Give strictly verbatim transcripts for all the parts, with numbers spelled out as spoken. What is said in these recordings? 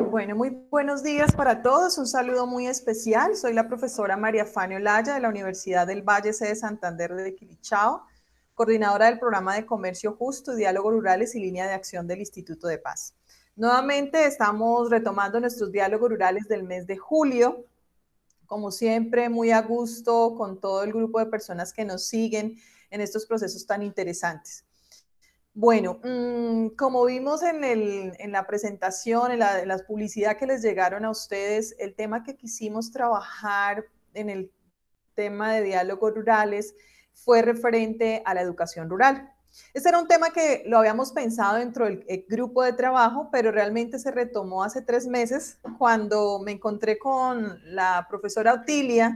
Bueno, muy buenos días para todos. Un saludo muy especial. Soy la profesora María Fania Olaya de la Universidad del Valle, sede Santander de Quilichao, coordinadora del programa de Comercio Justo, Diálogos Rurales y Línea de Acción del Instituto de Paz. Nuevamente estamos retomando nuestros diálogos rurales del mes de julio. Como siempre, muy a gusto con todo el grupo de personas que nos siguen en estos procesos tan interesantes. Bueno, mmm, como vimos en, el, en la presentación, en la, en la publicidad que les llegaron a ustedes, el tema que quisimos trabajar en el tema de diálogos rurales fue referente a la educación rural. Este era un tema que lo habíamos pensado dentro del grupo de trabajo, pero realmente se retomó hace tres meses cuando me encontré con la profesora Otilia,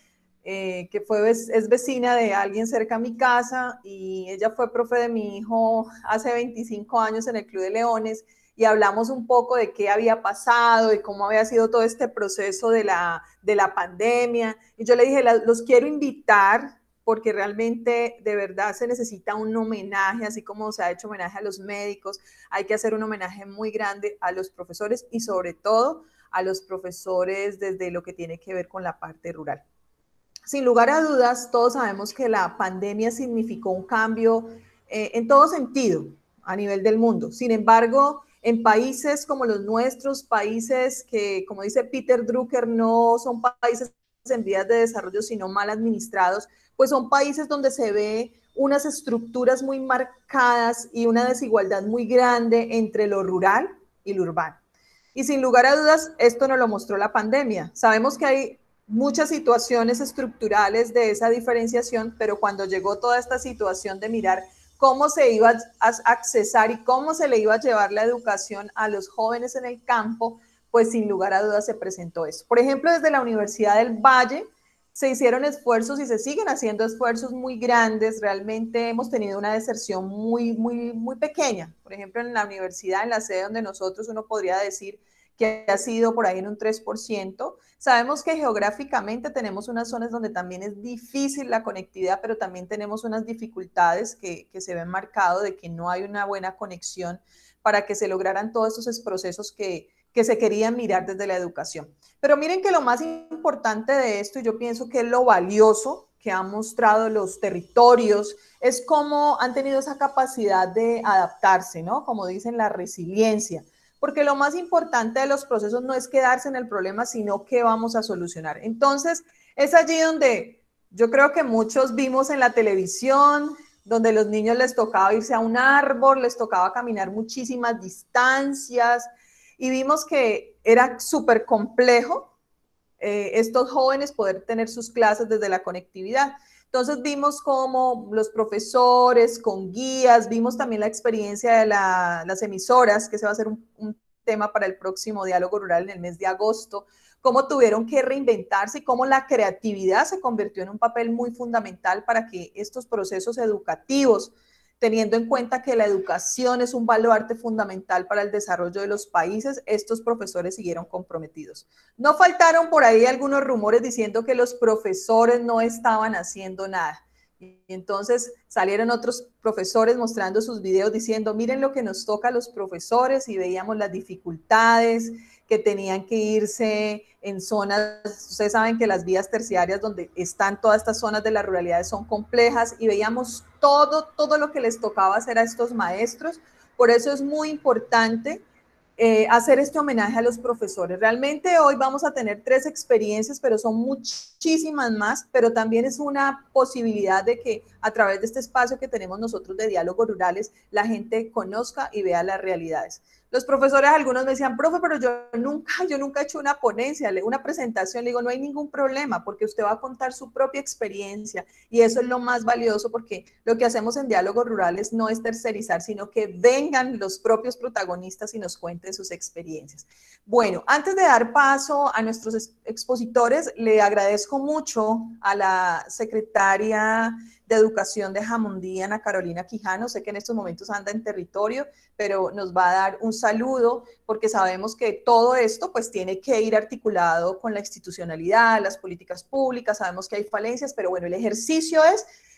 Eh, que fue, es vecina de alguien cerca a mi casa, y ella fue profe de mi hijo hace veinticinco años en el Club de Leones, y hablamos un poco de qué había pasado y cómo había sido todo este proceso de la, de la pandemia. Y yo le dije, los quiero invitar porque realmente de verdad se necesita un homenaje, así como se ha hecho homenaje a los médicos, hay que hacer un homenaje muy grande a los profesores y sobre todo a los profesores desde lo que tiene que ver con la parte rural. Sin lugar a dudas, todos sabemos que la pandemia significó un cambio eh, en todo sentido a nivel del mundo. Sin embargo, en países como los nuestros, países que, como dice Peter Drucker, no son países en vías de desarrollo, sino mal administrados, pues son países donde se ve unas estructuras muy marcadas y una desigualdad muy grande entre lo rural y lo urbano. Y sin lugar a dudas, esto nos lo mostró la pandemia. Sabemos que hay muchas situaciones estructurales de esa diferenciación, pero cuando llegó toda esta situación de mirar cómo se iba a accesar y cómo se le iba a llevar la educación a los jóvenes en el campo, pues sin lugar a dudas se presentó eso. Por ejemplo, desde la Universidad del Valle se hicieron esfuerzos y se siguen haciendo esfuerzos muy grandes. Realmente hemos tenido una deserción muy, muy, muy pequeña. Por ejemplo, en la universidad, en la sede donde nosotros, uno podría decir que ha sido por ahí en un tres por ciento. Sabemos que geográficamente tenemos unas zonas donde también es difícil la conectividad, pero también tenemos unas dificultades que, que se ven marcado de que no hay una buena conexión para que se lograran todos esos procesos que, que se querían mirar desde la educación. Pero miren que lo más importante de esto, y yo pienso que es lo valioso que han mostrado los territorios, es cómo han tenido esa capacidad de adaptarse, ¿no? Como dicen, la resiliencia. Porque lo más importante de los procesos no es quedarse en el problema, sino qué vamos a solucionar. Entonces, es allí donde yo creo que muchos vimos en la televisión, donde los niños les tocaba irse a un árbol, les tocaba caminar muchísimas distancias, y vimos que era súper complejo eh, estos jóvenes poder tener sus clases desde la conectividad. Entonces vimos cómo los profesores con guías, vimos también la experiencia de la, las emisoras, que se va a hacer un, un tema para el próximo diálogo rural en el mes de agosto, cómo tuvieron que reinventarse y cómo la creatividad se convirtió en un papel muy fundamental para que estos procesos educativos, teniendo en cuenta que la educación es un baluarte fundamental para el desarrollo de los países, estos profesores siguieron comprometidos. No faltaron por ahí algunos rumores diciendo que los profesores no estaban haciendo nada. Y entonces salieron otros profesores mostrando sus videos diciendo, miren lo que nos toca a los profesores, y veíamos las dificultades, que tenían que irse en zonas, ustedes saben que las vías terciarias donde están todas estas zonas de las ruralidades son complejas, y veíamos todo, todo lo que les tocaba hacer a estos maestros. Por eso es muy importante eh, hacer este homenaje a los profesores. Realmente hoy vamos a tener tres experiencias, pero son muchísimas más, pero también es una posibilidad de que a través de este espacio que tenemos nosotros de diálogos rurales, la gente conozca y vea las realidades. Los profesores, algunos me decían, profe, pero yo nunca, yo nunca he hecho una ponencia, una presentación. Le digo, no hay ningún problema, porque usted va a contar su propia experiencia, y eso es lo más valioso, porque lo que hacemos en diálogos rurales no es tercerizar, sino que vengan los propios protagonistas y nos cuenten sus experiencias. Bueno, antes de dar paso a nuestros expositores, le agradezco mucho a la secretaria de Educación de Jamundí, Ana Carolina Quijano. Sé que en estos momentos anda en territorio, pero nos va a dar un saludo, porque sabemos que todo esto pues tiene que ir articulado con la institucionalidad, las políticas públicas. Sabemos que hay falencias, pero bueno, el ejercicio es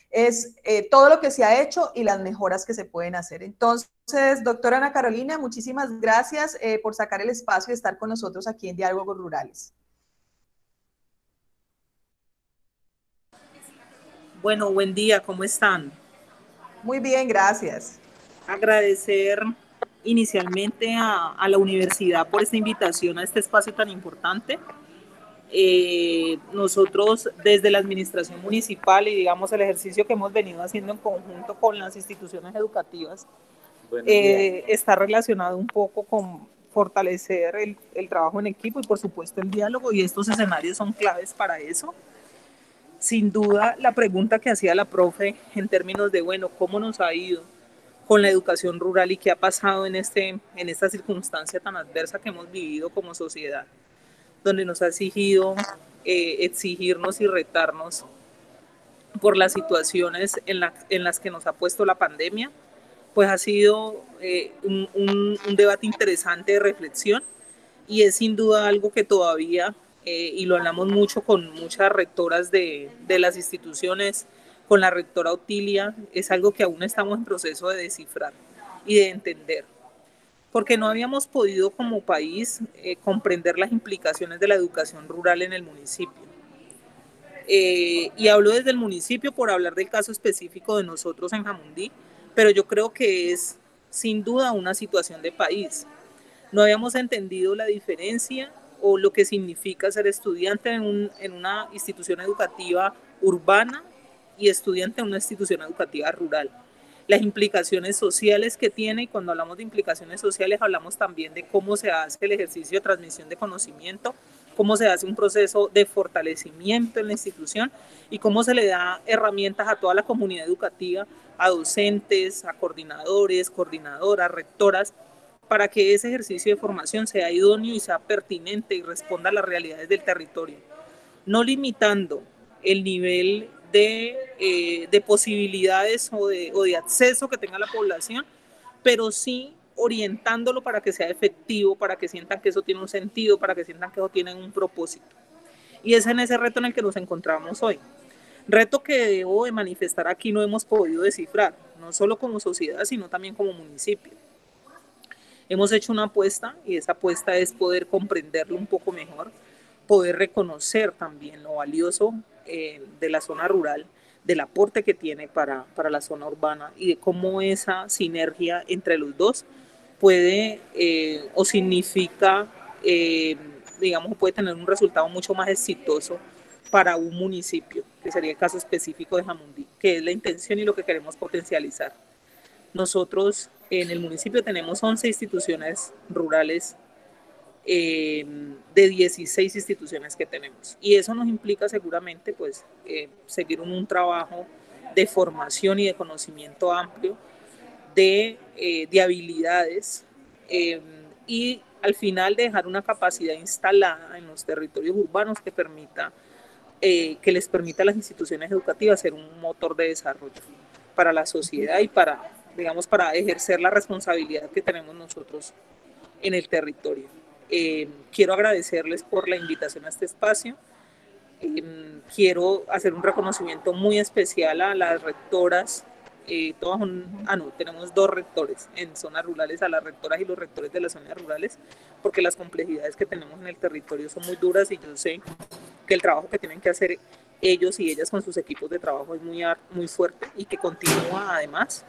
es eh, todo lo que se ha hecho y las mejoras que se pueden hacer. Entonces, doctora Ana Carolina, muchísimas gracias eh, por sacar el espacio y estar con nosotros aquí en Diálogos Rurales. Bueno, buen día, ¿cómo están? Muy bien, gracias. Agradecer inicialmente a, a la universidad por esta invitación a este espacio tan importante. Eh, nosotros desde la administración municipal y digamos el ejercicio que hemos venido haciendo en conjunto con las instituciones educativas eh, está relacionado un poco con fortalecer el, el trabajo en equipo y por supuesto el diálogo, y estos escenarios son claves para eso. Sin duda, la pregunta que hacía la profe en términos de, bueno, ¿cómo nos ha ido con la educación rural y qué ha pasado en, este, en esta circunstancia tan adversa que hemos vivido como sociedad, donde nos ha exigido eh, exigirnos y retarnos por las situaciones en, la, en las que nos ha puesto la pandemia? Pues ha sido eh, un, un, un debate interesante de reflexión, y es sin duda algo que todavía, eh, y lo hablamos mucho con muchas rectoras de, de las instituciones, con la rectora Otilia, es algo que aún estamos en proceso de descifrar y de entender, porque no habíamos podido como país eh, comprender las implicaciones de la educación rural en el municipio. Eh, y hablo desde el municipio por hablar del caso específico de nosotros en Jamundí, pero yo creo que es sin duda una situación de país. No habíamos entendido la diferencia o lo que significa ser estudiante en, un, en una institución educativa urbana y estudiante en una institución educativa rural. Las implicaciones sociales que tiene, y cuando hablamos de implicaciones sociales hablamos también de cómo se hace el ejercicio de transmisión de conocimiento, cómo se hace un proceso de fortalecimiento en la institución y cómo se le da herramientas a toda la comunidad educativa, a docentes, a coordinadores, coordinadoras, rectoras, para que ese ejercicio de formación sea idóneo y sea pertinente y responda a las realidades del territorio, no limitando el nivel de, eh, de posibilidades o de, o de acceso que tenga la población, pero sí orientándolo para que sea efectivo, para que sientan que eso tiene un sentido, para que sientan que eso tiene un propósito. Y es en ese reto en el que nos encontramos hoy. Reto que debo de manifestar aquí no hemos podido descifrar, no solo como sociedad, sino también como municipio. Hemos hecho una apuesta y esa apuesta es poder comprenderlo un poco mejor, poder reconocer también lo valioso eh, de la zona rural, del aporte que tiene para, para la zona urbana y de cómo esa sinergia entre los dos puede eh, o significa, eh, digamos, puede tener un resultado mucho más exitoso para un municipio, que sería el caso específico de Jamundí, que es la intención y lo que queremos potencializar. Nosotros en el municipio tenemos once instituciones rurales eh, de dieciséis instituciones que tenemos. Y eso nos implica seguramente pues eh, seguir un, un trabajo de formación y de conocimiento amplio, de, eh, de habilidades eh, y al final de dejar una capacidad instalada en los territorios urbanos que permita eh, que les permita a las instituciones educativas ser un motor de desarrollo para la sociedad y para, digamos, para ejercer la responsabilidad que tenemos nosotros en el territorio. Eh, quiero agradecerles por la invitación a este espacio. Eh, quiero hacer un reconocimiento muy especial a las rectoras. Eh, todas son, ah, no, tenemos dos rectores en zonas rurales, a las rectoras y los rectores de las zonas rurales, porque las complejidades que tenemos en el territorio son muy duras y yo sé que el trabajo que tienen que hacer ellos y ellas con sus equipos de trabajo es muy, muy fuerte y que continúa además.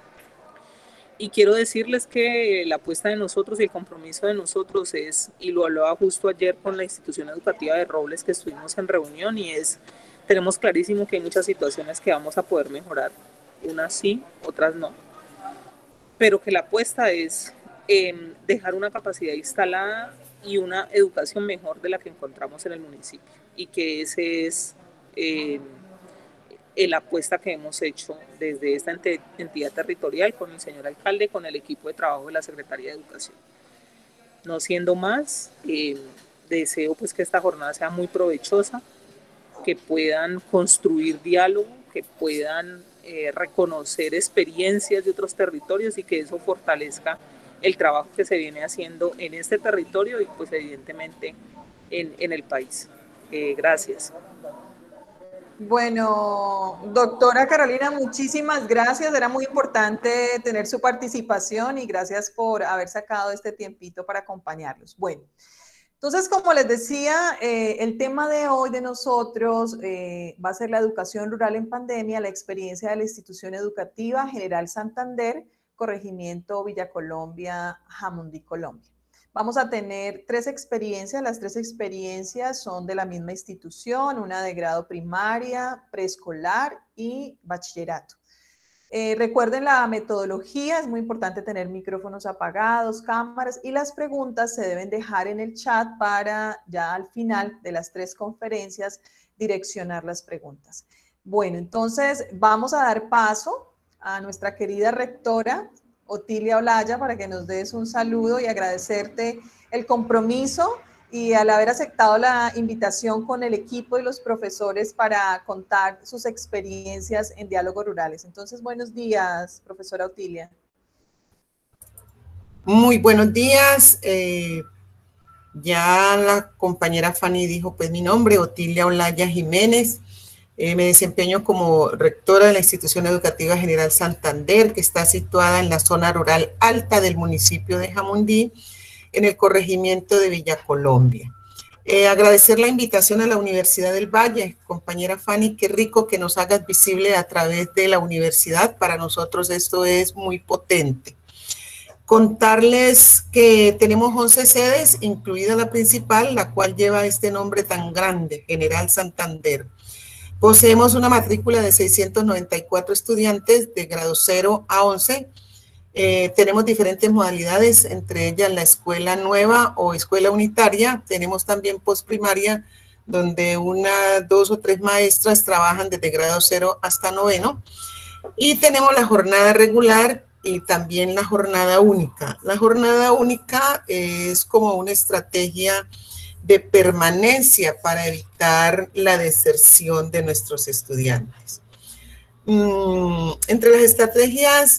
Y quiero decirles que la apuesta de nosotros y el compromiso de nosotros es, y lo hablaba justo ayer con la institución educativa de Robles que estuvimos en reunión, y es, tenemos clarísimo que hay muchas situaciones que vamos a poder mejorar, unas sí, otras no, pero que la apuesta es eh, dejar una capacidad instalada y una educación mejor de la que encontramos en el municipio, y que ese es eh, la apuesta que hemos hecho desde esta entidad territorial con el señor alcalde, con el equipo de trabajo de la Secretaría de Educación. No siendo más, eh, deseo pues que esta jornada sea muy provechosa, que puedan construir diálogo, que puedan eh, reconocer experiencias de otros territorios y que eso fortalezca el trabajo que se viene haciendo en este territorio y pues evidentemente en, en el país. Eh, gracias. Bueno, doctora Carolina, muchísimas gracias. Era muy importante tener su participación y gracias por haber sacado este tiempito para acompañarlos. Bueno, entonces, como les decía, eh, el tema de hoy de nosotros eh, va a ser la educación rural en pandemia, la experiencia de la institución educativa General Santander, Corregimiento Villa Colombia, Jamundí, Colombia. Vamos a tener tres experiencias, las tres experiencias son de la misma institución, una de grado primaria, preescolar y bachillerato. Eh, recuerden la metodología, es muy importante tener micrófonos apagados, cámaras y las preguntas se deben dejar en el chat para ya al final de las tres conferencias direccionar las preguntas. Bueno, entonces vamos a dar paso a nuestra querida rectora, Otilia Olaya, para que nos des un saludo y agradecerte el compromiso y al haber aceptado la invitación con el equipo y los profesores para contar sus experiencias en diálogos rurales. Entonces, buenos días, profesora Otilia. Muy buenos días. Eh, ya la compañera Fanny dijo pues mi nombre, Otilia Olaya Jiménez. Eh, me desempeño como rectora de la Institución Educativa General Santander, que está situada en la zona rural alta del municipio de Jamundí, en el corregimiento de Villa Colombia. Eh, agradecer la invitación a la Universidad del Valle, compañera Fanny, qué rico que nos hagas visible a través de la universidad. Para nosotros esto es muy potente. Contarles que tenemos once sedes, incluida la principal, la cual lleva este nombre tan grande, General Santander. Poseemos una matrícula de seiscientos noventa y cuatro estudiantes de grado cero a once. Eh, tenemos diferentes modalidades, entre ellas la escuela nueva o escuela unitaria. Tenemos también postprimaria, donde una, dos o tres maestras trabajan desde grado cero hasta noveno. Y tenemos la jornada regular y también la jornada única. La jornada única es como una estrategia de permanencia para evitar la deserción de nuestros estudiantes. Mm, entre las estrategias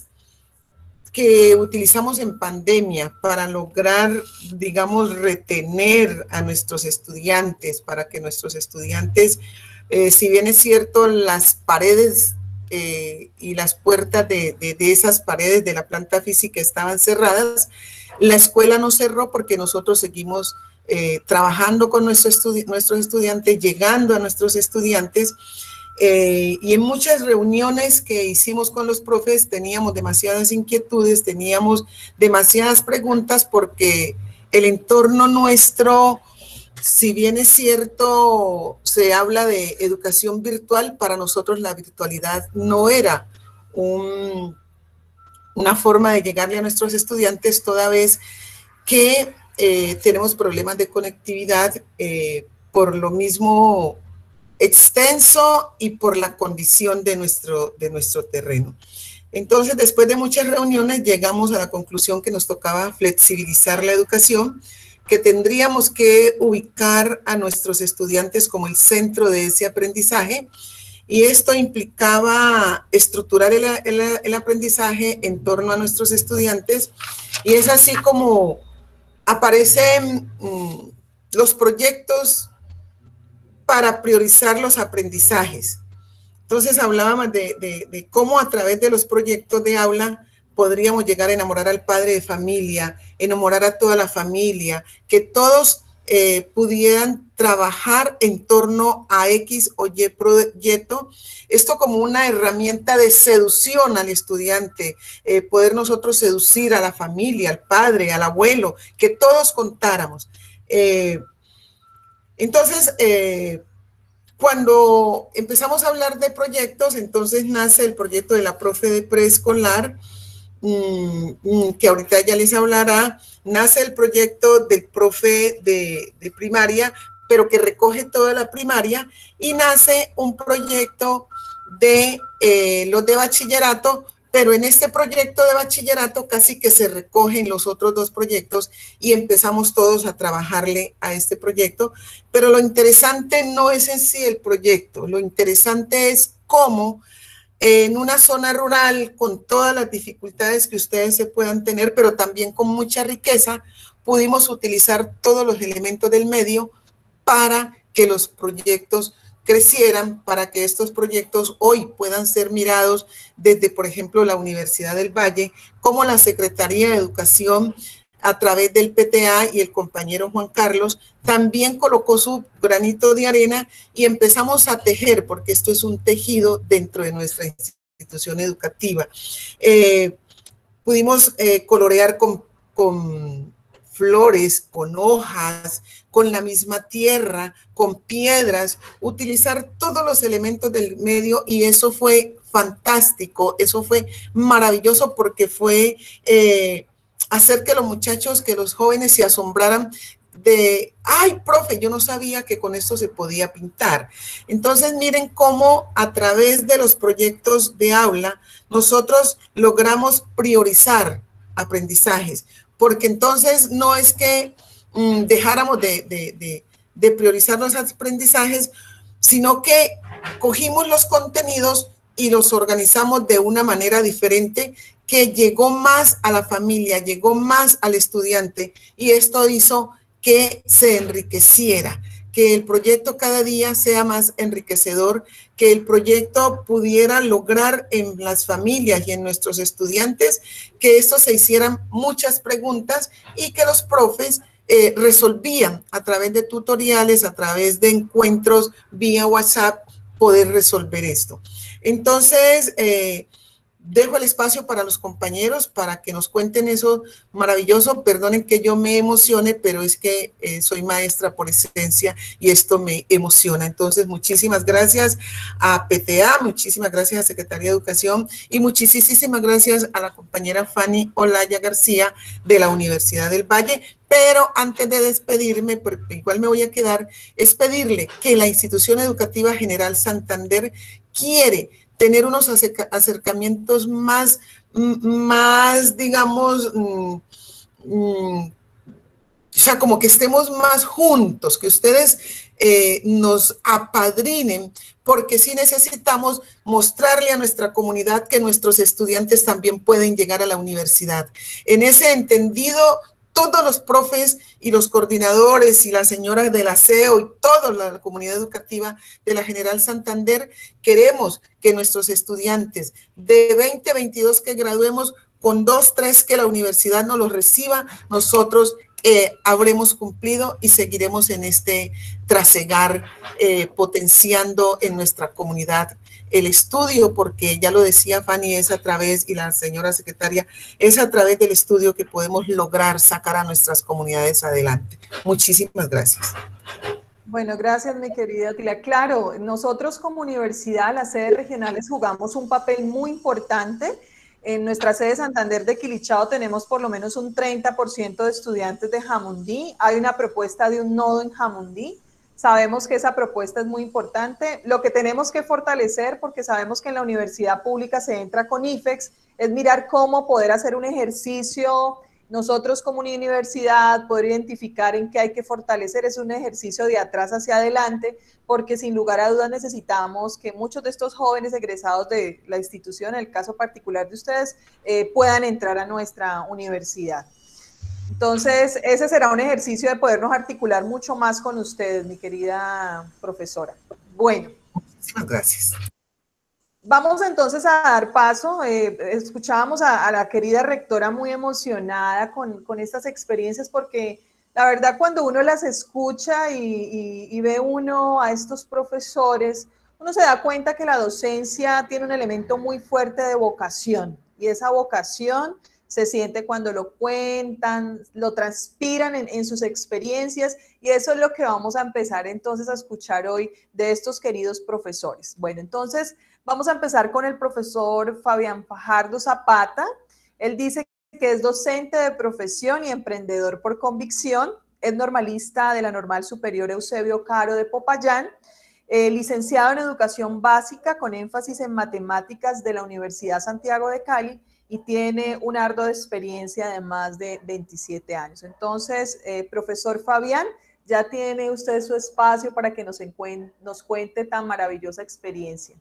que utilizamos en pandemia para lograr, digamos, retener a nuestros estudiantes, para que nuestros estudiantes, eh, si bien es cierto, las paredes eh, y las puertas de, de, de esas paredes de la planta física estaban cerradas, la escuela no cerró porque nosotros seguimos Eh, trabajando con nuestro estudi nuestros estudiantes, llegando a nuestros estudiantes, eh, y en muchas reuniones que hicimos con los profes teníamos demasiadas inquietudes, teníamos demasiadas preguntas porque el entorno nuestro, si bien es cierto, se habla de educación virtual, para nosotros la virtualidad no era un, una forma de llegarle a nuestros estudiantes, toda vez que Eh, tenemos problemas de conectividad eh, por lo mismo extenso y por la condición de nuestro, de nuestro terreno. Entonces, después de muchas reuniones, llegamos a la conclusión que nos tocaba flexibilizar la educación, que tendríamos que ubicar a nuestros estudiantes como el centro de ese aprendizaje, y esto implicaba estructurar el, el, el aprendizaje en torno a nuestros estudiantes, y es así como aparecen mm, los proyectos para priorizar los aprendizajes. Entonces hablábamos de, de, de cómo a través de los proyectos de aula podríamos llegar a enamorar al padre de familia, enamorar a toda la familia, que todos eh, pudieran trabajar en torno a X o Y proyecto. Esto como una herramienta de seducción al estudiante, eh, poder nosotros seducir a la familia, al padre, al abuelo, que todos contáramos. Eh, entonces, eh, cuando empezamos a hablar de proyectos, entonces nace el proyecto de la profe de preescolar, mmm, que ahorita ya les hablará. Nace el proyecto del profe de, de primaria, pero que recoge toda la primaria, y nace un proyecto de eh, los de bachillerato, pero en este proyecto de bachillerato casi que se recogen los otros dos proyectos y empezamos todos a trabajarle a este proyecto. Pero lo interesante no es en sí el proyecto, lo interesante es cómo en una zona rural con todas las dificultades que ustedes se puedan tener, pero también con mucha riqueza, pudimos utilizar todos los elementos del medio para que los proyectos crecieran para que estos proyectos hoy puedan ser mirados desde, por ejemplo, la Universidad del Valle, como la Secretaría de Educación a través del P T A y el compañero Juan Carlos también colocó su granito de arena y empezamos a tejer, porque esto es un tejido dentro de nuestra institución educativa. Eh, pudimos eh, colorear con, con flores, con hojas, con la misma tierra, con piedras, utilizar todos los elementos del medio, y eso fue fantástico, eso fue maravilloso, porque fue eh, hacer que los muchachos, que los jóvenes se asombraran de, ay, profe, yo no sabía que con esto se podía pintar. Entonces, miren cómo a través de los proyectos de aula, nosotros logramos priorizar aprendizajes, porque entonces no es que mm, dejáramos de, de, de, de priorizar los aprendizajes, sino que cogimos los contenidos y los organizamos de una manera diferente que llegó más a la familia, llegó más al estudiante, y esto hizo que se enriqueciera, que el proyecto cada día sea más enriquecedor, que el proyecto pudiera lograr en las familias y en nuestros estudiantes que estos se hicieran muchas preguntas y que los profes eh, resolvían a través de tutoriales, a través de encuentros vía WhatsApp, poder resolver esto. Entonces, eh, dejo el espacio para los compañeros para que nos cuenten eso maravilloso. Perdonen que yo me emocione, pero es que eh, soy maestra por esencia y esto me emociona. Entonces, muchísimas gracias a P T A, muchísimas gracias a Secretaría de Educación y muchísimas gracias a la compañera Fanny Olaya García de la Universidad del Valle. Pero antes de despedirme, porque igual me voy a quedar, es pedirle que la Institución Educativa General Santander quiere tener unos acercamientos más, más digamos, mm, mm, o sea, como que estemos más juntos, que ustedes eh, nos apadrinen, porque sí necesitamos mostrarle a nuestra comunidad que nuestros estudiantes también pueden llegar a la universidad. En ese entendido, todos los profes y los coordinadores y las señoras del aseo y toda la comunidad educativa de la General Santander queremos que nuestros estudiantes de veinte veintidós que graduemos con dos, tres que la universidad nos los reciba, nosotros eh, habremos cumplido y seguiremos en este trasegar, eh, potenciando en nuestra comunidad el estudio, porque ya lo decía Fanny, es a través, y la señora secretaria, es a través del estudio que podemos lograr sacar a nuestras comunidades adelante. Muchísimas gracias. Bueno, gracias, mi querida Tila. Claro, nosotros como universidad, las sedes regionales, jugamos un papel muy importante. En nuestra sede Santander de Quilichao tenemos por lo menos un treinta por ciento de estudiantes de Jamundí. Hay una propuesta de un nodo en Jamundí. Sabemos que esa propuesta es muy importante. Lo que tenemos que fortalecer, porque sabemos que en la universidad pública se entra con IFEX, es mirar cómo poder hacer un ejercicio, nosotros como universidad, poder identificar en qué hay que fortalecer. Es un ejercicio de atrás hacia adelante, porque sin lugar a dudas necesitamos que muchos de estos jóvenes egresados de la institución, en el caso particular de ustedes, eh, puedan entrar a nuestra universidad. Entonces, ese será un ejercicio de podernos articular mucho más con ustedes, mi querida profesora. Bueno. Muchísimas gracias. Vamos entonces a dar paso. Eh, escuchábamos a, a la querida rectora muy emocionada con, con estas experiencias, porque la verdad cuando uno las escucha y, y, y ve uno a estos profesores, uno se da cuenta que la docencia tiene un elemento muy fuerte de vocación, y esa vocación se siente cuando lo cuentan, lo transpiran en, en sus experiencias, y eso es lo que vamos a empezar entonces a escuchar hoy de estos queridos profesores. Bueno, entonces vamos a empezar con el profesor Fabián Fajardo Zapata. Él dice que es docente de profesión y emprendedor por convicción, es normalista de la Normal Superior Eusebio Caro de Popayán, eh, licenciado en Educación Básica con énfasis en Matemáticas de la Universidad Santiago de Cali, y tiene un ardua experiencia de más de veintisiete años. Entonces, eh, profesor Fabián, ya tiene usted su espacio para que nos, nos cuente tan maravillosa experiencia.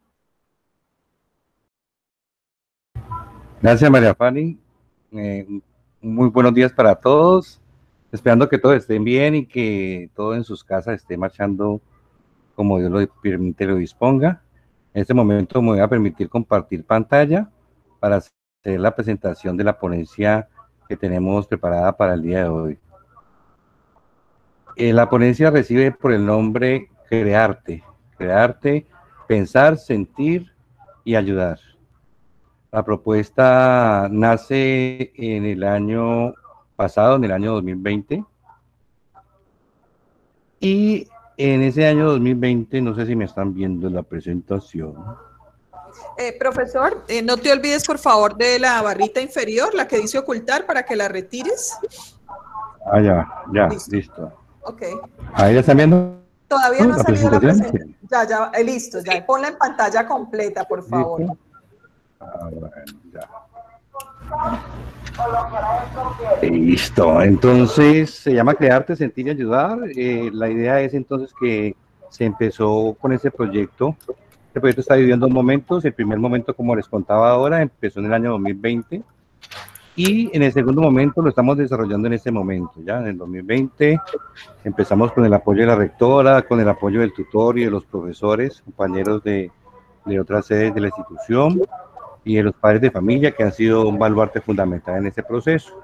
Gracias, María Fanny. Eh, muy buenos días para todos. Esperando que todos estén bien y que todo en sus casas esté marchando como Dios lo permite y lo disponga. En este momento me voy a permitir compartir pantalla para hacer la presentación de la ponencia que tenemos preparada para el día de hoy. Eh, la ponencia recibe por el nombre Crearte, Crearte, Pensar, Sentir y Ayudar. La propuesta nace en el año pasado, en el año dos mil veinte, y en ese año dos mil veinte, no sé si me están viendo la presentación. Eh, profesor, eh, no te olvides por favor de la barrita inferior, la que dice ocultar, para que la retires. Ah, ya, ya, listo. listo. Ok. Ahí la están viendo. Todavía no ha ¿La salido la presentación? presentación. Ya, ya, eh, listo, ya. Ponla en pantalla completa, por favor. ¿Listo? Ah, bueno, ya. Listo, entonces se llama Crearte, Sentir y Ayudar. Eh, la idea es entonces que se empezó con ese proyecto. Este proyecto está dividido en dos momentos. El primer momento, como les contaba ahora, empezó en el año dos mil veinte. Y en el segundo momento lo estamos desarrollando en este momento. Ya en el dos mil veinte empezamos con el apoyo de la rectora, con el apoyo del tutor y de los profesores, compañeros de, de otras sedes de la institución, y de los padres de familia, que han sido un baluarte fundamental en este proceso.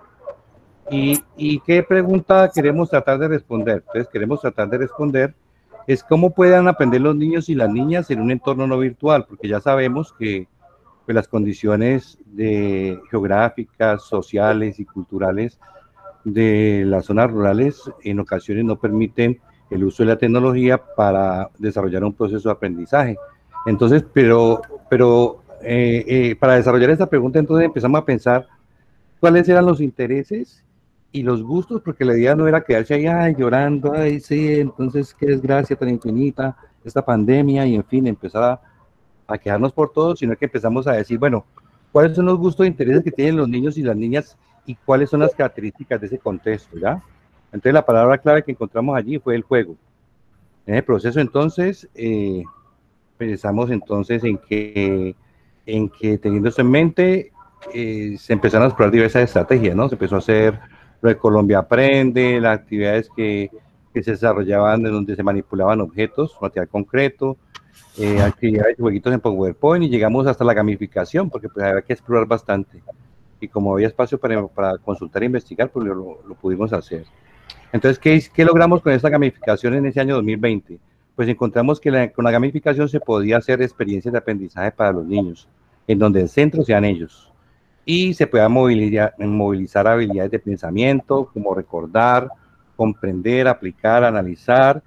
¿Y, y qué pregunta queremos tratar de responder? Entonces, queremos tratar de responder es cómo puedan aprender los niños y las niñas en un entorno no virtual, porque ya sabemos que pues, las condiciones de, geográficas, sociales y culturales de las zonas rurales en ocasiones no permiten el uso de la tecnología para desarrollar un proceso de aprendizaje. Entonces, pero... pero Eh, eh, para desarrollar esta pregunta, entonces empezamos a pensar cuáles eran los intereses y los gustos, porque la idea no era quedarse ahí ay, llorando, ay, sí, entonces qué desgracia tan infinita, esta pandemia, y en fin, empezar a, a quedarnos por todo, sino que empezamos a decir, bueno, cuáles son los gustos e intereses que tienen los niños y las niñas y cuáles son las características de ese contexto, ¿ya? Entonces la palabra clave que encontramos allí fue el juego. En el proceso, entonces, eh, pensamos entonces en que en que teniendo eso en mente, eh, se empezaron a explorar diversas estrategias, ¿no? Se empezó a hacer lo de Colombia Aprende, las actividades que, que se desarrollaban en donde se manipulaban objetos, material concreto, eh, actividades y jueguitos en PowerPoint, y llegamos hasta la gamificación, porque pues había que explorar bastante. Y como había espacio para, para consultar e investigar, pues lo, lo pudimos hacer. Entonces, ¿qué, ¿qué logramos con esta gamificación en ese año dos mil veinte? Pues encontramos que la, con la gamificación se podía hacer experiencias de aprendizaje para los niños, en donde el centro sean ellos, y se puedan movilizar, movilizar habilidades de pensamiento, como recordar, comprender, aplicar, analizar,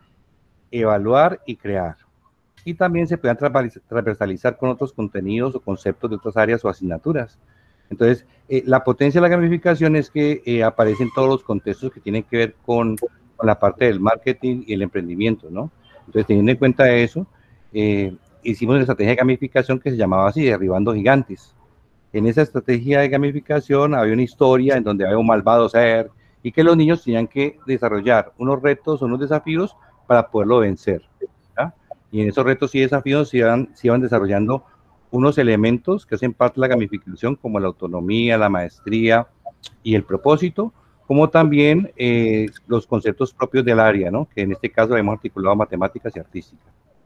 evaluar y crear. Y también se puedan transversalizar con otros contenidos o conceptos de otras áreas o asignaturas. Entonces, eh, la potencia de la gamificación es que eh, aparecen todos los contextos que tienen que ver con, con la parte del marketing y el emprendimiento, ¿no? Entonces, teniendo en cuenta eso, eh, hicimos una estrategia de gamificación que se llamaba así, Derribando Gigantes. En esa estrategia de gamificación había una historia en donde había un malvado ser y que los niños tenían que desarrollar unos retos, unos desafíos para poderlo vencer, ¿ya? Y en esos retos y desafíos se iban, se iban desarrollando unos elementos que hacen parte de la gamificación, como la autonomía, la maestría y el propósito, como también eh, los conceptos propios del área, ¿no? Que en este caso hemos articulado matemáticas y artística.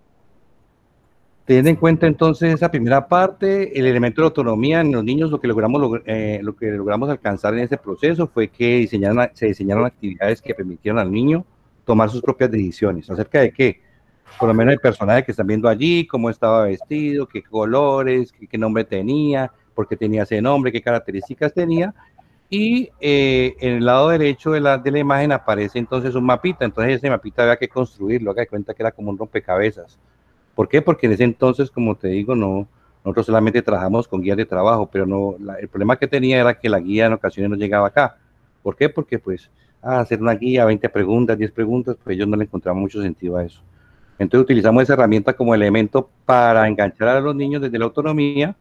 Teniendo en cuenta entonces esa primera parte, el elemento de autonomía en los niños, lo que logramos, eh, lo que logramos alcanzar en ese proceso fue que diseñaron, se diseñaron actividades que permitieron al niño tomar sus propias decisiones. ¿Acerca de qué? Por lo menos el personaje que están viendo allí, cómo estaba vestido, qué colores, qué, qué nombre tenía, por qué tenía ese nombre, qué características tenía. Y eh, en el lado derecho de la, de la imagen aparece entonces un mapita. Entonces ese mapita había que construirlo, haga de cuenta que era como un rompecabezas. ¿Por qué? Porque en ese entonces, como te digo, no, nosotros solamente trabajamos con guías de trabajo, pero no, la, el problema que tenía era que la guía en ocasiones no llegaba acá. ¿Por qué? Porque pues ah, hacer una guía, veinte preguntas, diez preguntas, pues ellos no le encontraban mucho sentido a eso. Entonces utilizamos esa herramienta como elemento para enganchar a los niños desde la autonomía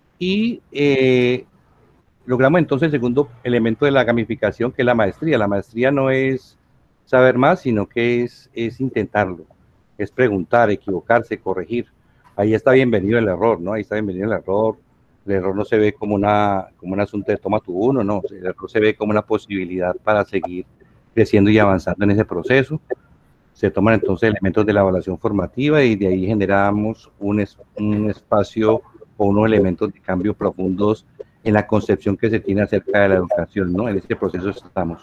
y eh, logramos entonces el segundo elemento de la gamificación, que es la maestría. La maestría no es saber más, sino que es, es intentarlo, es preguntar, equivocarse, corregir. Ahí está bienvenido el error, ¿no? Ahí está bienvenido el error. El error no se ve como, una, como un asunto de toma tu uno, no. El error se ve como una posibilidad para seguir creciendo y avanzando en ese proceso. se toman entonces elementos de la evaluación formativa y de ahí generamos un, es, un espacio o unos elementos de cambio profundos en la concepción que se tiene acerca de la educación, ¿no? En este proceso estamos.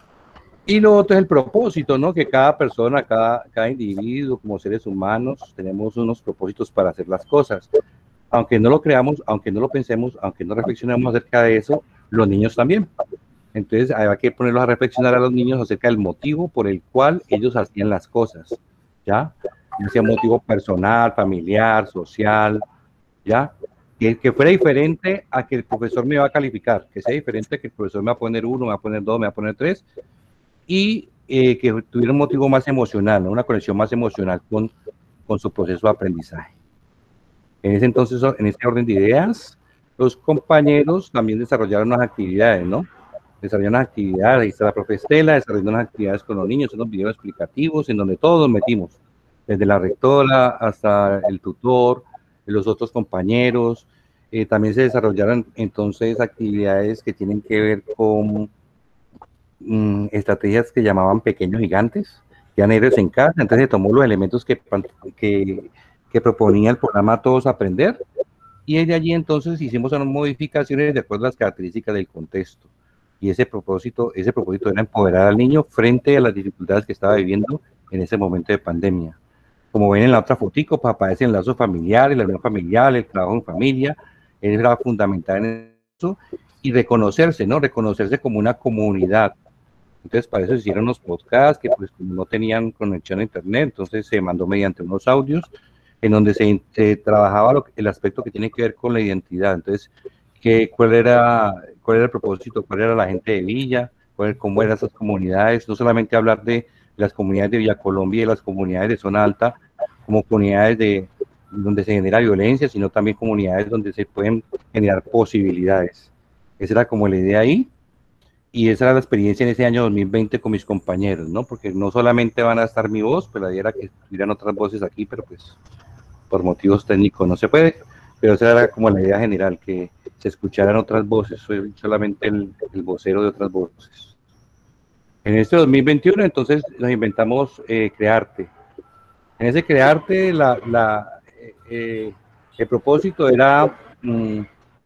Y lo otro es el propósito, ¿no? Que cada persona, cada, cada individuo, como seres humanos, tenemos unos propósitos para hacer las cosas. Aunque no lo creamos, aunque no lo pensemos, aunque no reflexionemos acerca de eso, los niños también. Entonces hay que ponerlos a reflexionar a los niños acerca del motivo por el cual ellos hacían las cosas, ¿ya? Ese motivo personal, familiar, social, ¿ya? Que, que fuera diferente a que el profesor me va a calificar, que sea diferente a que el profesor me va a poner uno, me va a poner dos, me va a poner tres, y eh, que tuviera un motivo más emocional, ¿no? Una conexión más emocional con, con su proceso de aprendizaje. En ese entonces, en ese orden de ideas, los compañeros también desarrollaron unas actividades, ¿no? Desarrollaron unas actividades, ahí está la profe Estela, desarrollando unas actividades con los niños, unos videos explicativos en donde todos nos metimos, desde la rectora hasta el tutor, los otros compañeros. Eh, también se desarrollaron entonces actividades que tienen que ver con mmm, estrategias que llamaban pequeños gigantes, que eran héroes en casa. Entonces se tomó los elementos que, que, que proponía el programa Todos Aprender, y de allí entonces hicimos unas modificaciones de acuerdo a las características del contexto. Y ese propósito, ese propósito era empoderar al niño frente a las dificultades que estaba viviendo en ese momento de pandemia. Como ven en la otra fotico, pues aparecen lazos familiares, la unión familiar, el trabajo en familia. Él era fundamental en eso, y reconocerse, ¿no? Reconocerse como una comunidad. Entonces, para eso se hicieron los podcasts, que pues no tenían conexión a internet, entonces se mandó mediante unos audios, en donde se, se trabajaba lo, el aspecto que tiene que ver con la identidad. Entonces, que, cuál, era, cuál era el propósito, cuál era la gente de Villa, cuál, cómo eran esas comunidades, no solamente hablar de las comunidades de Villa Colombia y las comunidades de zona alta como comunidades de, donde se genera violencia, sino también comunidades donde se pueden generar posibilidades. Esa era como la idea ahí, y esa era la experiencia en ese año dos mil veinte con mis compañeros, ¿no? Porque no solamente van a estar mi voz, pero la idea era que estuvieran otras voces aquí, pero pues por motivos técnicos no se puede, pero esa era como la idea general, que se escucharan otras voces, soy solamente el, el vocero de otras voces. En este dos mil veintiuno, entonces, nos inventamos eh, Crearte. En ese Crearte, la, la, eh, el propósito era mm,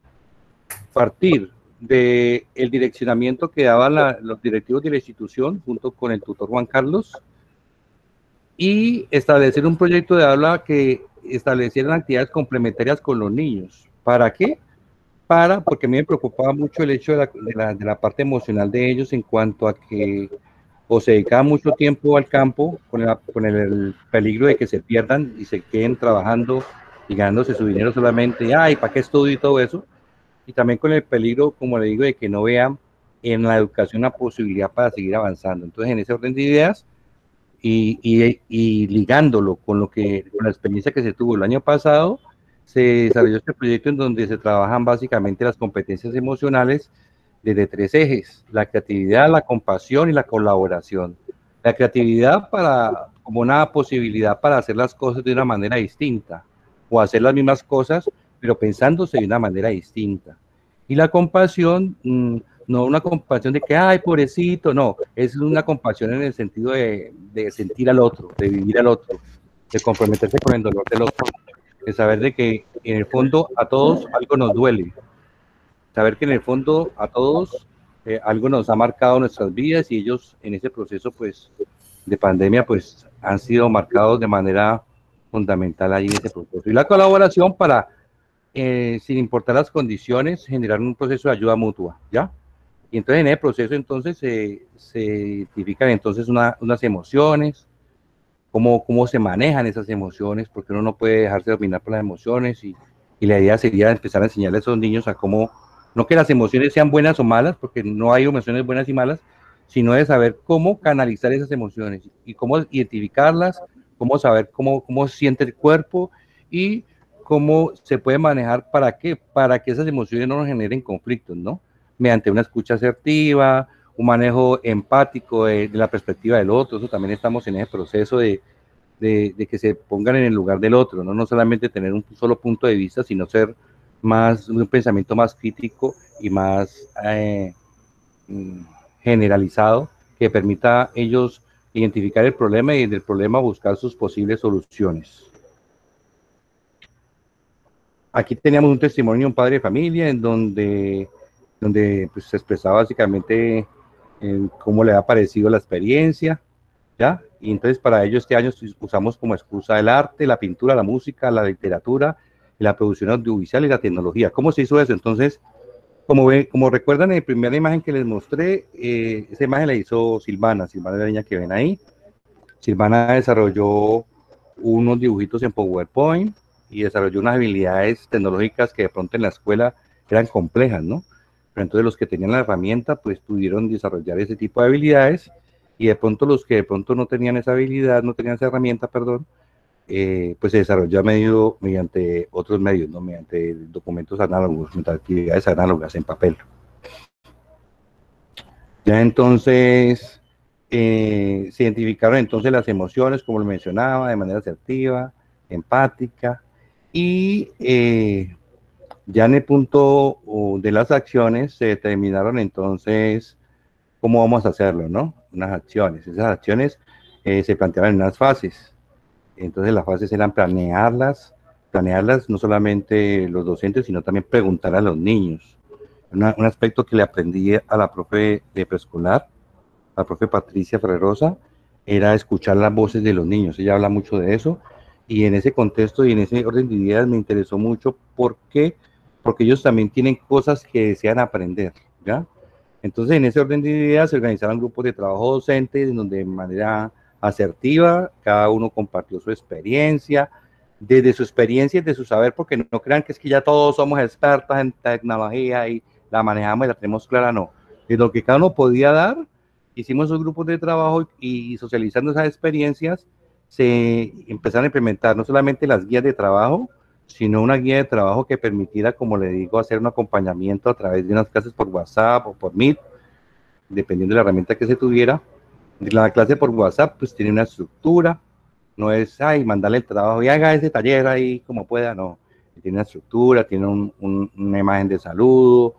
partir del direccionamiento que daban la, los directivos de la institución, junto con el tutor Juan Carlos, y establecer un proyecto de aula que establecieran actividades complementarias con los niños. ¿Para qué? Para, porque a mí me preocupaba mucho el hecho de la, de la, de la parte emocional de ellos, en cuanto a que o se dedicaban mucho tiempo al campo con, el, con el, el peligro de que se pierdan y se queden trabajando y ganándose su dinero solamente, ay, ¿para qué estudio y todo eso? Y también con el peligro, como le digo, de que no vean en la educación una posibilidad para seguir avanzando. Entonces, en ese orden de ideas, y, y, y ligándolo con, lo que, con la experiencia que se tuvo el año pasado, se desarrolló este proyecto en donde se trabajan básicamente las competencias emocionales desde tres ejes: la creatividad, la compasión y la colaboración. La creatividad para, como una posibilidad para hacer las cosas de una manera distinta, o hacer las mismas cosas, pero pensándose de una manera distinta. Y la compasión, mmm, no una compasión de que, ay, pobrecito, no, es una compasión en el sentido de, de sentir al otro, de vivir al otro, de comprometerse con el dolor del otro, de saber de que en el fondo a todos algo nos duele, saber que en el fondo a todos eh, algo nos ha marcado nuestras vidas, y ellos en ese proceso pues de pandemia pues han sido marcados de manera fundamental ahí en ese proceso. Y la colaboración para, eh, sin importar las condiciones, generar un proceso de ayuda mutua, ¿ya? Y entonces en el proceso entonces se, se identifican entonces una, unas emociones, cómo, cómo se manejan esas emociones, porque uno no puede dejarse dominar por las emociones, y, y la idea sería empezar a enseñarle a esos niños a cómo, no que las emociones sean buenas o malas, porque no hay emociones buenas y malas, sino de saber cómo canalizar esas emociones y cómo identificarlas, cómo saber cómo, cómo siente el cuerpo y cómo se puede manejar. ¿Para qué? Para que esas emociones no nos generen conflictos, ¿no? Mediante una escucha asertiva, un manejo empático de, de la perspectiva del otro. Eso también estamos en ese proceso de, de, de que se pongan en el lugar del otro, ¿no? No solamente tener un solo punto de vista, sino ser más, un pensamiento más crítico y más eh, generalizado, que permita a ellos identificar el problema y del problema buscar sus posibles soluciones. Aquí teníamos un testimonio de un padre de familia en donde, donde pues, se expresaba básicamente en cómo le ha parecido la experiencia, ¿ya? Y entonces para ello este año usamos como excusa el arte, la pintura, la música, la literatura, la producción audiovisual y la tecnología. ¿Cómo se hizo eso? Entonces, como, ve, como recuerdan en la primera imagen que les mostré, eh, esa imagen la hizo Silvana, Silvana es la niña que ven ahí. Silvana desarrolló unos dibujitos en PowerPoint y desarrolló unas habilidades tecnológicas que de pronto en la escuela eran complejas, ¿no? Pero entonces los que tenían la herramienta pues pudieron desarrollar ese tipo de habilidades y de pronto los que de pronto no tenían esa habilidad, no tenían esa herramienta, perdón, eh, pues se desarrolló medio, mediante otros medios, ¿no? Mediante documentos análogos, mediante actividades análogas en papel. Ya entonces eh, se identificaron entonces las emociones, como lo mencionaba, de manera asertiva, empática, y eh, ya en el punto uh, de las acciones se determinaron entonces cómo vamos a hacerlo, ¿no? Unas acciones. Esas acciones eh, se planteaban en unas fases. Entonces las fases eran planearlas, planearlas no solamente los docentes, sino también preguntar a los niños. Una, un aspecto que le aprendí a la profe de preescolar, a la profe Patricia Ferrerosa, era escuchar las voces de los niños. Ella habla mucho de eso, y en ese contexto y en ese orden de ideas me interesó mucho. ¿Por qué? Porque ellos también tienen cosas que desean aprender, ¿ya? Entonces, en ese orden de ideas se organizaron grupos de trabajo docentes, en donde de manera asertiva, cada uno compartió su experiencia, desde su experiencia y de su saber, porque no crean que es que ya todos somos expertos en tecnología y la manejamos y la tenemos clara, no. De lo que cada uno podía dar, hicimos esos grupos de trabajo y socializando esas experiencias, se empezaron a implementar no solamente las guías de trabajo, sino una guía de trabajo que permitiera, como le digo, hacer un acompañamiento a través de unas clases por WhatsApp o por Meet, dependiendo de la herramienta que se tuviera. La clase por WhatsApp pues tiene una estructura, no es, ay, mandarle el trabajo y haga ese taller ahí como pueda, no. Tiene una estructura, tiene un, un, una imagen de saludo,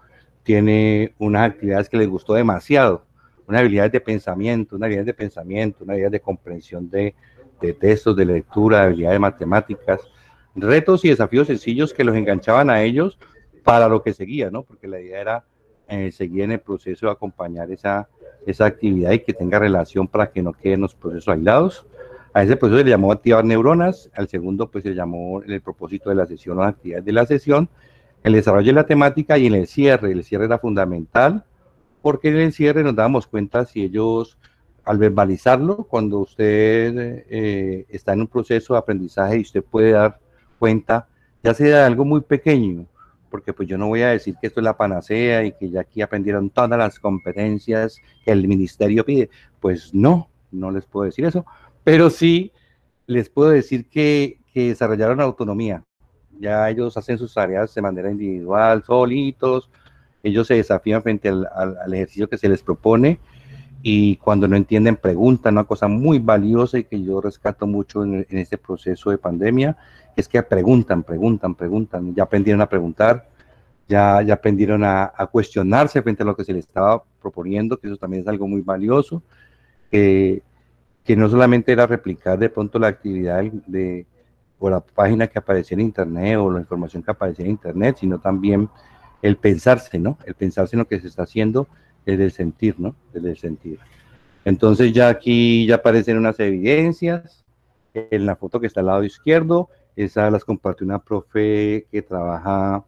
tiene unas actividades que les gustó demasiado, unas habilidades de pensamiento, unas habilidades de pensamiento, unas habilidades de comprensión de, de textos, de lectura, de habilidades de matemáticas, retos y desafíos sencillos que los enganchaban a ellos para lo que seguía, ¿no? Porque la idea era eh, seguir en el proceso de acompañar esa, esa actividad y que tenga relación para que no queden los procesos aislados. A ese proceso se le llamó activar neuronas, al segundo pues se llamó el propósito de la sesión o las actividades de la sesión, el desarrollo de la temática y en el cierre. El cierre era fundamental porque en el cierre nos dábamos cuenta si ellos, al verbalizarlo, cuando usted eh, está en un proceso de aprendizaje y usted puede dar cuenta, ya sea de algo muy pequeño, porque pues yo no voy a decir que esto es la panacea y que ya aquí aprendieron todas las competencias que el ministerio pide, pues no, no les puedo decir eso, pero sí les puedo decir que, que desarrollaron autonomía. Ya ellos hacen sus tareas de manera individual, solitos, ellos se desafían frente al, al, al ejercicio que se les propone, y cuando no entienden preguntan. Una cosa muy valiosa y que yo rescato mucho en, en este proceso de pandemia es que preguntan, preguntan, preguntan, ya aprendieron a preguntar, ya, ya aprendieron a, a cuestionarse frente a lo que se les estaba proponiendo, que eso también es algo muy valioso, eh, que no solamente era replicar de pronto la actividad de, o la página que aparecía en internet o la información que aparecía en internet, sino también el pensarse, ¿no? El pensarse en lo que se está haciendo desde el sentir, ¿no? Desde el sentir. Entonces ya aquí ya aparecen unas evidencias. En la foto que está al lado izquierdo, esas las compartió una profe que trabaja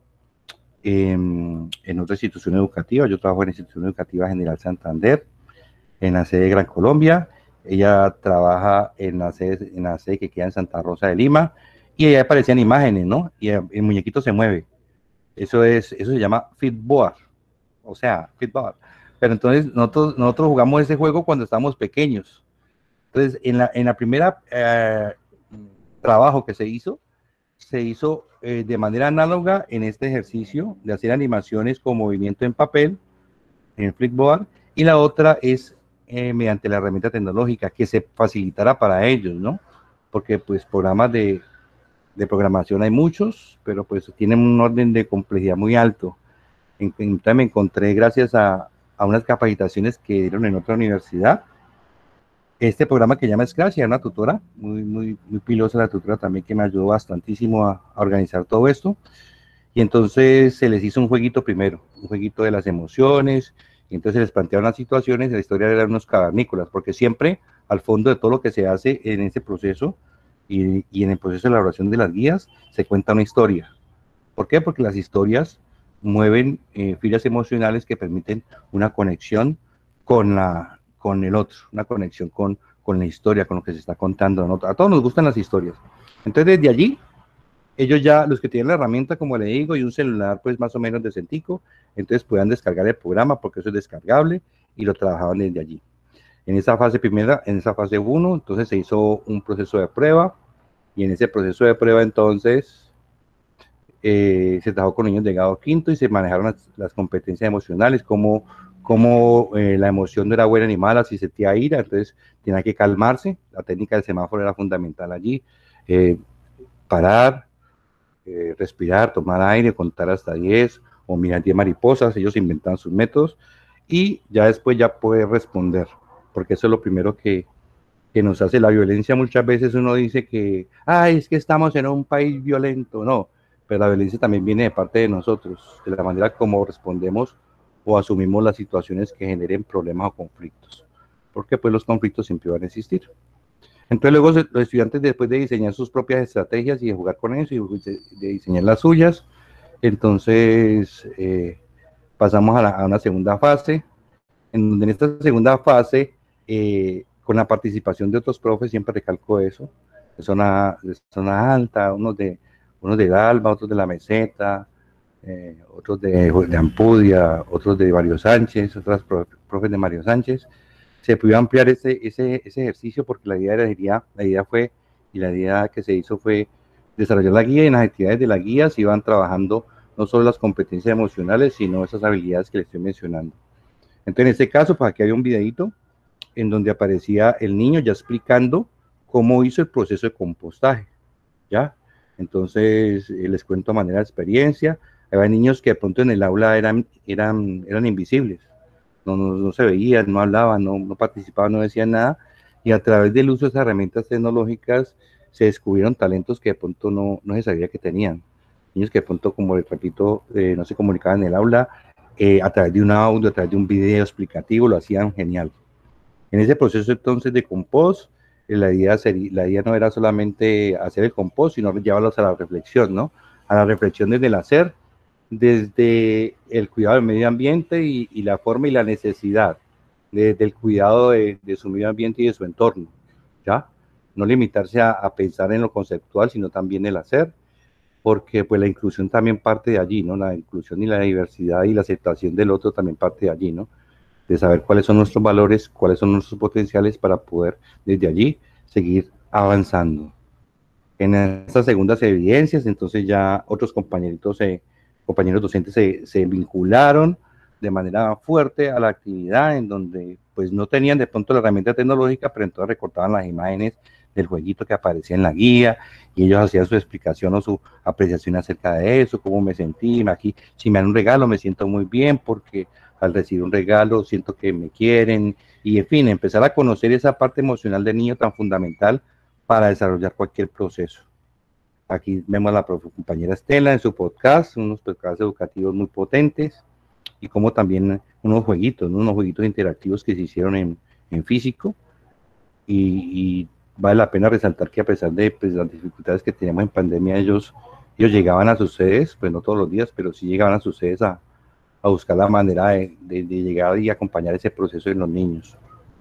en, en otra institución educativa. Yo trabajo en la Institución Educativa General Santander, en la sede de Gran Colombia. Ella trabaja en la sede, en la sede que queda en Santa Rosa de Lima, y ahí aparecían imágenes, ¿no? Y el muñequito se mueve. Eso es, eso se llama Fitboard, o sea, Fitboard. Pero entonces nosotros, nosotros jugamos ese juego cuando estábamos pequeños. Entonces, en la, en la primera eh, trabajo que se hizo, se hizo eh, de manera análoga en este ejercicio de hacer animaciones con movimiento en papel, en Flipboard, y la otra es eh, mediante la herramienta tecnológica que se facilitara para ellos, ¿no? Porque pues programas de, de programación hay muchos, pero pues tienen un orden de complejidad muy alto. Entonces me encontré, gracias a, a unas capacitaciones que dieron en otra universidad, este programa que llama Scratch, y era una tutora, muy, muy, muy pilosa la tutora también, que me ayudó bastantísimo a, a organizar todo esto. Y entonces se les hizo un jueguito primero, un jueguito de las emociones, y entonces se les plantearon las situaciones, y la historia eran unos cavernícolas, porque siempre al fondo de todo lo que se hace en ese proceso, y, y en el proceso de elaboración de las guías, se cuenta una historia. ¿Por qué? Porque las historias mueven eh, filas emocionales que permiten una conexión con, la, con el otro, una conexión con, con la historia, con lo que se está contando, ¿no? A todos nos gustan las historias. Entonces, desde allí, ellos ya, los que tienen la herramienta, como le digo, y un celular pues más o menos decentico, entonces puedan descargar el programa, porque eso es descargable, y lo trabajaban desde allí. En esa fase primera, en esa fase uno, entonces se hizo un proceso de prueba, y en ese proceso de prueba entonces eh, se trabajó con niños de grado quinto y se manejaron las, las competencias emocionales, como, como eh, la emoción no era buena ni mala, si sentía ira, entonces tenía que calmarse, la técnica del semáforo era fundamental allí, eh, parar, Eh, respirar, tomar aire, contar hasta diez o mirar diez mariposas. Ellos inventan sus métodos y ya después ya puede responder, porque eso es lo primero que, que nos hace la violencia. Muchas veces uno dice que, ay, es que estamos en un país violento, no, pero la violencia también viene de parte de nosotros, de la manera como respondemos o asumimos las situaciones que generen problemas o conflictos, porque pues los conflictos siempre van a existir. Entonces luego los estudiantes, después de diseñar sus propias estrategias y de jugar con eso y de diseñar las suyas, entonces eh, pasamos a, la, a una segunda fase, en donde en esta segunda fase, eh, con la participación de otros profes, siempre recalco eso, de zona, de zona alta, unos de, unos de Dalma, otros de La Meseta, eh, otros de, de Ampudia, otros de Mario Sánchez, otros profes de Mario Sánchez, se pudo ampliar ese, ese, ese ejercicio, porque la idea, era, la idea fue, y la idea que se hizo fue desarrollar la guía, y en las actividades de la guía se iban trabajando no solo las competencias emocionales, sino esas habilidades que les estoy mencionando. Entonces, en este caso, pues aquí había un videito en donde aparecía el niño ya explicando cómo hizo el proceso de compostaje, ¿ya? Entonces, eh, les cuento a manera de experiencia. Había niños que de pronto en el aula eran, eran, eran invisibles, No, no, no se veían, no hablaban, no, no participaban, no decían nada, y a través del uso de esas herramientas tecnológicas se descubrieron talentos que de pronto no, no se sabía que tenían. Niños que de pronto, como les repito, eh, no se comunicaban en el aula, eh, a través de un audio, a través de un video explicativo, lo hacían genial. En ese proceso entonces de compost, eh, la, idea sería, la idea no era solamente hacer el compost, sino llevarlos a la reflexión, ¿no? A la reflexión desde el hacer, desde el cuidado del medio ambiente y, y la forma y la necesidad, desde el cuidado de, de su medio ambiente y de su entorno, ¿ya? No limitarse a, a pensar en lo conceptual, sino también el hacer, porque pues la inclusión también parte de allí, ¿no? La inclusión y la diversidad y la aceptación del otro también parte de allí, ¿no? De saber cuáles son nuestros valores, cuáles son nuestros potenciales para poder desde allí seguir avanzando. En estas segundas evidencias, entonces ya otros compañeritos se compañeros docentes se, se vincularon de manera fuerte a la actividad, en donde pues no tenían de pronto la herramienta tecnológica, pero entonces recortaban las imágenes del jueguito que aparecía en la guía, y ellos hacían su explicación o su apreciación acerca de eso, cómo me sentí, aquí si me dan un regalo me siento muy bien, porque al recibir un regalo siento que me quieren, y en fin, empezar a conocer esa parte emocional del niño tan fundamental para desarrollar cualquier proceso. Aquí vemos a la compañera Estela en su podcast, unos podcasts educativos muy potentes, y como también unos jueguitos, ¿no? Unos jueguitos interactivos que se hicieron en, en físico, y, y vale la pena resaltar que a pesar de pues, las dificultades que teníamos en pandemia, ellos, ellos llegaban a sus sedes, pues no todos los días, pero sí llegaban a sus sedes a, a buscar la manera de, de, de llegar y acompañar ese proceso en los niños.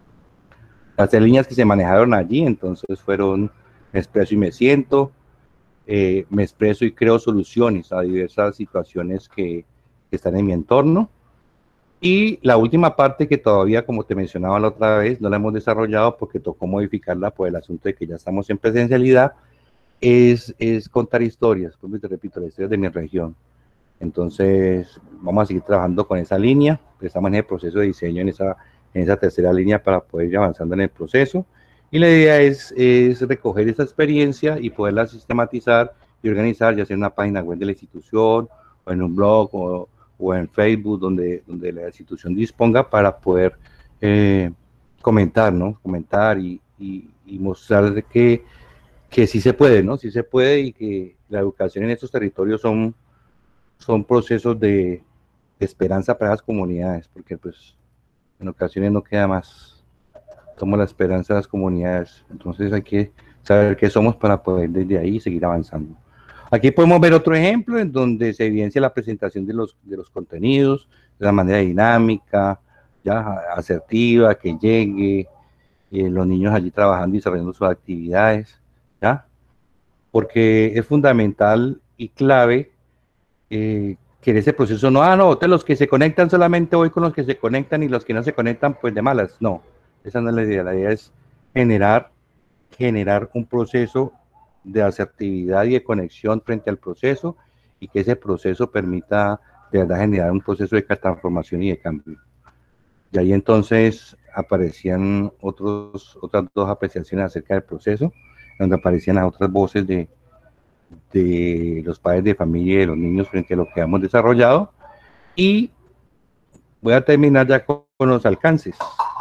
Las tres líneas que se manejaron allí, entonces fueron Me expreso y me siento, Eh, me expreso y creo soluciones a diversas situaciones que, que están en mi entorno. Y la última parte, que todavía, como te mencionaba la otra vez, no la hemos desarrollado porque tocó modificarla por el asunto de que ya estamos en presencialidad, es, es contar historias, como te repito, las historias de mi región. Entonces vamos a seguir trabajando con esa línea, estamos en el proceso de diseño en esa, en esa tercera línea para poder ir avanzando en el proceso. Y la idea es, es recoger esa experiencia y poderla sistematizar y organizar, ya sea en una página web de la institución, o en un blog, o, o en Facebook, donde, donde la institución disponga, para poder eh, comentar, ¿no? Comentar y, y, y mostrar que, que sí se puede, ¿no? Sí se puede y que la educación en estos territorios son, son procesos de, de esperanza para las comunidades, porque pues en ocasiones no queda más. Somos la esperanza de las comunidades, entonces hay que saber qué somos para poder desde ahí seguir avanzando. Aquí podemos ver otro ejemplo en donde se evidencia la presentación de los, de los contenidos de la manera dinámica, ya asertiva, que llegue, eh, los niños allí trabajando y desarrollando sus actividades, ¿ya? Porque es fundamental y clave eh, que en ese proceso no, ah, no, de los que se conectan solamente voy con los que se conectan y los que no se conectan, pues de malas. No, esa no es la idea. La idea es generar, generar un proceso de asertividad y de conexión frente al proceso y que ese proceso permita de verdad generar un proceso de transformación y de cambio. Y ahí entonces aparecían otros, otras dos apreciaciones acerca del proceso, donde aparecían las otras voces de, de los padres de familia y de los niños frente a lo que hemos desarrollado. Y voy a terminar ya con, con los alcances.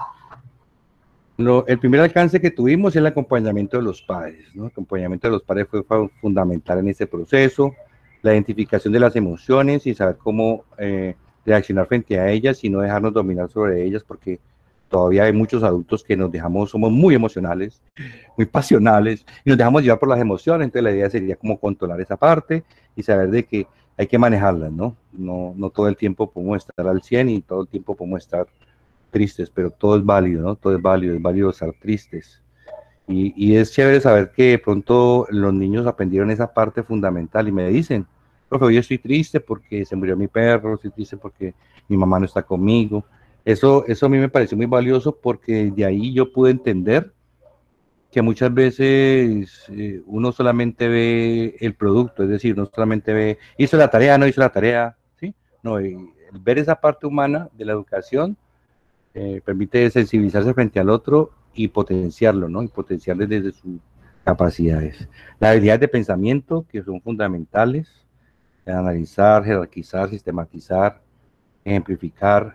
Lo, el primer alcance que tuvimos es el acompañamiento de los padres, ¿no? El acompañamiento de los padres fue, fue fundamental en este proceso, la identificación de las emociones y saber cómo eh, reaccionar frente a ellas y no dejarnos dominar sobre ellas, porque todavía hay muchos adultos que nos dejamos, somos muy emocionales, muy pasionales, y nos dejamos llevar por las emociones. Entonces la idea sería como controlar esa parte y saber de que hay que manejarlas, ¿no? No, no todo el tiempo podemos estar al cien y todo el tiempo podemos estar tristes, pero todo es válido, ¿no? Todo es válido, es válido estar tristes. Y, y es chévere saber que de pronto los niños aprendieron esa parte fundamental y me dicen, profe, hoy estoy triste porque se murió mi perro, estoy triste porque mi mamá no está conmigo. Eso, eso a mí me pareció muy valioso porque de ahí yo pude entender que muchas veces eh, uno solamente ve el producto, es decir, no solamente ve, hizo la tarea, no hizo la tarea, ¿sí? No, el ver esa parte humana de la educación eh, permite sensibilizarse frente al otro y potenciarlo, ¿no? Y potenciarle desde sus capacidades. Las habilidades de pensamiento, que son fundamentales, analizar, jerarquizar, sistematizar, ejemplificar,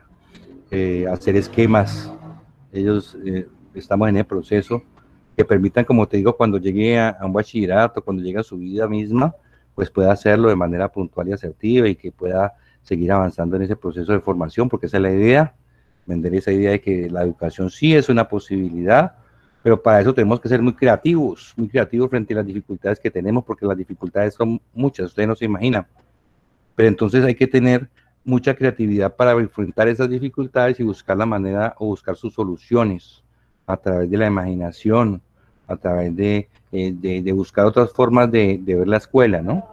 eh, hacer esquemas. Ellos, eh, estamos en el proceso que permitan, como te digo, cuando llegue a, a un bachillerato, cuando llegue a su vida misma, pues pueda hacerlo de manera puntual y asertiva y que pueda seguir avanzando en ese proceso de formación, porque esa es la idea, vender esa idea de que la educación sí es una posibilidad, pero para eso tenemos que ser muy creativos, muy creativos frente a las dificultades que tenemos, porque las dificultades son muchas, ustedes no se imaginan, pero entonces hay que tener mucha creatividad para enfrentar esas dificultades y buscar la manera o buscar sus soluciones a través de la imaginación, a través de, eh, de, de buscar otras formas de, de ver la escuela, ¿no?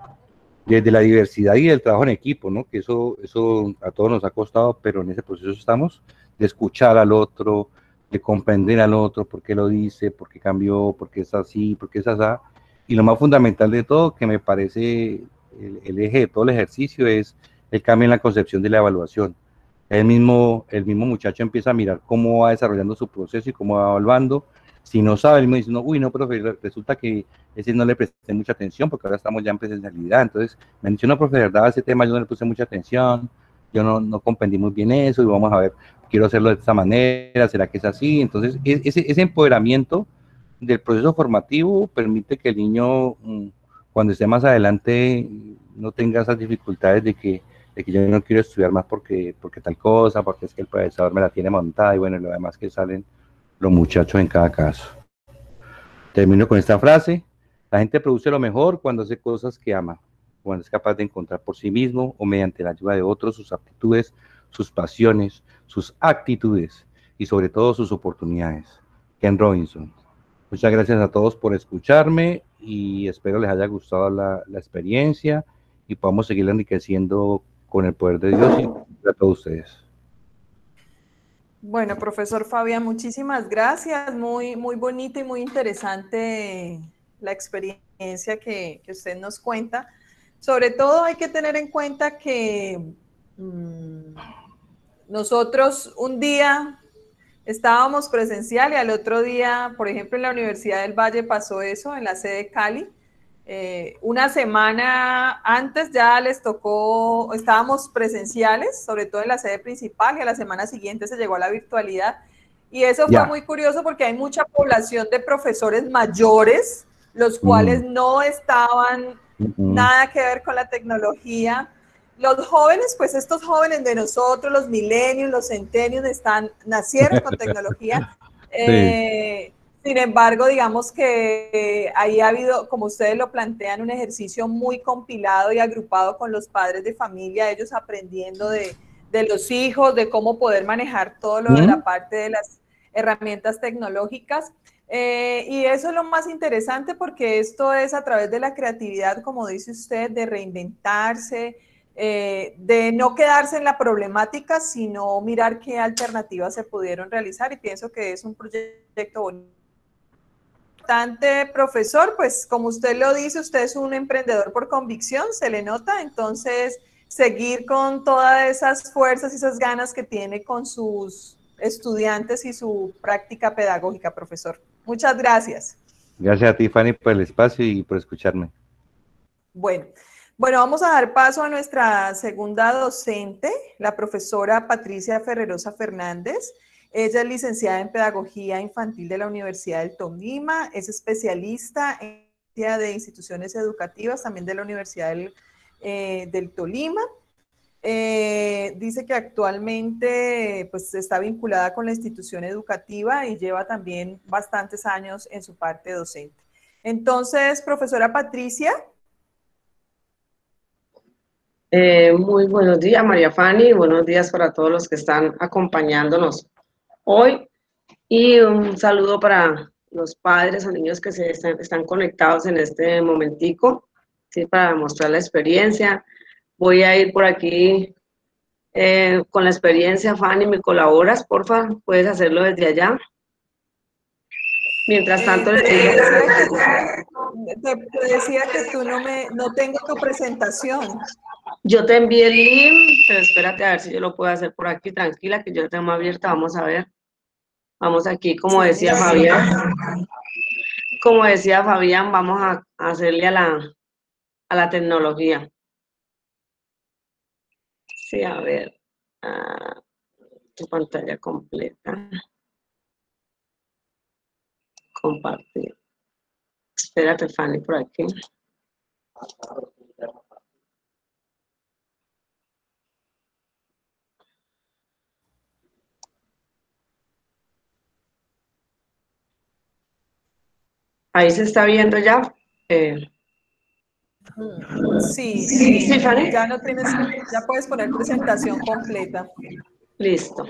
Desde la diversidad y del trabajo en equipo, ¿no? Que eso, eso a todos nos ha costado, pero en ese proceso estamos, de escuchar al otro, de comprender al otro, por qué lo dice, por qué cambió, por qué es así, por qué es así. Y lo más fundamental de todo, que me parece el, el eje de todo el ejercicio, es el cambio en la concepción de la evaluación. El mismo, el mismo muchacho empieza a mirar cómo va desarrollando su proceso y cómo va evaluando. Si no sabe, él me dice, no, uy, no, profe, resulta que ese no le presté mucha atención porque ahora estamos ya en presencialidad. Entonces, me han dicho, no, profe, de verdad, ese tema yo no le puse mucha atención, yo no, no comprendí muy bien eso y vamos a ver, quiero hacerlo de esta manera, ¿será que es así? Entonces, ese, ese empoderamiento del proceso formativo permite que el niño, cuando esté más adelante, no tenga esas dificultades de que de que yo no quiero estudiar más porque, porque tal cosa, porque es que el profesor me la tiene montada y bueno, y lo demás que salen los muchachos en cada caso. Termino con esta frase: la gente produce lo mejor cuando hace cosas que ama, cuando es capaz de encontrar por sí mismo o mediante la ayuda de otros sus aptitudes, sus pasiones, sus actitudes y sobre todo sus oportunidades. Ken Robinson. Muchas gracias a todos por escucharme y espero les haya gustado la, la experiencia y podamos seguir enriqueciendo con el poder de Dios y a todos ustedes. Bueno, profesor Fabián, muchísimas gracias. Muy, muy bonita y muy interesante la experiencia que, que usted nos cuenta. Sobre todo hay que tener en cuenta que mmm, nosotros un día estábamos presencial y al otro día, por ejemplo, en la Universidad del Valle pasó eso, en la sede Cali. Eh, una semana antes ya les tocó, estábamos presenciales, sobre todo en la sede principal, y a la semana siguiente se llegó a la virtualidad. Y eso Ya. fue muy curioso porque hay mucha población de profesores mayores, los cuales Mm. no estaban Mm. nada que ver con la tecnología. Los jóvenes, pues estos jóvenes de nosotros, los millennials, los centennials, están, nacieron con tecnología. Sí. Eh, sin embargo, digamos que ahí ha habido, como ustedes lo plantean, un ejercicio muy compilado y agrupado con los padres de familia, ellos aprendiendo de, de los hijos, de cómo poder manejar todo lo de la parte de las herramientas tecnológicas. Eh, y eso es lo más interesante porque esto es a través de la creatividad, como dice usted, de reinventarse, eh, de no quedarse en la problemática, sino mirar qué alternativas se pudieron realizar, y pienso que es un proyecto bonito. Bastante, profesor, pues como usted lo dice, usted es un emprendedor por convicción, se le nota, entonces seguir con todas esas fuerzas y esas ganas que tiene con sus estudiantes y su práctica pedagógica, profesor. Muchas gracias. Gracias a ti, Fanny, por el espacio y por escucharme. Bueno, bueno, vamos a dar paso a nuestra segunda docente, la profesora Patricia Ferrerosa Fernández. Ella es licenciada en Pedagogía Infantil de la Universidad del Tolima, es especialista en de instituciones educativas, también de la Universidad del, eh, del Tolima. Eh, dice que actualmente pues, está vinculada con la institución educativa y lleva también bastantes años en su parte docente. Entonces, profesora Patricia. Eh, muy buenos días, María Fanny, buenos días para todos los que están acompañándonos hoy, y un saludo para los padres o niños que se están, están conectados en este momentico, ¿sí? Para mostrar la experiencia. Voy a ir por aquí eh, con la experiencia. Fanny, ¿me colaboras, porfa? ¿Puedes hacerlo desde allá? Mientras tanto, eh, les te, digo... decía que, te, te decía que tú no, me, no tengo tu presentación. Yo te envié el link, pero espérate a ver si yo lo puedo hacer por aquí, tranquila, que yo la tengo abierta, vamos a ver. Vamos aquí, como Sí, decía Fabián, como decía Fabián, vamos a, a hacerle a la, a la tecnología. Sí, a ver, uh, tu pantalla completa. Compartir. Espérate, Fanny, por aquí. Ahí se está viendo ya. Eh, sí, sí, sí, eh, Fanny. ya no tienes, ya puedes poner presentación completa. Listo.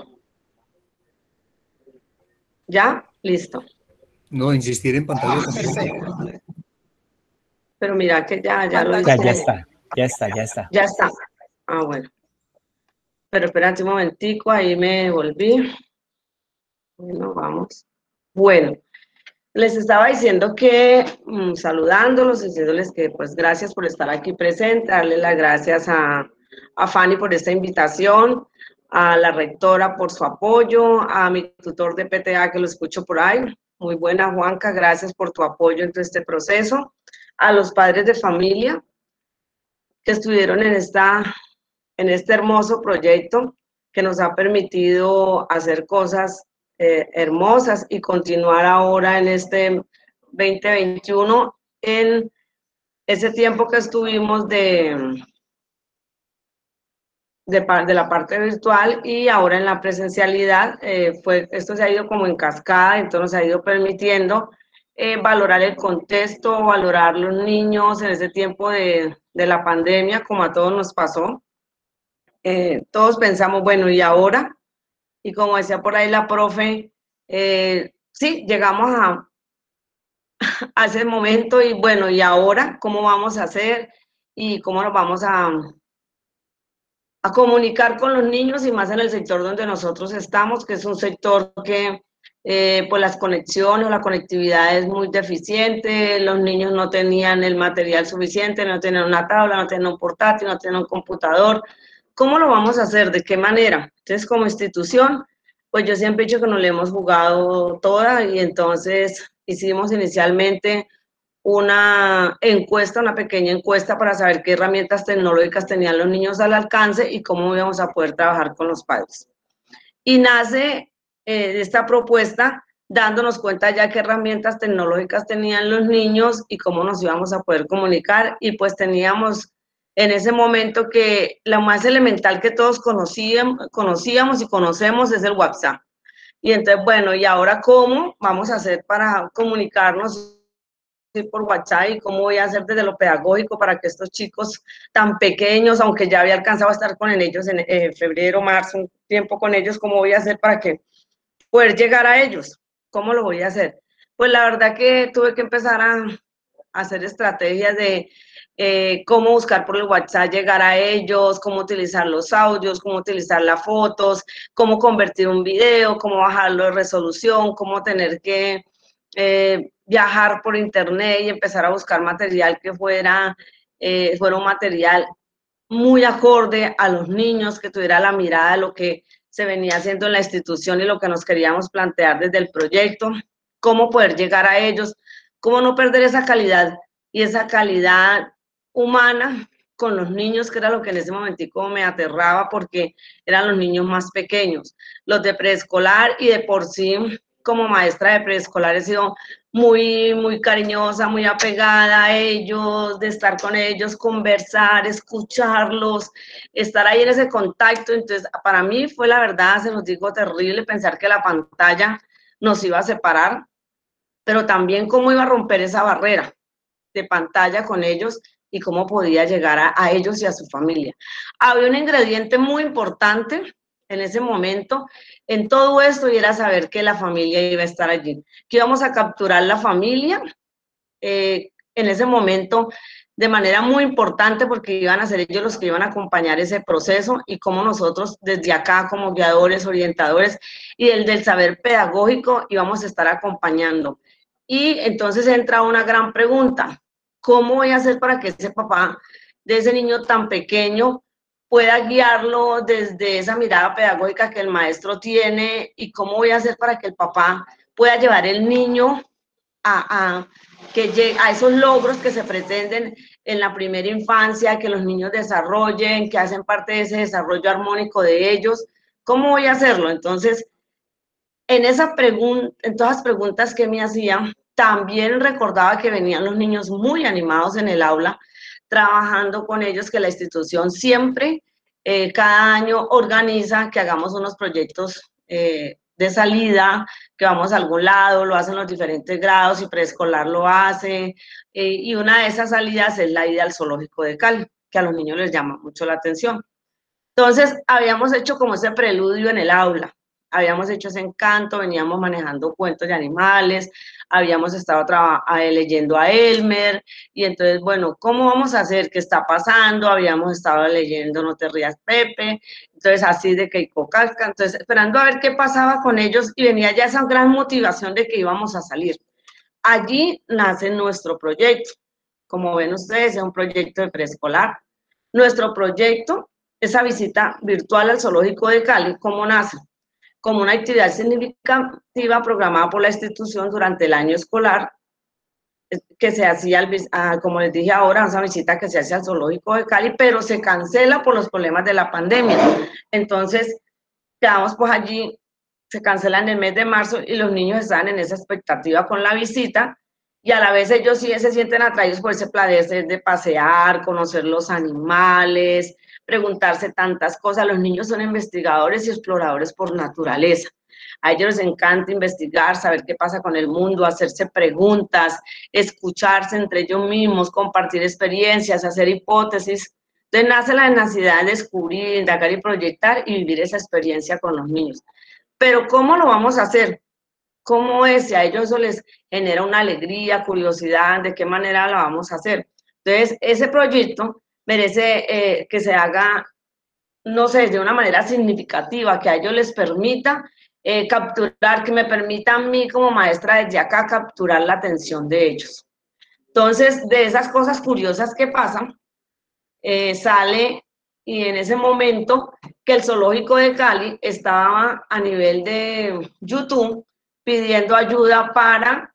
¿Ya? Listo. No, insistir en pantalla completa. Perfecto. Pero mira que ya, ya lo Ya, hice. ya está, ya está, ya está. Ya está. Ah, bueno. Pero espérate un momentico, ahí me volví. Bueno, vamos. Bueno, les estaba diciendo que, mmm, saludándolos, diciéndoles que pues gracias por estar aquí presente, darle las gracias a, a Fanny por esta invitación, a la rectora por su apoyo, a mi tutor de P T A que lo escucho por ahí. Muy buena, Juanca, gracias por tu apoyo en todo este proceso. A los padres de familia que estuvieron en, esta, en este hermoso proyecto que nos ha permitido hacer cosas eh, hermosas y continuar ahora en este veinte veintiuno en ese tiempo que estuvimos de, de, de la parte virtual y ahora en la presencialidad. Eh, fue, esto se ha ido como en cascada, entonces nos ha ido permitiendo eh, valorar el contexto, valorar los niños en ese tiempo de, de la pandemia, como a todos nos pasó. Eh, todos pensamos, bueno, ¿y ahora? Y como decía por ahí la profe, eh, sí, llegamos a, a ese momento y bueno, ¿y ahora cómo vamos a hacer? ¿Y cómo nos vamos a, a comunicar con los niños? Y más en el sector donde nosotros estamos, que es un sector que eh, pues las conexiones o la conectividad es muy deficiente, los niños no tenían el material suficiente, no tenían una tabla, no tenían un portátil, no tenían un computador. ¿Cómo lo vamos a hacer? ¿De qué manera? Entonces, como institución, pues yo siempre he dicho que nos le hemos jugado toda y entonces hicimos inicialmente una encuesta, una pequeña encuesta para saber qué herramientas tecnológicas tenían los niños al alcance y cómo íbamos a poder trabajar con los padres. Y nace eh, de esta propuesta, dándonos cuenta ya qué herramientas tecnológicas tenían los niños y cómo nos íbamos a poder comunicar. Y pues teníamos en ese momento que lo más elemental que todos conocíamos, conocíamos y conocemos es el WhatsApp. Y entonces, bueno, ¿y ahora cómo vamos a hacer para comunicarnos por WhatsApp y cómo voy a hacer desde lo pedagógico para que estos chicos tan pequeños, aunque ya había alcanzado a estar con ellos en eh, febrero, marzo, un tiempo con ellos, cómo voy a hacer para que poder llegar a ellos? ¿Cómo lo voy a hacer? Pues la verdad que tuve que empezar a, a hacer estrategias de eh, cómo buscar por el WhatsApp llegar a ellos, cómo utilizar los audios, cómo utilizar las fotos, cómo convertir un video, cómo bajarlo de resolución, cómo tener que eh, viajar por internet y empezar a buscar material que fuera, eh, fuera un material muy acorde a los niños, que tuviera la mirada de lo que se venía haciendo en la institución y lo que nos queríamos plantear desde el proyecto, cómo poder llegar a ellos, cómo no perder esa calidad y esa calidad humana con los niños, que era lo que en ese momentico me aterraba porque eran los niños más pequeños, los de preescolar, y de por sí como maestra de preescolar he sido muy, muy cariñosa, muy apegada a ellos, de estar con ellos, conversar, escucharlos, estar ahí en ese contacto. Entonces, para mí fue, la verdad, se los digo, terrible pensar que la pantalla nos iba a separar, pero también cómo iba a romper esa barrera de pantalla con ellos y cómo podía llegar a, a ellos y a su familia. Había un ingrediente muy importante en ese momento en todo esto, y era saber que la familia iba a estar allí, que íbamos a capturar la familia eh, en ese momento de manera muy importante, porque iban a ser ellos los que iban a acompañar ese proceso, y cómo nosotros desde acá como guiadores, orientadores y el del saber pedagógico íbamos a estar acompañando. Y entonces entra una gran pregunta: ¿cómo voy a hacer para que ese papá de ese niño tan pequeño pueda guiarlo desde esa mirada pedagógica que el maestro tiene? ¿Y cómo voy a hacer para que el papá pueda llevar el niño a, a, que llegue a esos logros que se pretenden en la primera infancia, que los niños desarrollen, que hacen parte de ese desarrollo armónico de ellos? ¿Cómo voy a hacerlo? Entonces, en, esa pregunta, en todas las preguntas que me hacían, también recordaba que venían los niños muy animados en el aula, trabajando con ellos, que la institución siempre, eh, cada año organiza que hagamos unos proyectos eh, de salida, que vamos a algún lado, lo hacen los diferentes grados y preescolar lo hace, eh, y una de esas salidas es la ida al zoológico de Cali, que a los niños les llama mucho la atención. Entonces, habíamos hecho como ese preludio en el aula, habíamos hecho ese encanto, veníamos manejando cuentos de animales, habíamos estado leyendo a Elmer, y entonces, bueno, ¿cómo vamos a hacer? ¿Qué está pasando? Habíamos estado leyendo No te rías, Pepe, entonces así de Keiko Casca, entonces esperando a ver qué pasaba con ellos, y venía ya esa gran motivación de que íbamos a salir. Allí nace nuestro proyecto. Como ven ustedes, es un proyecto de preescolar. Nuestro proyecto, esa visita virtual al zoológico de Cali, ¿cómo nace? Como una actividad significativa programada por la institución durante el año escolar, que se hacía, como les dije ahora, esa visita que se hace al zoológico de Cali, pero se cancela por los problemas de la pandemia. Entonces, quedamos pues allí, se cancela en el mes de marzo, y los niños están en esa expectativa con la visita, y a la vez ellos sí se sienten atraídos por ese placer de pasear, conocer los animales, preguntarse tantas cosas. Los niños son investigadores y exploradores por naturaleza. A ellos les encanta investigar, saber qué pasa con el mundo, hacerse preguntas, escucharse entre ellos mismos, compartir experiencias, hacer hipótesis. Entonces nace la necesidad de descubrir, indagar y proyectar y vivir esa experiencia con los niños. Pero ¿cómo lo vamos a hacer? ¿Cómo es? Si a ellos eso les genera una alegría, curiosidad, ¿de qué manera lo vamos a hacer? Entonces, ese proyecto merece eh, que se haga, no sé, de una manera significativa, que a ellos les permita eh, capturar, que me permita a mí como maestra desde acá capturar la atención de ellos. Entonces, de esas cosas curiosas que pasan, eh, sale, y en ese momento que el zoológico de Cali estaba a nivel de YouTube pidiendo ayuda para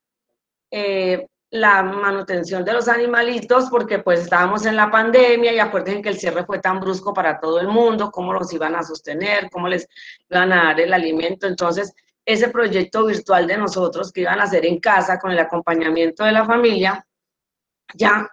eh, la manutención de los animalitos, porque pues estábamos en la pandemia, y acuérdense que el cierre fue tan brusco para todo el mundo, cómo los iban a sostener, cómo les iban a dar el alimento. Entonces ese proyecto virtual de nosotros que iban a hacer en casa con el acompañamiento de la familia, ya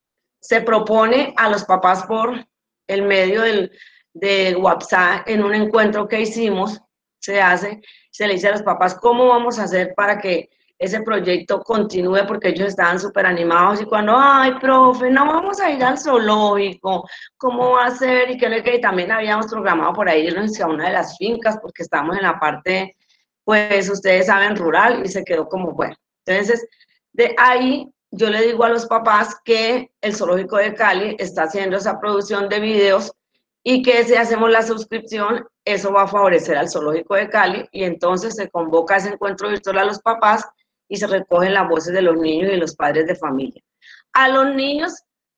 se propone a los papás por el medio del, del WhatsApp en un encuentro que hicimos, se hace, se le dice a los papás cómo vamos a hacer para que ese proyecto continúe, porque ellos estaban súper animados y cuando, ay, profe, no vamos a ir al zoológico, ¿cómo va a ser? Y que, que también habíamos programado por ahí irnos a una de las fincas, porque estamos en la parte, pues ustedes saben, rural, y se quedó como, bueno. Entonces, de ahí yo le digo a los papás que el Zoológico de Cali está haciendo esa producción de videos y que si hacemos la suscripción, eso va a favorecer al Zoológico de Cali y entonces se convoca ese encuentro virtual a los papás y se recogen las voces de los niños y los padres de familia. A los niños,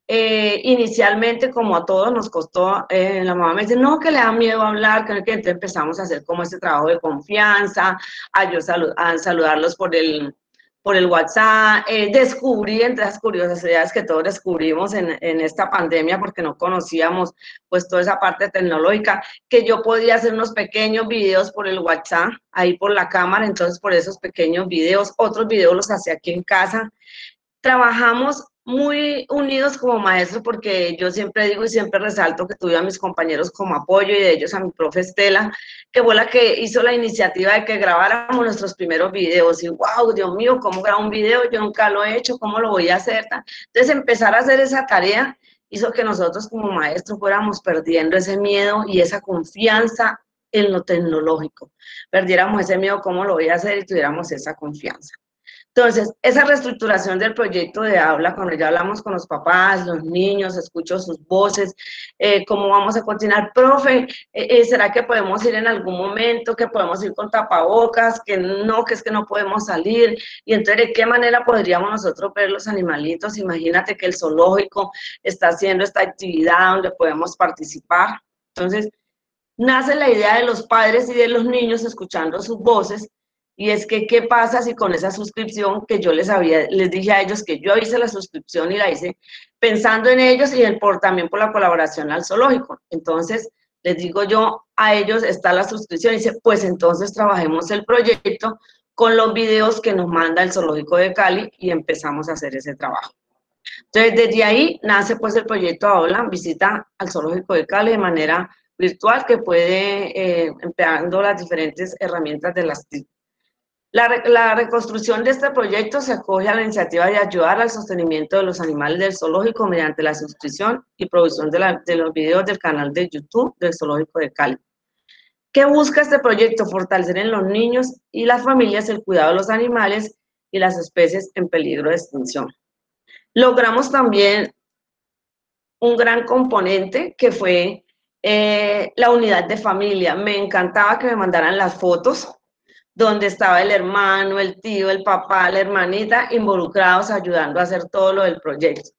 eh, inicialmente, como a todos nos costó, eh, la mamá me dice, no, que le da miedo hablar, que, que entonces empezamos a hacer como ese trabajo de confianza, a, yo salud, a saludarlos por el... por el WhatsApp, eh, descubrí entre las curiosidades que todos descubrimos en, en esta pandemia porque no conocíamos pues toda esa parte tecnológica, que yo podía hacer unos pequeños videos por el WhatsApp, ahí por la cámara, entonces por esos pequeños videos, otros videos los hacía aquí en casa. Trabajamos muy unidos como maestros porque yo siempre digo y siempre resalto que tuve a mis compañeros como apoyo y de ellos a mi profe Estela, que fue la que hizo la iniciativa de que grabáramos nuestros primeros videos y wow, Dios mío, ¿cómo grabo un video? Yo nunca lo he hecho, ¿cómo lo voy a hacer? Entonces empezar a hacer esa tarea hizo que nosotros como maestros fuéramos perdiendo ese miedo y esa confianza en lo tecnológico, perdiéramos ese miedo, ¿cómo lo voy a hacer? Y tuviéramos esa confianza. Entonces, esa reestructuración del proyecto de aula, cuando ya hablamos con los papás, los niños, escucho sus voces, eh, cómo vamos a continuar, profe, eh, ¿será que podemos ir en algún momento, que podemos ir con tapabocas, que no, que es que no podemos salir? Y entonces, ¿de qué manera podríamos nosotros ver los animalitos? Imagínate que el zoológico está haciendo esta actividad donde podemos participar. Entonces, nace la idea de los padres y de los niños escuchando sus voces. Y es que, ¿qué pasa si con esa suscripción que yo les había, les dije a ellos que yo hice la suscripción y la hice pensando en ellos y el por, también por la colaboración al zoológico? Entonces, les digo yo, a ellos está la suscripción y dice, pues entonces trabajemos el proyecto con los videos que nos manda el Zoológico de Cali y empezamos a hacer ese trabajo. Entonces, desde ahí nace pues el proyecto Aula, visita al Zoológico de Cali de manera virtual que puede, eh, empleando las diferentes herramientas de las T I C. La, la reconstrucción de este proyecto se acoge a la iniciativa de ayudar al sostenimiento de los animales del zoológico mediante la suscripción y producción de, la, de los videos del canal de YouTube del Zoológico de Cali. ¿Qué busca este proyecto? Fortalecer en los niños y las familias el cuidado de los animales y las especies en peligro de extinción. Logramos también un gran componente que fue eh, la unidad de familia. Me encantaba que me mandaran las fotos donde estaba el hermano, el tío, el papá, la hermanita, involucrados ayudando a hacer todo lo del proyecto.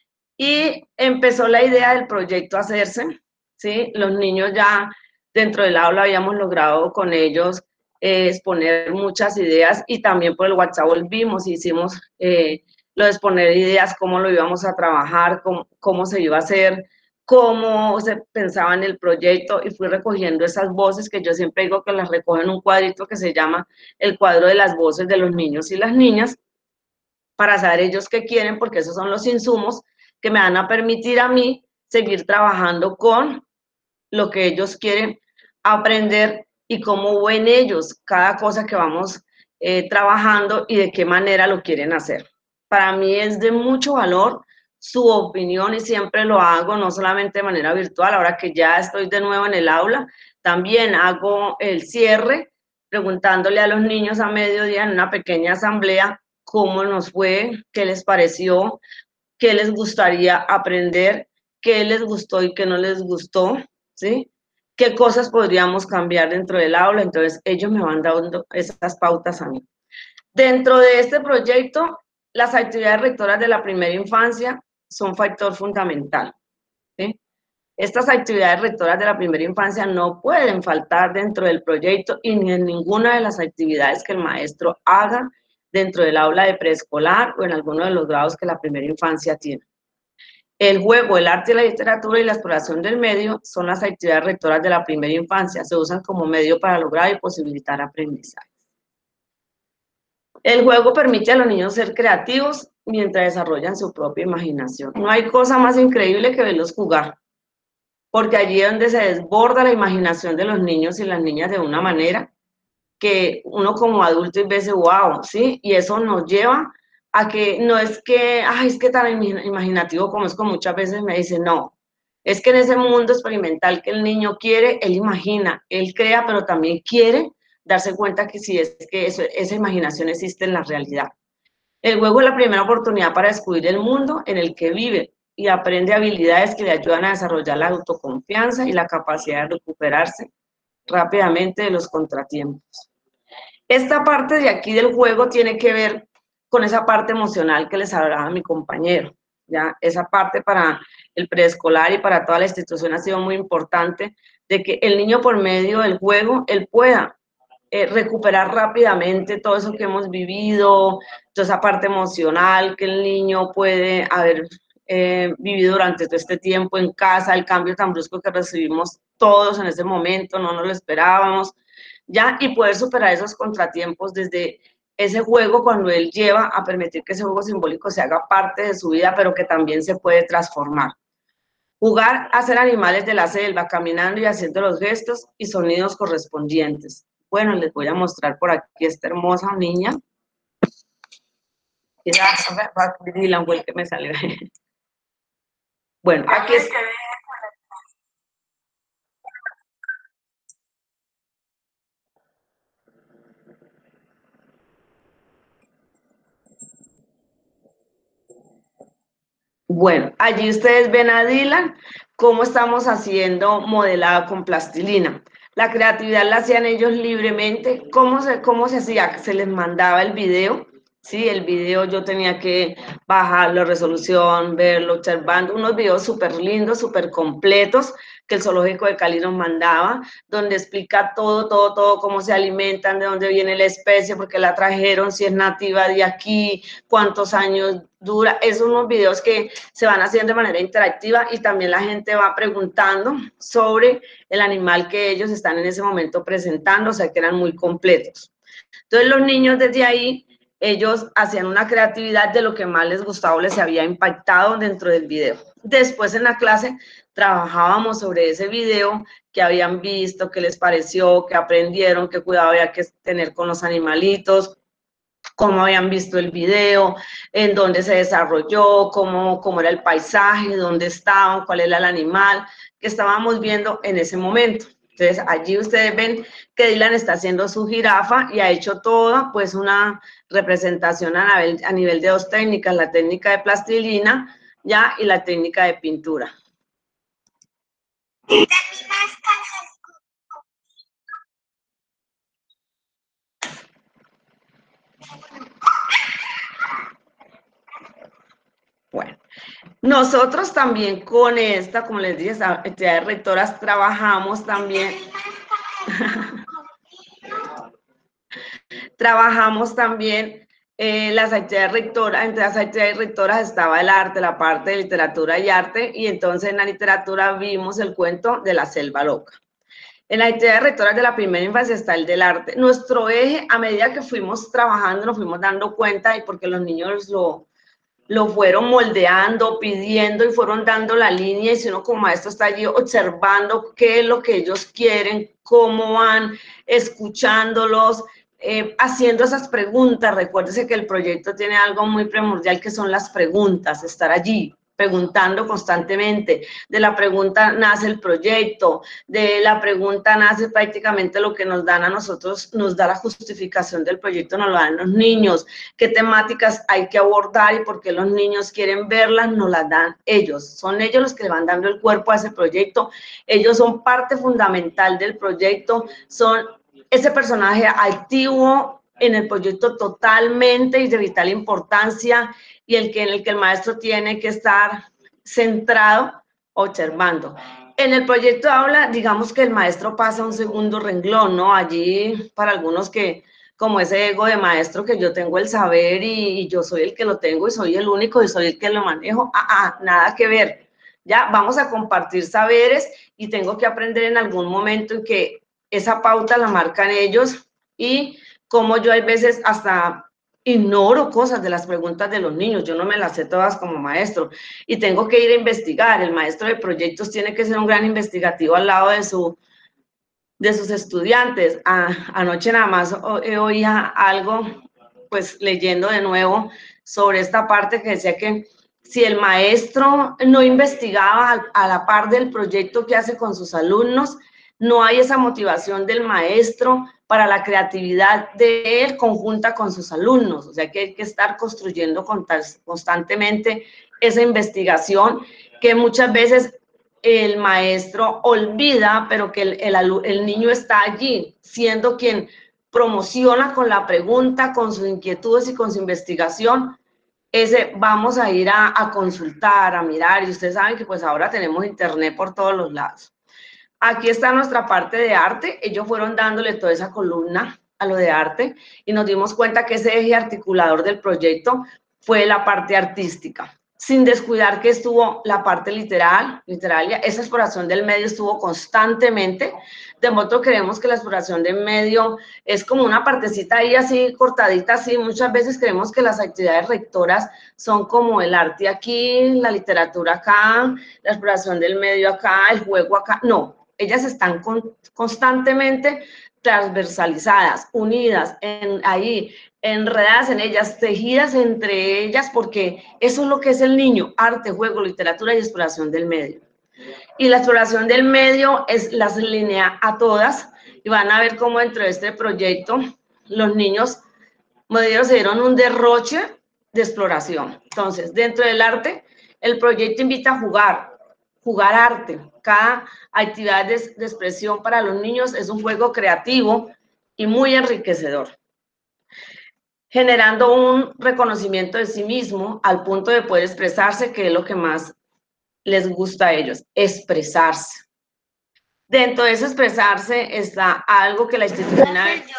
Y empezó la idea del proyecto a hacerse, ¿sí? Los niños ya dentro del aula habíamos logrado con ellos eh, exponer muchas ideas y también por el WhatsApp volvimos, hicimos eh, lo de exponer ideas, cómo lo íbamos a trabajar, cómo, cómo se iba a hacer, cómo se pensaba en el proyecto y fui recogiendo esas voces que yo siempre digo que las recojo en un cuadrito que se llama el cuadro de las voces de los niños y las niñas para saber ellos qué quieren porque esos son los insumos que me van a permitir a mí seguir trabajando con lo que ellos quieren aprender y cómo ven ellos cada cosa que vamos eh, trabajando y de qué manera lo quieren hacer. Para mí es de mucho valor su opinión y siempre lo hago, no solamente de manera virtual, ahora que ya estoy de nuevo en el aula, también hago el cierre preguntándole a los niños a mediodía en una pequeña asamblea cómo nos fue, qué les pareció, qué les gustaría aprender, qué les gustó y qué no les gustó, ¿sí? Qué cosas podríamos cambiar dentro del aula, entonces ellos me van dando esas pautas a mí. Dentro de este proyecto, las actividades rectoras de la primera infancia son factor fundamental, ¿sí? Estas actividades rectoras de la primera infancia no pueden faltar dentro del proyecto y ni en ninguna de las actividades que el maestro haga dentro del aula de preescolar o en alguno de los grados que la primera infancia tiene. El juego, el arte, la literatura y la exploración del medio son las actividades rectoras de la primera infancia. Se usan como medio para lograr y posibilitar aprendizaje. El juego permite a los niños ser creativos mientras desarrollan su propia imaginación. No hay cosa más increíble que verlos jugar, porque allí es donde se desborda la imaginación de los niños y las niñas de una manera que uno como adulto y dice, wow, ¿sí? Y eso nos lleva a que no es que, ay, es que tan imaginativo como es, como muchas veces me dicen, no, es que en ese mundo experimental que el niño quiere, él imagina, él crea, pero también quiere darse cuenta que si es que eso, esa imaginación existe en la realidad. El juego es la primera oportunidad para descubrir el mundo en el que vive y aprende habilidades que le ayudan a desarrollar la autoconfianza y la capacidad de recuperarse rápidamente de los contratiempos. Esta parte de aquí del juego tiene que ver con esa parte emocional que les hablaba mi compañero, ¿ya? Esa parte para el preescolar y para toda la institución ha sido muy importante, de que el niño por medio del juego, él pueda eh, recuperar rápidamente todo eso que hemos vivido, toda esa parte emocional que el niño puede haber eh, vivido durante todo este tiempo en casa, el cambio tan brusco que recibimos todos en ese momento, no nos lo esperábamos, ¿ya? Y poder superar esos contratiempos desde ese juego cuando él lleva a permitir que ese juego simbólico se haga parte de su vida, pero que también se puede transformar. Jugar a ser animales de la selva, caminando y haciendo los gestos y sonidos correspondientes. Bueno, les voy a mostrar por aquí esta hermosa niña. Dylan fue el que me salió. Bueno, aquí está. Bueno, allí ustedes ven a Dylan, cómo estamos haciendo modelado con plastilina. La creatividad la hacían ellos libremente. ¿Cómo se, cómo se hacía? Se les mandaba el video, ¿sí? El video yo tenía que bajar la resolución, verlo, observando unos videos súper lindos, súper completos, que el Zoológico de Cali nos mandaba, donde explica todo, todo, todo, cómo se alimentan, de dónde viene la especie, por qué la trajeron, si es nativa de aquí, cuántos años dura. Es unos videos que se van haciendo de manera interactiva y también la gente va preguntando sobre el animal que ellos están en ese momento presentando, o sea que eran muy completos. Entonces los niños desde ahí, ellos hacían una creatividad de lo que más les gustaba o les había impactado dentro del video. Después en la clase trabajábamos sobre ese video que habían visto, qué les pareció, qué aprendieron, qué cuidado había que tener con los animalitos, cómo habían visto el video, en dónde se desarrolló, cómo, cómo era el paisaje, dónde estaban, cuál era el animal que estábamos viendo en ese momento. Entonces, allí ustedes ven que Dylan está haciendo su jirafa y ha hecho toda pues una representación a nivel, a nivel de dos técnicas, la técnica de plastilina ya y la técnica de pintura. Bueno, nosotros también con esta, como les dije, actividades rectoras, trabajamos también, trabajamos también eh, las actividades rectoras. Entre las actividades rectoras estaba el arte, la parte de literatura y arte, y entonces en la literatura vimos el cuento de la selva loca. En las actividades rectoras de la primera infancia está el del arte. Nuestro eje, a medida que fuimos trabajando, nos fuimos dando cuenta, y porque los niños lo... lo fueron moldeando, pidiendo y fueron dando la línea, y si uno como maestro está allí observando qué es lo que ellos quieren, cómo van, escuchándolos, eh, haciendo esas preguntas. Recuérdese que el proyecto tiene algo muy primordial que son las preguntas, estar allí preguntando constantemente. De la pregunta nace el proyecto, de la pregunta nace prácticamente lo que nos dan a nosotros, nos da la justificación del proyecto, nos lo dan los niños, qué temáticas hay que abordar y por qué los niños quieren verlas, nos las dan ellos, son ellos los que le van dando el cuerpo a ese proyecto, ellos son parte fundamental del proyecto, son ese personaje activo en el proyecto totalmente y de vital importancia, y el que, en el que el maestro tiene que estar centrado observando. En el proyecto aula, digamos que el maestro pasa a un segundo renglón, ¿no? Allí, para algunos que, como ese ego de maestro, que yo tengo el saber y, y yo soy el que lo tengo y soy el único y soy el que lo manejo, ah, ah, nada que ver. Ya, vamos a compartir saberes y tengo que aprender en algún momento en que esa pauta la marcan ellos, y como yo hay veces hasta ignoro cosas de las preguntas de los niños, yo no me las sé todas como maestro y tengo que ir a investigar. El maestro de proyectos tiene que ser un gran investigativo al lado de, su, de sus estudiantes. A, anoche nada más oía algo, pues leyendo de nuevo sobre esta parte que decía que si el maestro no investigaba a la par del proyecto que hace con sus alumnos, no hay esa motivación del maestro para la creatividad de él conjunta con sus alumnos. O sea que hay que estar construyendo constantemente esa investigación que muchas veces el maestro olvida, pero que el, el, el niño está allí, siendo quien promociona con la pregunta, con sus inquietudes y con su investigación, ese vamos a ir a, a consultar, a mirar, y ustedes saben que pues ahora tenemos internet por todos los lados. Aquí está nuestra parte de arte, ellos fueron dándole toda esa columna a lo de arte y nos dimos cuenta que ese eje articulador del proyecto fue la parte artística, sin descuidar que estuvo la parte literal, literaria, esa exploración del medio estuvo constantemente. De modo que creemos que la exploración del medio es como una partecita ahí así, cortadita así. Muchas veces creemos que las actividades rectoras son como el arte aquí, la literatura acá, la exploración del medio acá, el juego acá. No, ellas están con, constantemente transversalizadas, unidas, en, ahí, enredadas en ellas, tejidas entre ellas, porque eso es lo que es el niño, arte, juego, literatura y exploración del medio. Y la exploración del medio es, las linea a todas, y van a ver cómo dentro de este proyecto los niños modernos se dieron un derroche de exploración. Entonces, dentro del arte, el proyecto invita a jugar, jugar arte. Cada actividad de, de expresión para los niños es un juego creativo y muy enriquecedor, generando un reconocimiento de sí mismo al punto de poder expresarse, que es lo que más les gusta a ellos, expresarse. Dentro de ese expresarse está algo que la institución...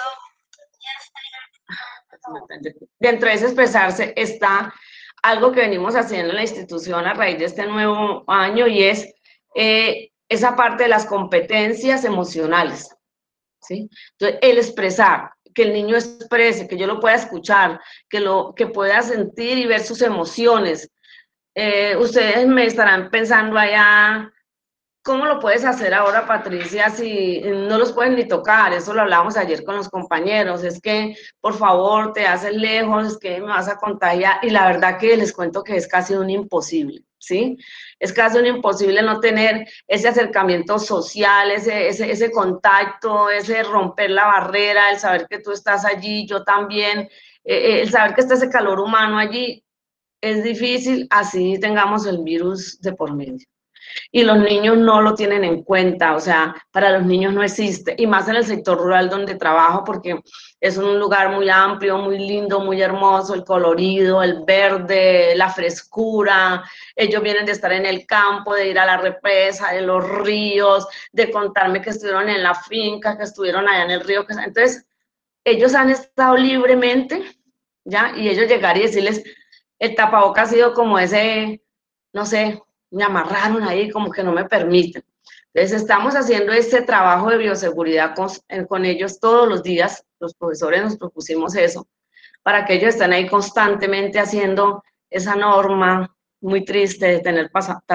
Dentro de ese expresarse está algo que venimos haciendo en la institución a raíz de este nuevo año, y es eh, esa parte de las competencias emocionales, ¿sí? Entonces, el expresar, que el niño exprese, que yo lo pueda escuchar, que, lo, que pueda sentir y ver sus emociones. Eh, ustedes me estarán pensando allá, ¿cómo lo puedes hacer ahora, Patricia, si no los puedes ni tocar? Eso lo hablábamos ayer con los compañeros, es que, por favor, te haces lejos, es que me vas a contagiar, y la verdad que les cuento que es casi un imposible, ¿sí? Es casi un imposible no tener ese acercamiento social, ese, ese, ese contacto, ese romper la barrera, el saber que tú estás allí, yo también, eh, el saber que está ese calor humano allí, es difícil, así tengamos el virus de por medio. Y los niños no lo tienen en cuenta, o sea, para los niños no existe, y más en el sector rural donde trabajo, porque es un lugar muy amplio, muy lindo, muy hermoso, el colorido, el verde, la frescura. Ellos vienen de estar en el campo, de ir a la represa, de los ríos, de contarme que estuvieron en la finca, que estuvieron allá en el río. Entonces, ellos han estado libremente, ¿ya? Y ellos llegar y decirles, el tapabocas ha sido como ese, no sé, me amarraron ahí, como que no me permiten. Entonces, estamos haciendo este trabajo de bioseguridad con, con ellos todos los días. Los profesores nos propusimos eso, para que ellos estén ahí constantemente haciendo esa norma muy triste de tener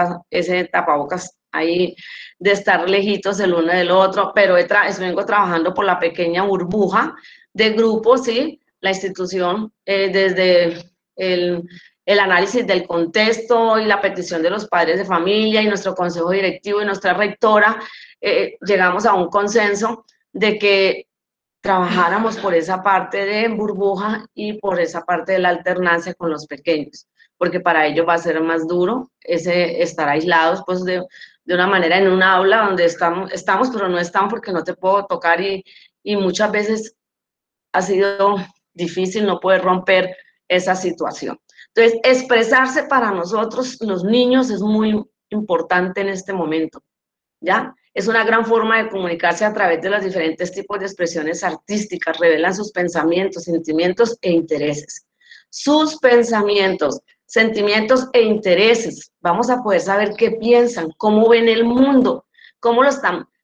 ese tapabocas ahí, de estar lejitos el uno del otro, pero he tra vengo trabajando por la pequeña burbuja de grupos, ¿sí? La institución, eh, desde el... el análisis del contexto y la petición de los padres de familia y nuestro consejo directivo y nuestra rectora, eh, llegamos a un consenso de que trabajáramos por esa parte de burbuja y por esa parte de la alternancia con los pequeños, porque para ellos va a ser más duro ese estar aislados, pues de, de una manera en un aula donde estamos, estamos, pero no estamos porque no te puedo tocar, y, y muchas veces ha sido difícil no poder romper esa situación. Entonces, expresarse para nosotros, los niños, es muy importante en este momento, ¿ya? Es una gran forma de comunicarse a través de los diferentes tipos de expresiones artísticas, revelan sus pensamientos, sentimientos e intereses. Sus pensamientos, sentimientos e intereses. Vamos a poder saber qué piensan, cómo ven el mundo, cómo lo están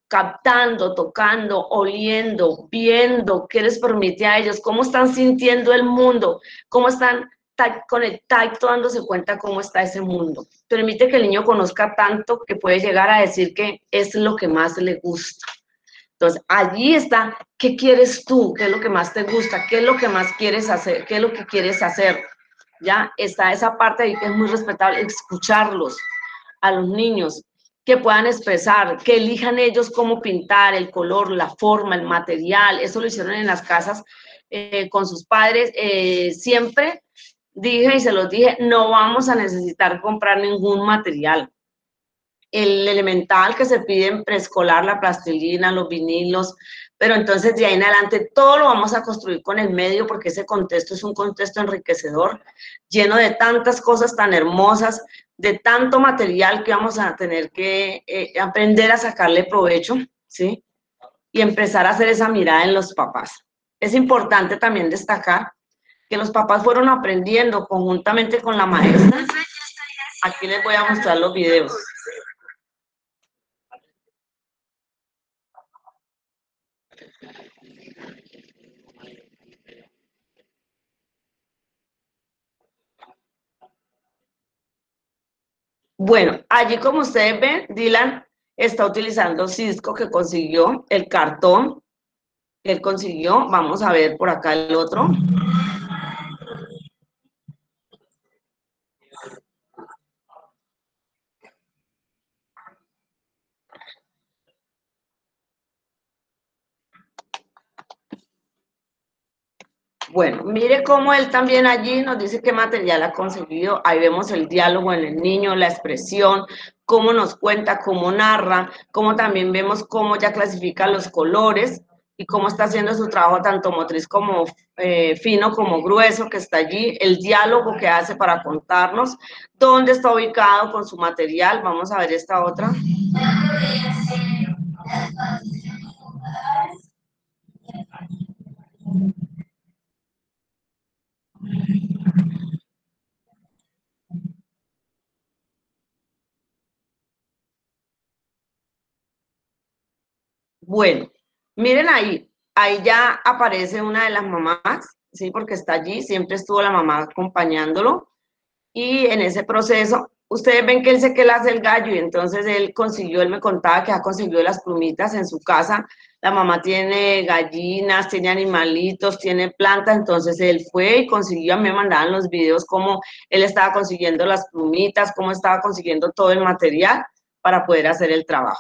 captando, tocando, oliendo, viendo qué les permite a ellos, cómo están sintiendo el mundo, cómo están con el tacto dándose cuenta cómo está ese mundo. Permite que el niño conozca tanto que puede llegar a decir que es lo que más le gusta. Entonces, allí está, ¿qué quieres tú? ¿Qué es lo que más te gusta? ¿Qué es lo que más quieres hacer? ¿Qué es lo que quieres hacer? Ya está esa parte ahí que es muy respetable, escucharlos a los niños, que puedan expresar, que elijan ellos cómo pintar, el color, la forma, el material. Eso lo hicieron en las casas eh, con sus padres. Eh, siempre dije y se los dije, no vamos a necesitar comprar ningún material. El elemental que se pide en preescolar, la plastilina, los vinilos, pero entonces de ahí en adelante todo lo vamos a construir con el medio, porque ese contexto es un contexto enriquecedor, lleno de tantas cosas tan hermosas, de tanto material que vamos a tener que eh, aprender a sacarle provecho, ¿sí? Y empezar a hacer esa mirada en los papás. Es importante también destacar que los papás fueron aprendiendo conjuntamente con la maestra. Aquí les voy a mostrar los videos. Bueno, allí como ustedes ven, Dylan está utilizando Cisco, que consiguió el cartón que él consiguió. Vamos a ver por acá el otro. Bueno, mire cómo él también allí nos dice qué material ha conseguido. Ahí vemos el diálogo en el niño, la expresión, cómo nos cuenta, cómo narra, cómo también vemos cómo ya clasifica los colores y cómo está haciendo su trabajo tanto motriz como eh, fino como grueso, que está allí, el diálogo que hace para contarnos, dónde está ubicado con su material. Vamos a ver esta otra. Bueno, miren ahí, ahí ya aparece una de las mamás, ¿sí? Porque está allí, siempre estuvo la mamá acompañándolo, y en ese proceso, ustedes ven que él se que él hace el gallo, y entonces él consiguió, él me contaba que ha conseguido las plumitas en su casa. La mamá tiene gallinas, tiene animalitos, tiene plantas, entonces él fue y consiguió, a mí me mandaban los videos cómo él estaba consiguiendo las plumitas, cómo estaba consiguiendo todo el material para poder hacer el trabajo.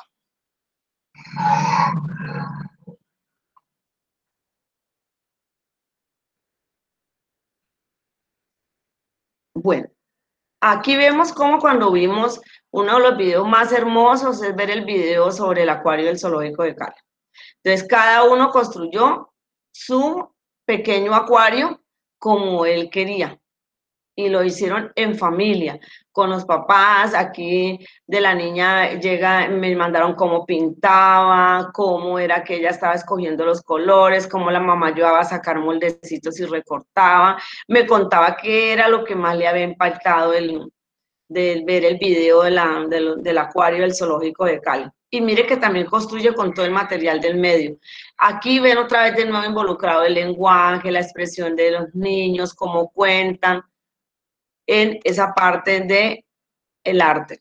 Bueno, aquí vemos cómo cuando vimos uno de los videos más hermosos es ver el video sobre el acuario del zoológico de Cali. Entonces, cada uno construyó su pequeño acuario como él quería. Y lo hicieron en familia, con los papás. Aquí de la niña llega, me mandaron cómo pintaba, cómo era que ella estaba escogiendo los colores, cómo la mamá ayudaba a sacar moldecitos y recortaba. Me contaba qué era lo que más le había impactado el, del ver el video de la, del, del acuario del zoológico de Cali. Y mire que también construye con todo el material del medio. Aquí ven otra vez de nuevo involucrado el lenguaje, la expresión de los niños, cómo cuentan, en esa parte de el arte.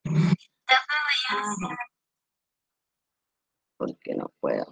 Porque no puedo.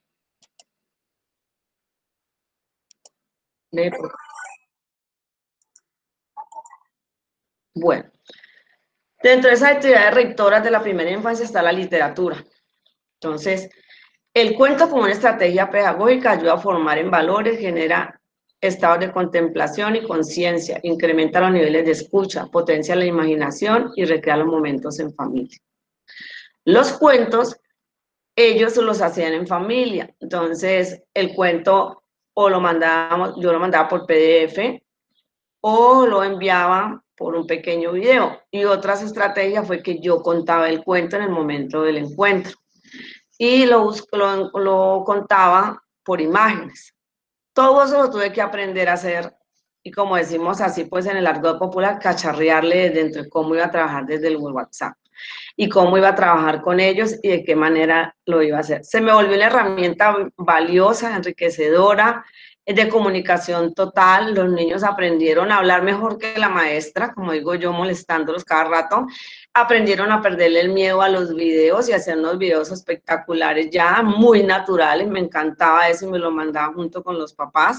Bueno, dentro de esas actividades rectoras de la primera infancia está la literatura. Entonces, el cuento como una estrategia pedagógica ayuda a formar en valores, genera estados de contemplación y conciencia, incrementa los niveles de escucha, potencia la imaginación y recrea los momentos en familia. Los cuentos, ellos los hacían en familia, entonces el cuento o lo mandábamos, yo lo mandaba por P D F o lo enviaba por un pequeño video, y otras estrategias fue que yo contaba el cuento en el momento del encuentro y lo, lo, lo contaba por imágenes. Todo eso lo tuve que aprender a hacer, y como decimos así, pues en el argot popular, cacharrearle dentro de cómo iba a trabajar desde el WhatsApp. y cómo iba a trabajar con ellos y de qué manera lo iba a hacer. Se me volvió una herramienta valiosa, enriquecedora, de comunicación total. Los niños aprendieron a hablar mejor que la maestra, como digo yo, molestándolos cada rato. Aprendieron a perderle el miedo a los videos y a hacer unos videos espectaculares, ya muy naturales. Me encantaba eso y me lo mandaba junto con los papás.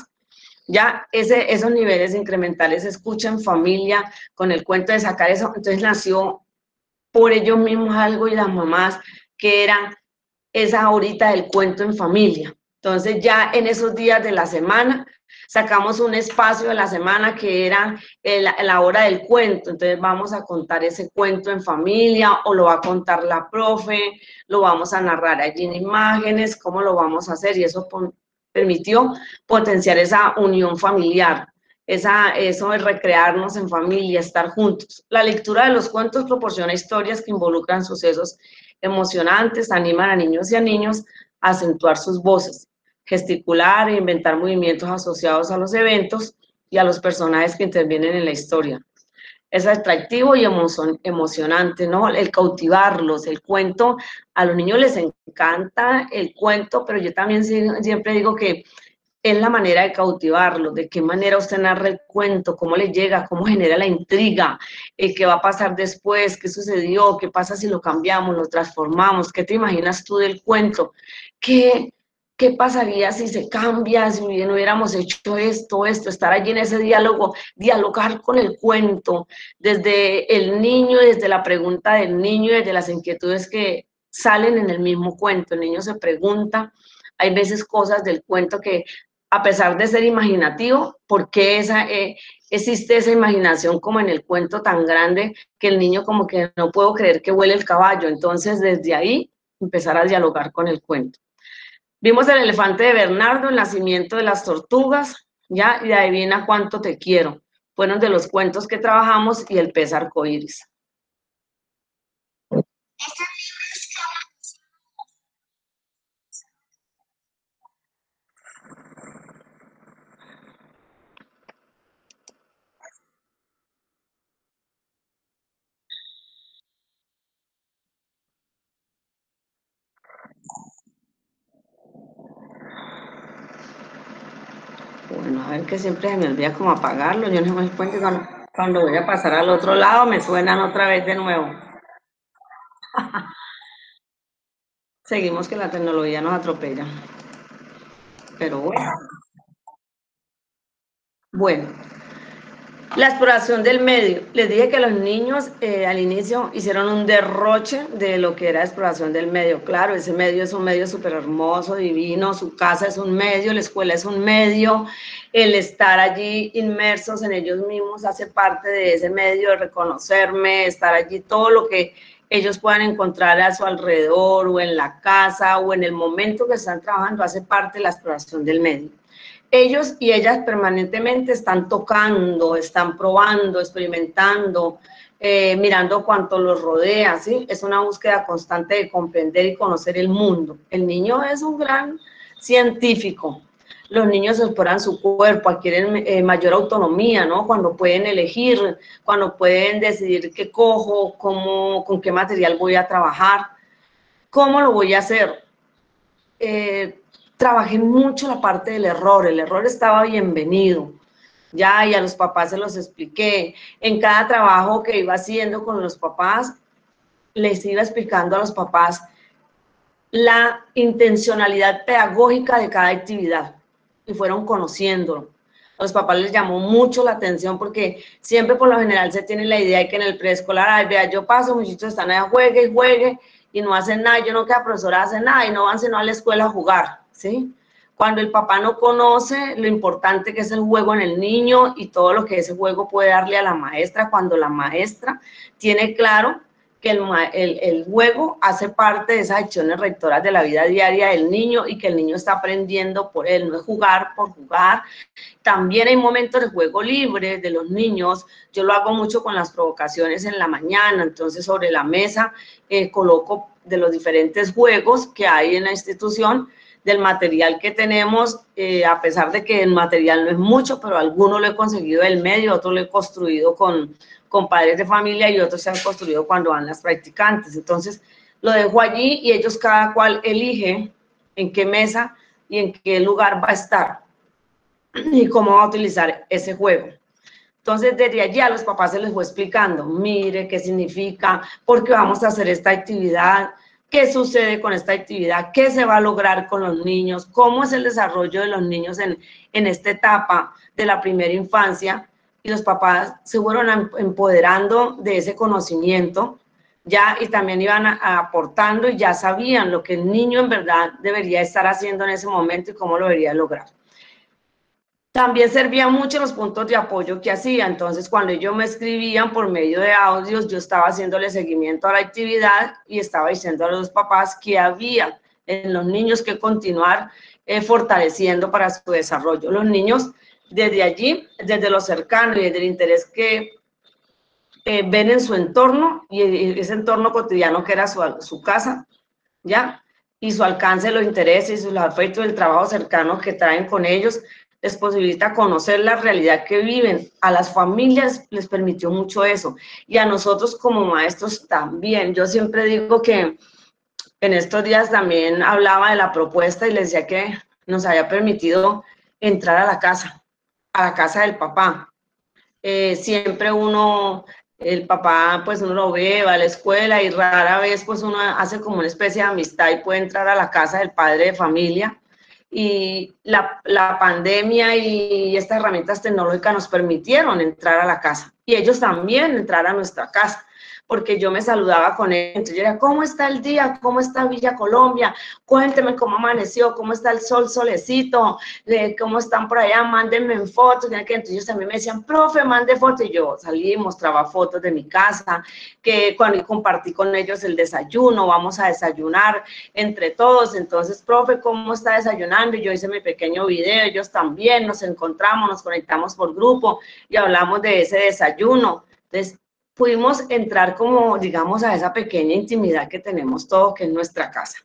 Ya ese, esos niveles incrementales, escucha en familia, con el cuento de sacar eso. Entonces nació por ellos mismos algo y las mamás, que eran esa horita del cuento en familia. Entonces ya en esos días de la semana sacamos un espacio de la semana que era el, la hora del cuento. Entonces vamos a contar ese cuento en familia, o lo va a contar la profe, lo vamos a narrar allí en imágenes, cómo lo vamos a hacer, y eso permitió potenciar esa unión familiar, esa, eso de recrearnos en familia, estar juntos. La lectura de los cuentos proporciona historias que involucran sucesos emocionantes, animan a niños y a niños a acentuar sus voces, gesticular e inventar movimientos asociados a los eventos y a los personajes que intervienen en la historia. Es atractivo y emocionante, ¿no? El cautivarlos, el cuento. A los niños les encanta el cuento, pero yo también siempre digo que es la manera de cautivarlos, de qué manera usted narra el cuento, cómo le llega, cómo genera la intriga, eh, qué va a pasar después, qué sucedió, qué pasa si lo cambiamos, lo transformamos, qué te imaginas tú del cuento, qué, qué pasaría si se cambia, si no hubiéramos hecho esto, esto, estar allí en ese diálogo, dialogar con el cuento, desde el niño, desde la pregunta del niño, desde las inquietudes que salen en el mismo cuento. El niño se pregunta, hay veces cosas del cuento que, a pesar de ser imaginativo, ¿por qué esa, eh, existe esa imaginación como en el cuento tan grande que el niño como que no puedo creer que huele el caballo? Entonces, desde ahí, empezar a dialogar con el cuento. Vimos el elefante de Bernardo, el nacimiento de las tortugas, ¿ya? Y adivina cuánto te quiero. Fueron de los cuentos que trabajamos, y el pez arcoíris. Bueno, a ver, que siempre se me olvida como apagarlo. Yo no me doy cuenta cuando, cuando voy a pasar al otro lado me suenan otra vez de nuevo. Seguimos que la tecnología nos atropella. Pero bueno. Bueno, la exploración del medio. Les dije que los niños eh, al inicio hicieron un derroche de lo que era exploración del medio. Claro, ese medio es un medio súper hermoso, divino, su casa es un medio, la escuela es un medio, el estar allí inmersos en ellos mismos hace parte de ese medio, de reconocerme, estar allí, todo lo que ellos puedan encontrar a su alrededor, o en la casa, o en el momento que están trabajando, hace parte de la exploración del medio. Ellos y ellas permanentemente están tocando, están probando, experimentando, eh, mirando cuanto los rodea, ¿sí? Es una búsqueda constante de comprender y conocer el mundo. El niño es un gran científico. Los niños exploran su cuerpo, adquieren eh, mayor autonomía, ¿no? Cuando pueden elegir, cuando pueden decidir qué cojo, cómo, con qué material voy a trabajar, cómo lo voy a hacer. Eh, Trabajé mucho la parte del error, el error estaba bienvenido, ya, y a los papás se los expliqué. En cada trabajo que iba haciendo con los papás, les iba explicando a los papás la intencionalidad pedagógica de cada actividad, y fueron conociéndolo. A los papás les llamó mucho la atención, porque siempre por lo general se tiene la idea de que en el preescolar, ay, vea, yo paso, muchachos están allá, juegue y juegue, y no hacen nada, yo no que la profesora hace nada, y no van sino a la escuela a jugar, ¿sí? Cuando el papá no conoce lo importante que es el juego en el niño, y todo lo que ese juego puede darle a la maestra, cuando la maestra tiene claro que el, el, el juego hace parte de esas acciones rectoras de la vida diaria del niño, y que el niño está aprendiendo por él, no es jugar por jugar. También hay momentos de juego libre de los niños. Yo lo hago mucho con las provocaciones en la mañana. Entonces, sobre la mesa eh, coloco de los diferentes juegos que hay en la institución, del material que tenemos, eh, a pesar de que el material no es mucho, pero alguno lo he conseguido del medio, otro lo he construido con, con padres de familia y otros se han construido cuando van las practicantes. Entonces, lo dejo allí y ellos cada cual elige en qué mesa y en qué lugar va a estar y cómo va a utilizar ese juego. Entonces, desde allí a los papás se les fue explicando, mire qué significa, por qué vamos a hacer esta actividad, qué sucede con esta actividad, qué se va a lograr con los niños, cómo es el desarrollo de los niños en, en esta etapa de la primera infancia, y los papás se fueron empoderando de ese conocimiento, ya, y también iban a, a aportando y ya sabían lo que el niño en verdad debería estar haciendo en ese momento y cómo lo debería lograr. También servían mucho los puntos de apoyo que hacía, entonces cuando ellos me escribían por medio de audios, yo estaba haciéndole seguimiento a la actividad y estaba diciendo a los papás que había en los niños que continuar eh, fortaleciendo para su desarrollo. Los niños desde allí, desde lo cercano y desde el interés que eh, ven en su entorno y ese entorno cotidiano que era su, su casa, ¿ya? Y su alcance, los intereses y sus afectos, el trabajo cercano que traen con ellos, les posibilita conocer la realidad que viven. A las familias les permitió mucho eso, y a nosotros como maestros también. Yo siempre digo que en estos días también hablaba de la propuesta y les decía que nos había permitido entrar a la casa, a la casa del papá. Eh, siempre uno, el papá, pues uno lo ve, va a la escuela y rara vez pues uno hace como una especie de amistad y puede entrar a la casa del padre de familia. Y la, la pandemia y estas herramientas tecnológicas nos permitieron entrar a la casa y ellos también entrar a nuestra casa, porque yo me saludaba con ellos, entonces yo era, ¿cómo está el día? ¿Cómo está Villa Colombia? Cuénteme cómo amaneció, cómo está el sol, solecito, cómo están por allá, mándenme fotos. Entonces ellos también me decían, profe, mande fotos, y yo salí y mostraba fotos de mi casa, que cuando compartí con ellos el desayuno, vamos a desayunar entre todos, entonces, profe, ¿cómo está desayunando? Y yo hice mi pequeño video, ellos también, nos encontramos, nos conectamos por grupo y hablamos de ese desayuno. Entonces, pudimos entrar como, digamos, a esa pequeña intimidad que tenemos todos, que es nuestra casa.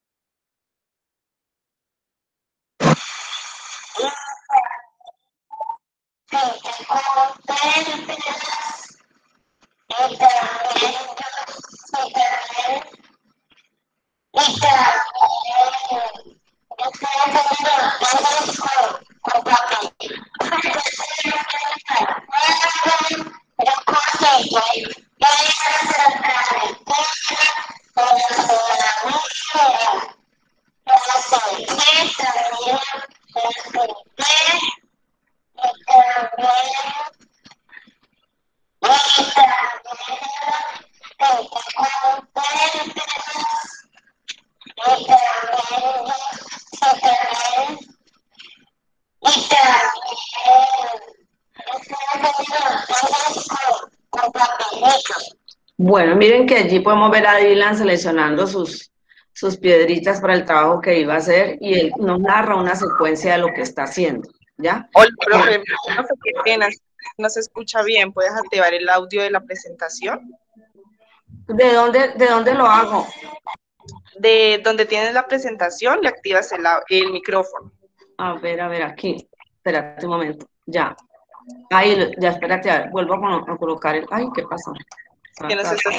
Bueno, miren que allí podemos ver a Dylan seleccionando sus, sus piedritas para el trabajo que iba a hacer y él nos narra una secuencia de lo que está haciendo, ¿ya? Hola, profe, profe, qué pena, no se escucha bien, ¿puedes activar el audio de la presentación? ¿De dónde, de dónde lo hago? De donde tienes la presentación, le activas el, el micrófono. A ver, a ver, aquí, espérate un momento, ya. Ahí, ya, espérate, a ver, vuelvo a, a colocar el, ay, ¿qué pasó? Que no se está...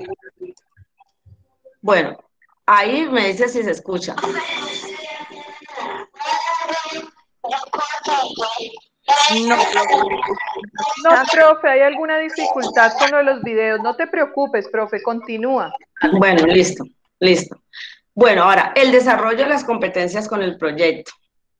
Bueno, ahí me dice si se escucha. No, no, profe, hay alguna dificultad con lo de los videos. No te preocupes, profe, continúa. Bueno, listo, listo. Bueno, ahora, el desarrollo de las competencias con el proyecto.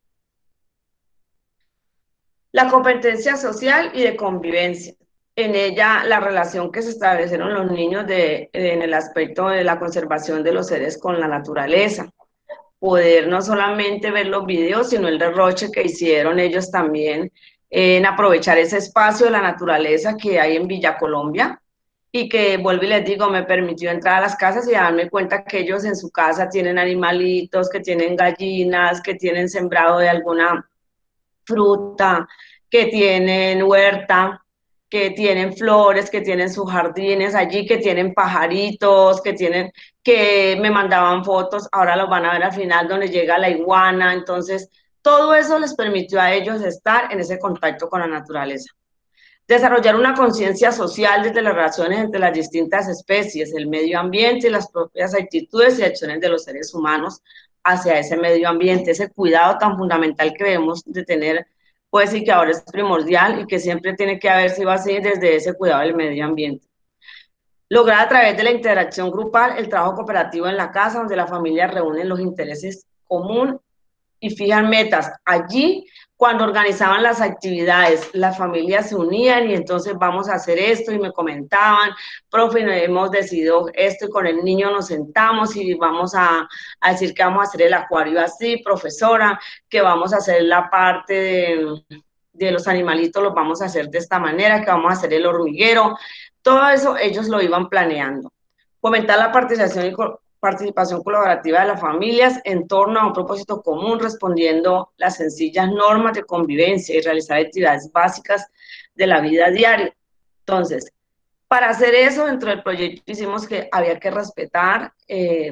La competencia social y de convivencia. En ella, la relación que se establecieron los niños de, en el aspecto de la conservación de los seres con la naturaleza. Poder no solamente ver los videos, sino el derroche que hicieron ellos también en aprovechar ese espacio de la naturaleza que hay en Villa Colombia y que, vuelvo y les digo, me permitió entrar a las casas y darme cuenta que ellos en su casa tienen animalitos, que tienen gallinas, que tienen sembrado de alguna fruta, que tienen huerta, que tienen flores, que tienen sus jardines allí, que tienen pajaritos, que tienen, que me mandaban fotos, ahora los van a ver al final donde llega la iguana, entonces todo eso les permitió a ellos estar en ese contacto con la naturaleza. Desarrollar una conciencia social desde las relaciones entre las distintas especies, el medio ambiente y las propias actitudes y acciones de los seres humanos hacia ese medio ambiente, ese cuidado tan fundamental que debemos de tener, pues, y que ahora es primordial y que siempre tiene que haber sido así desde ese cuidado del medio ambiente. Lograr a través de la interacción grupal el trabajo cooperativo en la casa, donde la familia reúne los intereses comunes y fijan metas. Allí, cuando organizaban las actividades, las familias se unían y entonces vamos a hacer esto y me comentaban, profe, hemos decidido esto y con el niño nos sentamos y vamos a, a decir que vamos a hacer el acuario así, profesora, que vamos a hacer la parte de, de los animalitos, los vamos a hacer de esta manera, que vamos a hacer el hormiguero. Todo eso ellos lo iban planeando. Fomentar la participación y participación colaborativa de las familias en torno a un propósito común, respondiendo las sencillas normas de convivencia y realizar actividades básicas de la vida diaria. Entonces, para hacer eso, dentro del proyecto hicimos que había que respetar eh,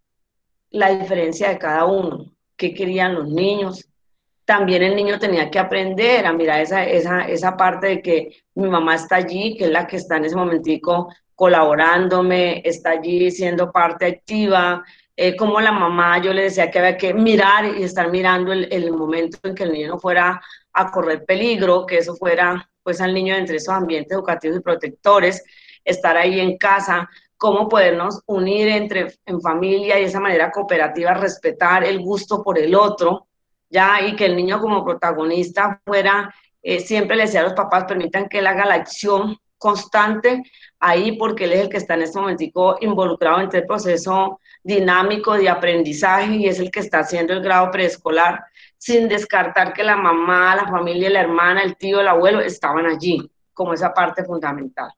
la diferencia de cada uno, qué querían los niños. También el niño tenía que aprender a mirar esa, esa, esa parte de que mi mamá está allí, que es la que está en ese momentico colaborándome, está allí siendo parte activa, eh, como la mamá, yo le decía que había que mirar y estar mirando el, el momento en que el niño no fuera a correr peligro, que eso fuera pues al niño entre esos ambientes educativos y protectores, estar ahí en casa, cómo podernos unir entre, en familia y de esa manera cooperativa, respetar el gusto por el otro, ya, y que el niño como protagonista fuera, eh, siempre le decía a los papás, permitan que él haga la acción constante ahí, porque él es el que está en este momentico involucrado en este proceso dinámico de aprendizaje y es el que está haciendo el grado preescolar, sin descartar que la mamá, la familia, la hermana, el tío, el abuelo estaban allí, como esa parte fundamental.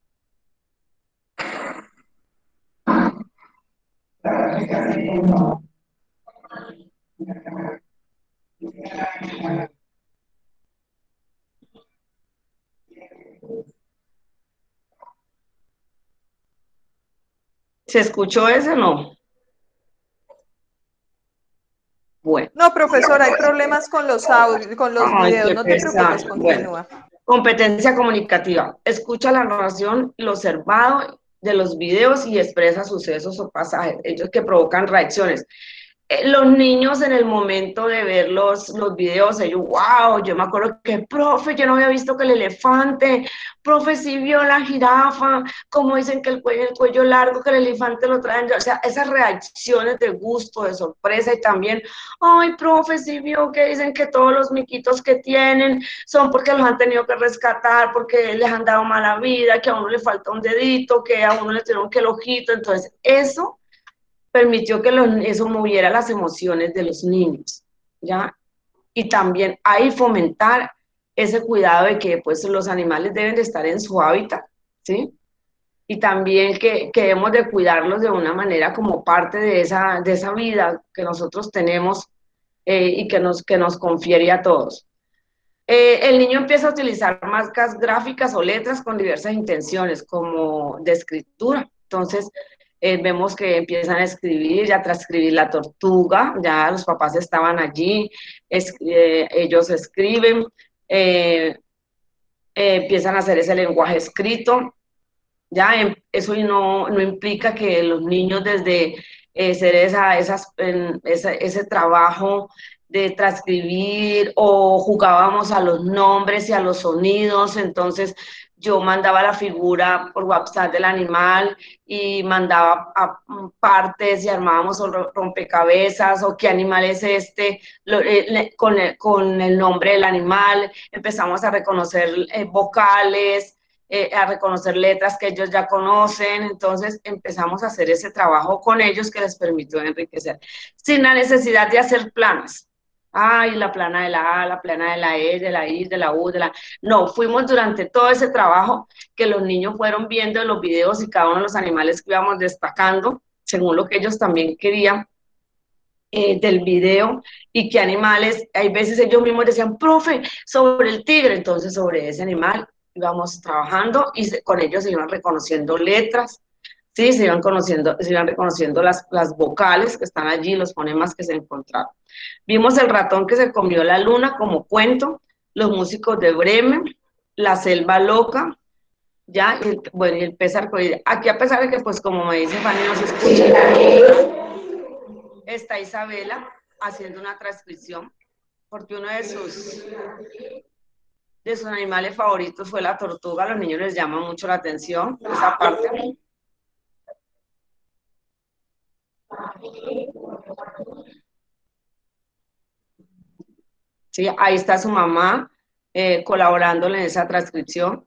¿Se escuchó ese o no? Bueno. No, profesora, hay problemas con los audios, con los Ay, videos, qué no te preocupes, pesar. continúa. Bueno, competencia comunicativa. Escucha la narración, lo observado de los videos y expresa sucesos o pasajes, ellos que provocan reacciones. Eh, los niños en el momento de ver los, los videos, ellos, wow, yo me acuerdo que, profe, yo no había visto que el elefante, profe, sí vio la jirafa, como dicen que el cuello, el cuello largo, que el elefante lo traen, o sea, esas reacciones de gusto, de sorpresa y también, ay, profe, sí vio que dicen que todos los miquitos que tienen son porque los han tenido que rescatar, porque les han dado mala vida, que a uno le falta un dedito, que a uno le tuvieron que el ojito, entonces eso permitió que los, eso moviera las emociones de los niños, ¿ya? Y también ahí fomentar ese cuidado de que pues los animales deben de estar en su hábitat, ¿sí? Y también que, que debemos de cuidarlos de una manera como parte de esa, de esa vida que nosotros tenemos eh, y que nos, que nos confiere a todos. Eh, el niño empieza a utilizar marcas gráficas o letras con diversas intenciones, como de escritura. Entonces, Eh, vemos que empiezan a escribir, ya transcribir la tortuga, ya los papás estaban allí, es, eh, ellos escriben, eh, eh, empiezan a hacer ese lenguaje escrito, ya en, eso no, no implica que los niños desde eh, hacer esa, esas, en, esa, ese trabajo de transcribir o jugábamos a los nombres y a los sonidos, entonces yo mandaba la figura por WhatsApp del animal y mandaba a partes y armábamos rompecabezas o qué animal es este, lo, eh, con, el, con el nombre del animal, empezamos a reconocer eh, vocales, eh, a reconocer letras que ellos ya conocen, entonces empezamos a hacer ese trabajo con ellos que les permitió enriquecer, sin la necesidad de hacer planas. Ay, la plana de la A, la plana de la E, de la I, de la U, de la... No, fuimos durante todo ese trabajo que los niños fueron viendo en los videos y cada uno de los animales que íbamos destacando, según lo que ellos también querían eh, del video, y qué animales, hay veces ellos mismos decían, profe, sobre el tigre, entonces sobre ese animal íbamos trabajando y se, con ellos se iban reconociendo letras, sí, se iban conociendo, se iban reconociendo las, las vocales que están allí, los fonemas que se encontraron. Vimos El ratón que se comió la luna como cuento, Los músicos de Bremen, La selva loca, ya, y el, bueno, y el pez arcoíris. Aquí, a pesar de que, pues, como me dice Fanny, no se escucha, está Isabela haciendo una transcripción, porque uno de sus, de sus animales favoritos fue la tortuga. A los niños les llama mucho la atención esa parte. Sí, ahí está su mamá eh, colaborándole en esa transcripción.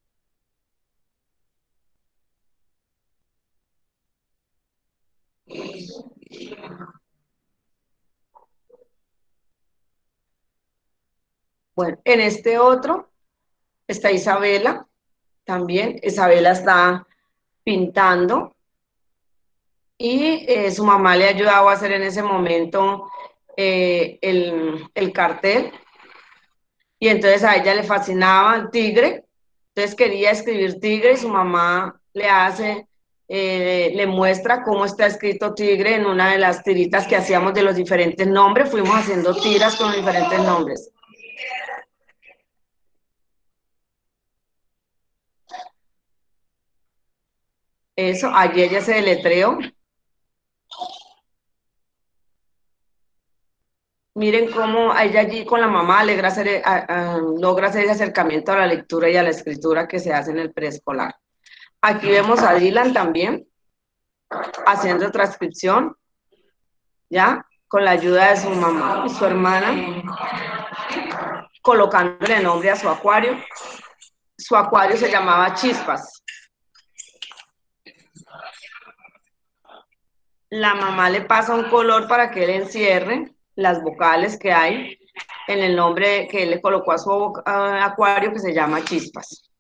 Bueno, en este otro está Isabela, también. Isabela está pintando y eh, su mamá le ayudaba a hacer en ese momento eh, el, el cartel. Y entonces a ella le fascinaba el tigre, entonces quería escribir tigre y su mamá le hace, eh, le muestra cómo está escrito tigre en una de las tiritas que hacíamos de los diferentes nombres, fuimos haciendo tiras con diferentes nombres. Eso, allí ella se deletreó. Miren cómo ella allí con la mamá logra hacer, a, a, logra hacer ese acercamiento a la lectura y a la escritura que se hace en el preescolar. Aquí vemos a Dylan también haciendo transcripción, ¿ya? Con la ayuda de su mamá y su hermana, colocándole nombre a su acuario. Su acuario se llamaba Chispas. La mamá le pasa un color para que él encierre las vocales que hay en el nombre que él le colocó a su uh, acuario, que se llama Chispas.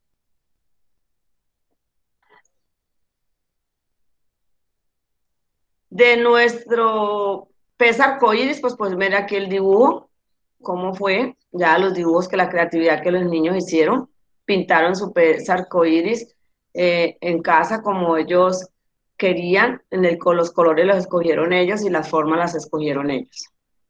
De nuestro pez arcoíris, pues pues ver aquí el dibujo, cómo fue, ya los dibujos, que la creatividad que los niños hicieron, pintaron su pez arcoíris eh, en casa como ellos querían, en el, con los colores los escogieron ellos y las formas las escogieron ellos.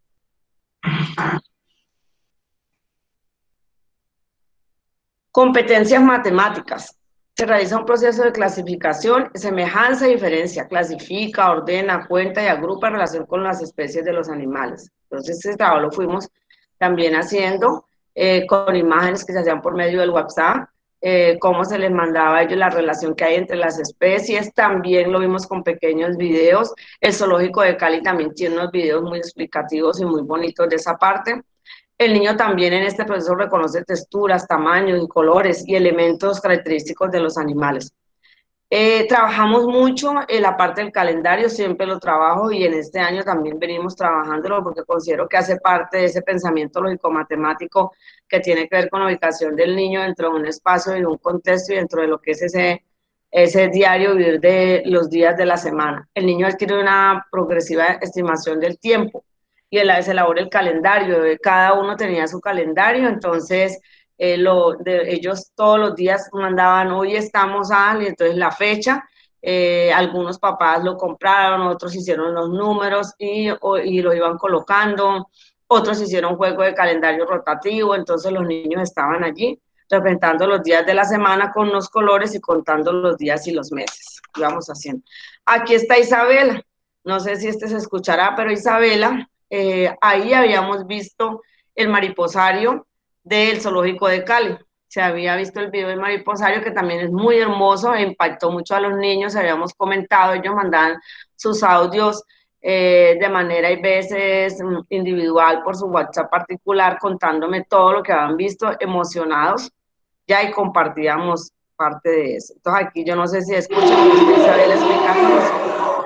Competencias matemáticas. Se realiza un proceso de clasificación, semejanza y diferencia. Clasifica, ordena, cuenta y agrupa en relación con las especies de los animales. Entonces, este trabajo lo fuimos también haciendo eh, con imágenes que se hacían por medio del WhatsApp, eh, cómo se les mandaba a ellos la relación que hay entre las especies. También lo vimos con pequeños videos. El Zoológico de Cali también tiene unos videos muy explicativos y muy bonitos de esa parte. El niño también en este proceso reconoce texturas, tamaños y colores y elementos característicos de los animales. Eh, trabajamos mucho en la parte del calendario, siempre lo trabajo y en este año también venimos trabajándolo porque considero que hace parte de ese pensamiento lógico-matemático que tiene que ver con la ubicación del niño dentro de un espacio y de un contexto y dentro de lo que es ese, ese diario vivir de los días de la semana. El niño adquiere una progresiva estimación del tiempo y él se elabora el calendario, cada uno tenía su calendario, entonces eh, lo, de, ellos todos los días mandaban, hoy estamos a, y entonces la fecha, eh, algunos papás lo compraron, otros hicieron los números y, o, y lo iban colocando, otros hicieron juego de calendario rotativo, entonces los niños estaban allí representando los días de la semana con los colores y contando los días y los meses, íbamos haciendo. Aquí está Isabela, no sé si este se escuchará, pero Isabela, Eh, ahí habíamos visto el mariposario del Zoológico de Cali. Se había visto el video del mariposario, que también es muy hermoso, e impactó mucho a los niños, habíamos comentado, ellos mandaban sus audios eh, de manera, hay veces, individual por su WhatsApp particular, contándome todo lo que habían visto, emocionados, ya, y compartíamos parte de eso. Entonces aquí yo no sé si escuchan Isabel explicando eso.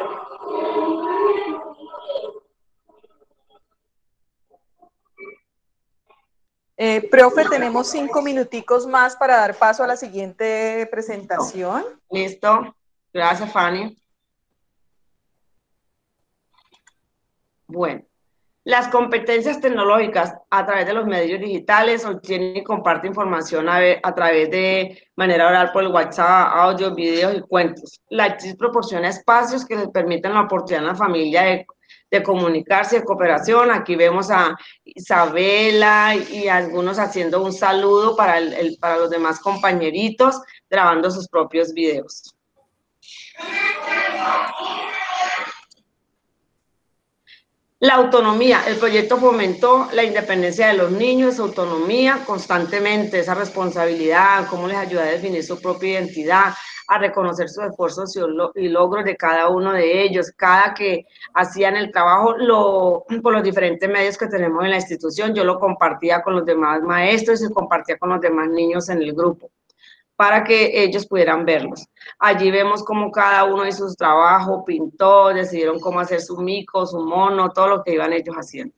Eh, profe, tenemos cinco minuticos más para dar paso a la siguiente presentación. Listo. Gracias, Fanny. Bueno, Las competencias tecnológicas a través de los medios digitales, obtiene y comparte información a, ver, a través de manera oral por el WhatsApp, audio, videos y cuentos. La actriz proporciona espacios que les permiten la oportunidad a la familia de, de comunicarse, de cooperación. Aquí vemos a Isabela y a algunos haciendo un saludo para, el, el, para los demás compañeritos, grabando sus propios videos. La autonomía, el proyecto fomentó la independencia de los niños, su autonomía constantemente, esa responsabilidad, cómo les ayuda a definir su propia identidad, a reconocer sus esfuerzos y logros de cada uno de ellos, cada que hacían el trabajo lo, por los diferentes medios que tenemos en la institución. Yo lo compartía con los demás maestros y compartía con los demás niños en el grupo, para que ellos pudieran verlos. Allí vemos cómo cada uno de sus trabajos pintó, decidieron cómo hacer su mico, su mono, todo lo que iban ellos haciendo.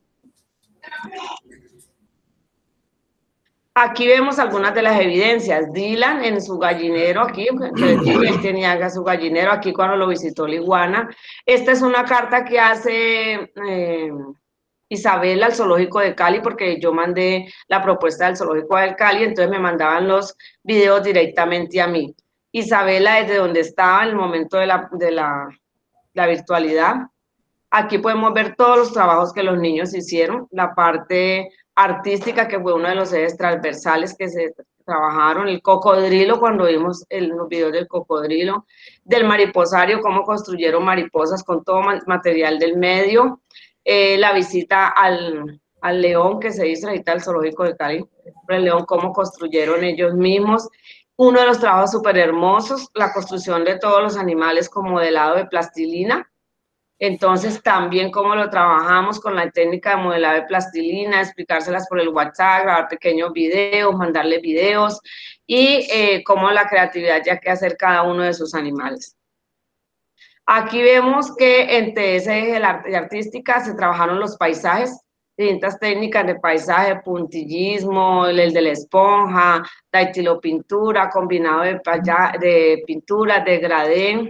Aquí vemos algunas de las evidencias. Dylan en su gallinero aquí, él tenía su gallinero aquí cuando lo visitó la iguana. Esta es una carta que hace eh, Isabela al Zoológico de Cali, porque yo mandé la propuesta del Zoológico del Cali, entonces me mandaban los videos directamente a mí. Isabela, desde donde estaba en el momento de la, de la, la virtualidad. Aquí podemos ver todos los trabajos que los niños hicieron, la parte artística, que fue uno de los ejes transversales que se trabajaron, el cocodrilo, cuando vimos el, los videos del cocodrilo, del mariposario, cómo construyeron mariposas con todo material del medio, eh, la visita al, al león que se hizo, ahorita al Zoológico de Cali, el león, cómo construyeron ellos mismos. Uno de los trabajos súper hermosos, la construcción de todos los animales con modelado de plastilina. Entonces, también cómo lo trabajamos con la técnica de modelado de plastilina, explicárselas por el WhatsApp, grabar pequeños videos, mandarle videos, y eh, cómo la creatividad ya que hacer cada uno de sus animales. Aquí vemos que entre ese eje de la artística se trabajaron los paisajes, distintas técnicas de paisaje, puntillismo, el, el de la esponja, dactilopintura, combinado de, de pinturas, degradé.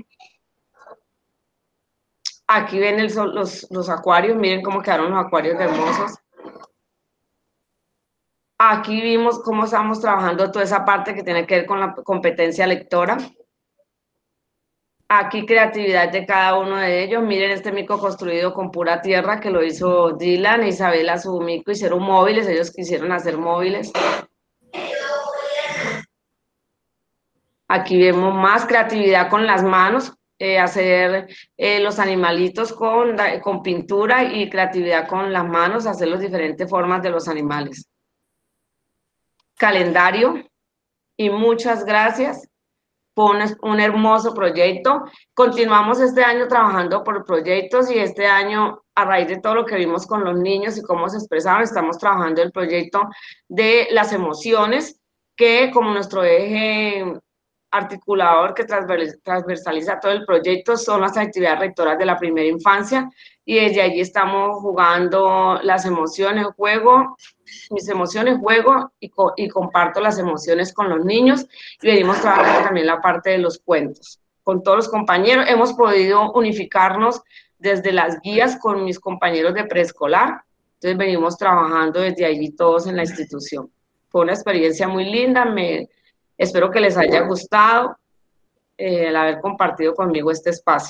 Aquí ven el, los, los acuarios, miren cómo quedaron los acuarios hermosos. Aquí vimos cómo estamos trabajando toda esa parte que tiene que ver con la competencia lectora. Aquí creatividad de cada uno de ellos. Miren este mico construido con pura tierra que lo hizo Dylan e Isabela, su mico, hicieron móviles, ellos quisieron hacer móviles. Aquí vemos más creatividad con las manos. Eh, hacer eh, los animalitos con, con pintura y creatividad con las manos, hacer las diferentes formas de los animales. Calendario, y muchas gracias. Fue un, un hermoso proyecto. Continuamos este año trabajando por proyectos, y este año, a raíz de todo lo que vimos con los niños y cómo se expresaban, estamos trabajando el proyecto de las emociones, que como nuestro eje articulador que transversaliza todo el proyecto son las actividades rectoras de la primera infancia, y desde allí estamos jugando las emociones, juego, mis emociones, juego y, co y comparto las emociones con los niños, y venimos trabajando también la parte de los cuentos. Con todos los compañeros hemos podido unificarnos desde las guías con mis compañeros de preescolar, entonces venimos trabajando desde allí todos en la institución. Fue una experiencia muy linda, me espero que les haya gustado eh, el haber compartido conmigo este espacio.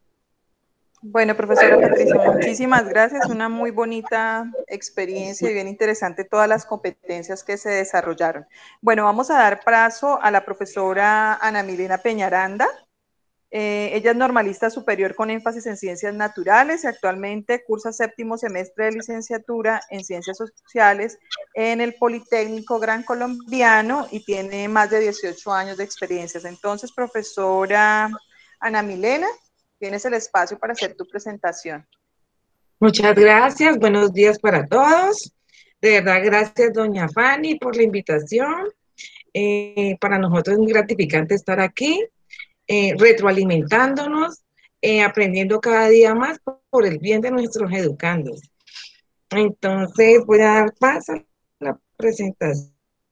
Bueno, profesora Patricia, muchísimas gracias. Una muy bonita experiencia y bien interesante todas las competencias que se desarrollaron. Bueno, vamos a dar paso a la profesora Ana Milena Peñaranda. Eh, ella es normalista superior con énfasis en ciencias naturales y actualmente cursa séptimo semestre de licenciatura en ciencias sociales en el Politécnico Gran Colombiano y tiene más de dieciocho años de experiencias. Entonces, profesora Ana Milena, tienes el espacio para hacer tu presentación. Muchas gracias, buenos días para todos. De verdad, gracias doña Fanny por la invitación. Eh, para nosotros es muy gratificante estar aquí. Eh, retroalimentándonos, eh, aprendiendo cada día más por, por el bien de nuestros educandos. Entonces voy a dar paso a la presentación.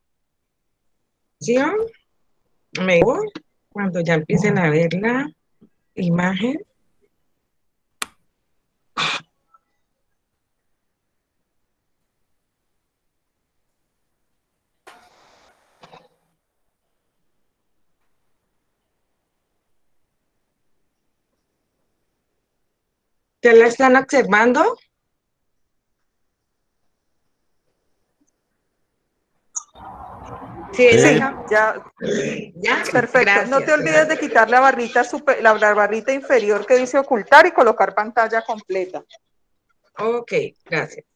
Me voy cuando ya empiecen a ver la imagen. ¿Ya la están observando? Sí, Sí, la... ya, ¿Ya? perfecto. Gracias. No te olvides de quitar la barrita, super, la, la barrita inferior que dice ocultar y colocar pantalla completa. Ok, gracias.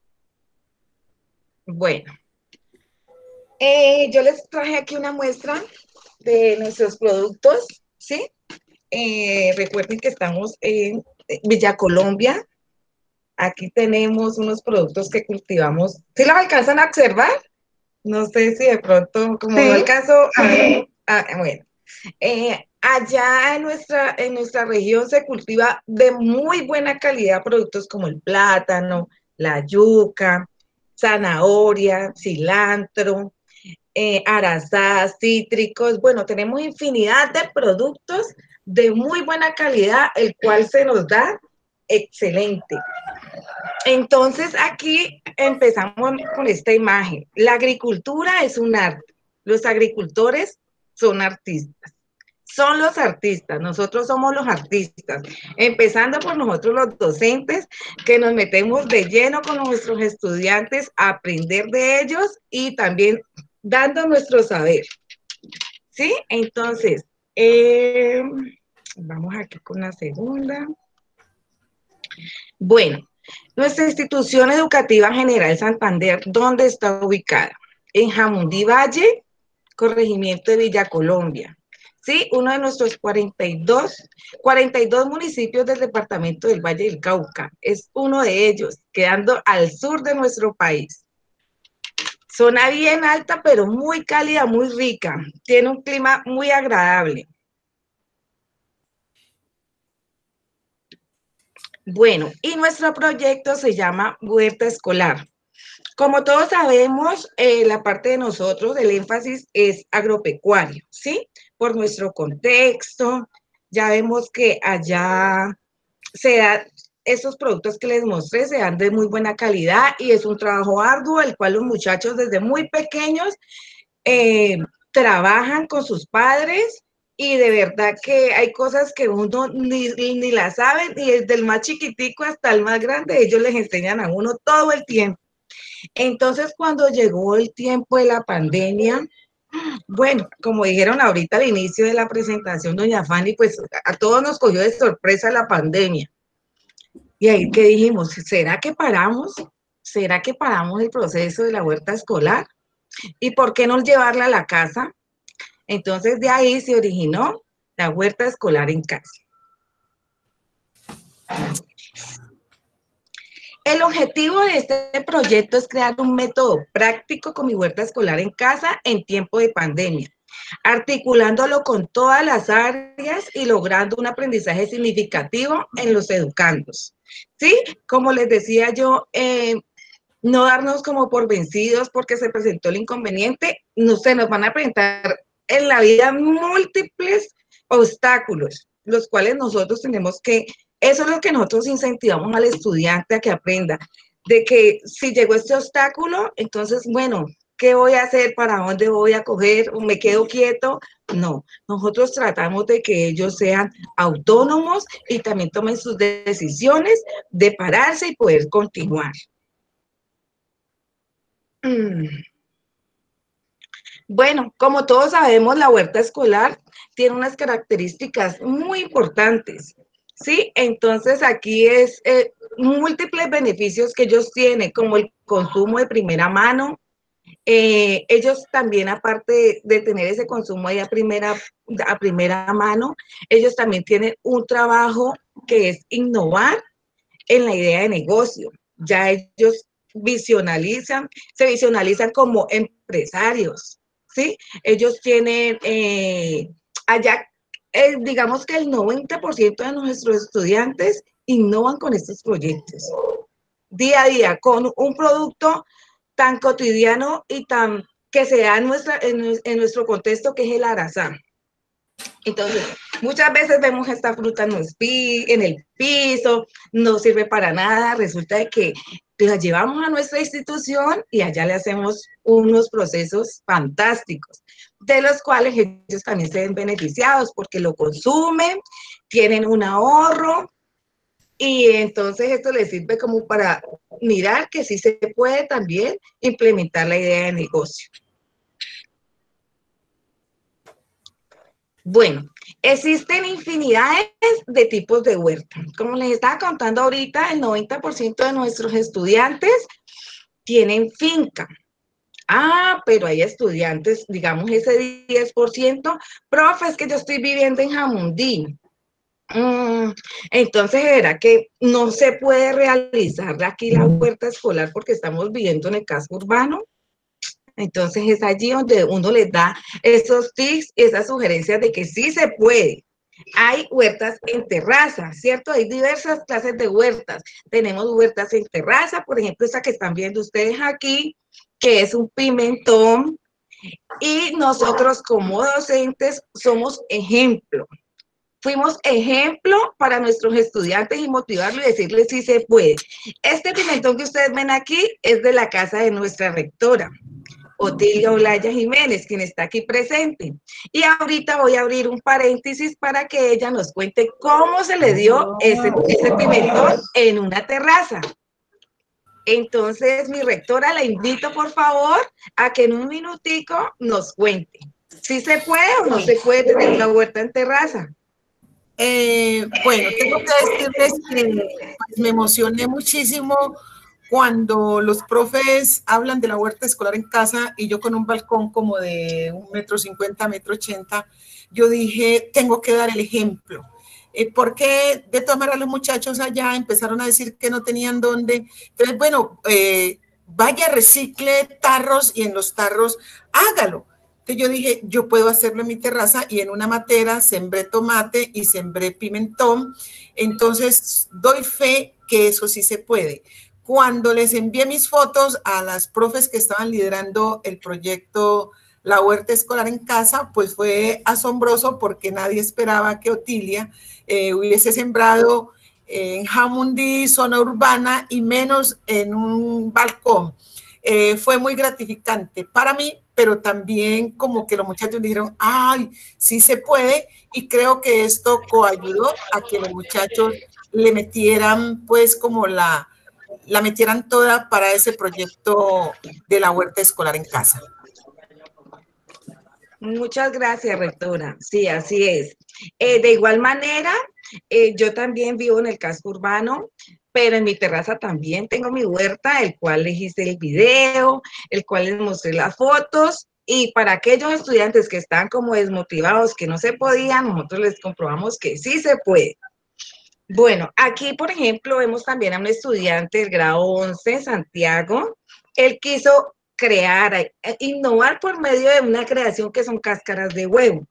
Bueno, eh, yo les traje aquí una muestra de nuestros productos, ¿sí? Eh, recuerden que estamos en Villa Colombia. Aquí tenemos unos productos que cultivamos. ¿Sí los alcanzan a observar? No sé si de pronto, como Sí. no alcanzo a... a bueno, eh, allá en nuestra, en nuestra región se cultiva de muy buena calidad productos como el plátano, la yuca, zanahoria, cilantro, eh, arazadas, cítricos. Bueno, tenemos infinidad de productos de muy buena calidad, el cual se nos da excelente. Entonces, aquí empezamos con esta imagen. La agricultura es un arte. Los agricultores son artistas. Son los artistas. Nosotros somos los artistas. Empezando por nosotros los docentes, que nos metemos de lleno con nuestros estudiantes a aprender de ellos y también dando nuestro saber. ¿Sí? Entonces, eh, vamos aquí con la segunda. Bueno, nuestra institución educativa General Santander, ¿dónde está ubicada? En Jamundí Valle, corregimiento de Villa Colombia. Sí, uno de nuestros cuarenta y dos, cuarenta y dos municipios del departamento del Valle del Cauca. Es uno de ellos, quedando al sur de nuestro país. Zona bien alta, pero muy cálida, muy rica. Tiene un clima muy agradable. Bueno, y nuestro proyecto se llama Huerta Escolar. Como todos sabemos, eh, la parte de nosotros, el énfasis es agropecuario, ¿sí? Por nuestro contexto, ya vemos que allá se dan, estos productos que les mostré se dan de muy buena calidad y es un trabajo arduo, el cual los muchachos desde muy pequeños eh, trabajan con sus padres y de verdad que hay cosas que uno ni, ni las sabe, y desde el más chiquitico hasta el más grande, ellos les enseñan a uno todo el tiempo. Entonces, cuando llegó el tiempo de la pandemia, bueno, como dijeron ahorita al inicio de la presentación, doña Fanny, pues a todos nos cogió de sorpresa la pandemia. Y ahí que dijimos, ¿será que paramos? ¿Será que paramos el proceso de la huerta escolar? ¿Y por qué no llevarla a la casa? Entonces, de ahí se originó la huerta escolar en casa. El objetivo de este proyecto es crear un método práctico con mi huerta escolar en casa en tiempo de pandemia, articulándolo con todas las áreas y logrando un aprendizaje significativo en los educandos. ¿Sí? Como les decía yo, eh, no darnos como por vencidos porque se presentó el inconveniente, no se nos van a presentar en la vida múltiples obstáculos, los cuales nosotros tenemos que... Eso es lo que nosotros incentivamos al estudiante a que aprenda, de que si llegó este obstáculo, entonces, bueno, ¿qué voy a hacer? ¿Para dónde voy a coger? ¿Me quedo quieto? No, nosotros tratamos de que ellos sean autónomos y también tomen sus decisiones de pararse y poder continuar. Bueno, como todos sabemos, la huerta escolar tiene unas características muy importantes. Sí, entonces aquí es eh, múltiples beneficios que ellos tienen, como el consumo de primera mano. Eh, ellos también, aparte de, de tener ese consumo ahí a primera, a primera mano, ellos también tienen un trabajo que es innovar en la idea de negocio. Ya ellos visionalizan, se visionalizan como empresarios, ¿sí? Ellos tienen eh, allá... Eh, digamos que el noventa por ciento de nuestros estudiantes innovan con estos proyectos. Día a día, con un producto tan cotidiano y tan que se da en, nuestra, en, en nuestro contexto, que es el arazá. Entonces, muchas veces vemos esta fruta en, los pi, en el piso, no sirve para nada, resulta de que la llevamos a nuestra institución y allá le hacemos unos procesos fantásticos, de los cuales ellos también se ven beneficiados porque lo consumen, tienen un ahorro y entonces esto les sirve como para mirar que sí se puede también implementar la idea de negocio. Bueno, existen infinidades de tipos de huerta. Como les estaba contando ahorita, el noventa por ciento de nuestros estudiantes tienen finca. Ah, pero hay estudiantes, digamos ese diez por ciento, profe, es que yo estoy viviendo en Jamundí. Mm, entonces era que no se puede realizar aquí la huerta escolar porque estamos viviendo en el casco urbano. Entonces es allí donde uno les da esos tips, esas sugerencias de que sí se puede. Hay huertas en terraza, ¿cierto? Hay diversas clases de huertas. Tenemos huertas en terraza, por ejemplo, esta que están viendo ustedes aquí, que es un pimentón. Y nosotros como docentes somos ejemplo. Fuimos ejemplo para nuestros estudiantes y motivarlos y decirles si se puede. Este pimentón que ustedes ven aquí es de la casa de nuestra rectora, Otilia Olaya Jiménez, quien está aquí presente. Y ahorita voy a abrir un paréntesis para que ella nos cuente cómo se le dio ese, ese pimentón en una terraza. Entonces, mi rectora, la invito, por favor, a que en un minutico nos cuente si se puede o no se puede tener una huerta en terraza. Eh, bueno, tengo que decirles que pues, me emocioné muchísimo cuando los profes hablan de la huerta escolar en casa y yo con un balcón como de un metro cincuenta, metro ochenta, yo dije, tengo que dar el ejemplo. Eh, porque de todas maneras los muchachos allá empezaron a decir que no tenían dónde. Entonces, bueno, eh, vaya, recicle tarros y en los tarros hágalo. Entonces yo dije, yo puedo hacerlo en mi terraza y en una matera sembré tomate y sembré pimentón. Entonces doy fe que eso sí se puede. Cuando les envié mis fotos a las profes que estaban liderando el proyecto La Huerta Escolar en Casa, pues fue asombroso porque nadie esperaba que Otilia eh, hubiese sembrado en Jamundí, zona urbana, y menos en un balcón. Eh, fue muy gratificante para mí, pero también como que los muchachos dijeron, ay, sí se puede, y creo que esto coayudó a que los muchachos le metieran pues como la, la metieran toda para ese proyecto de la huerta escolar en casa. Muchas gracias, rectora. Sí, así es. Eh, de igual manera, eh, yo también vivo en el casco urbano, pero en mi terraza también tengo mi huerta, el cual les hice el video, el cual les mostré las fotos, y para aquellos estudiantes que están como desmotivados, que no se podían, nosotros les comprobamos que sí se puede. Bueno, aquí, por ejemplo, vemos también a un estudiante del grado once, Santiago. Él quiso crear, innovar por medio de una creación que son cáscaras de huevo.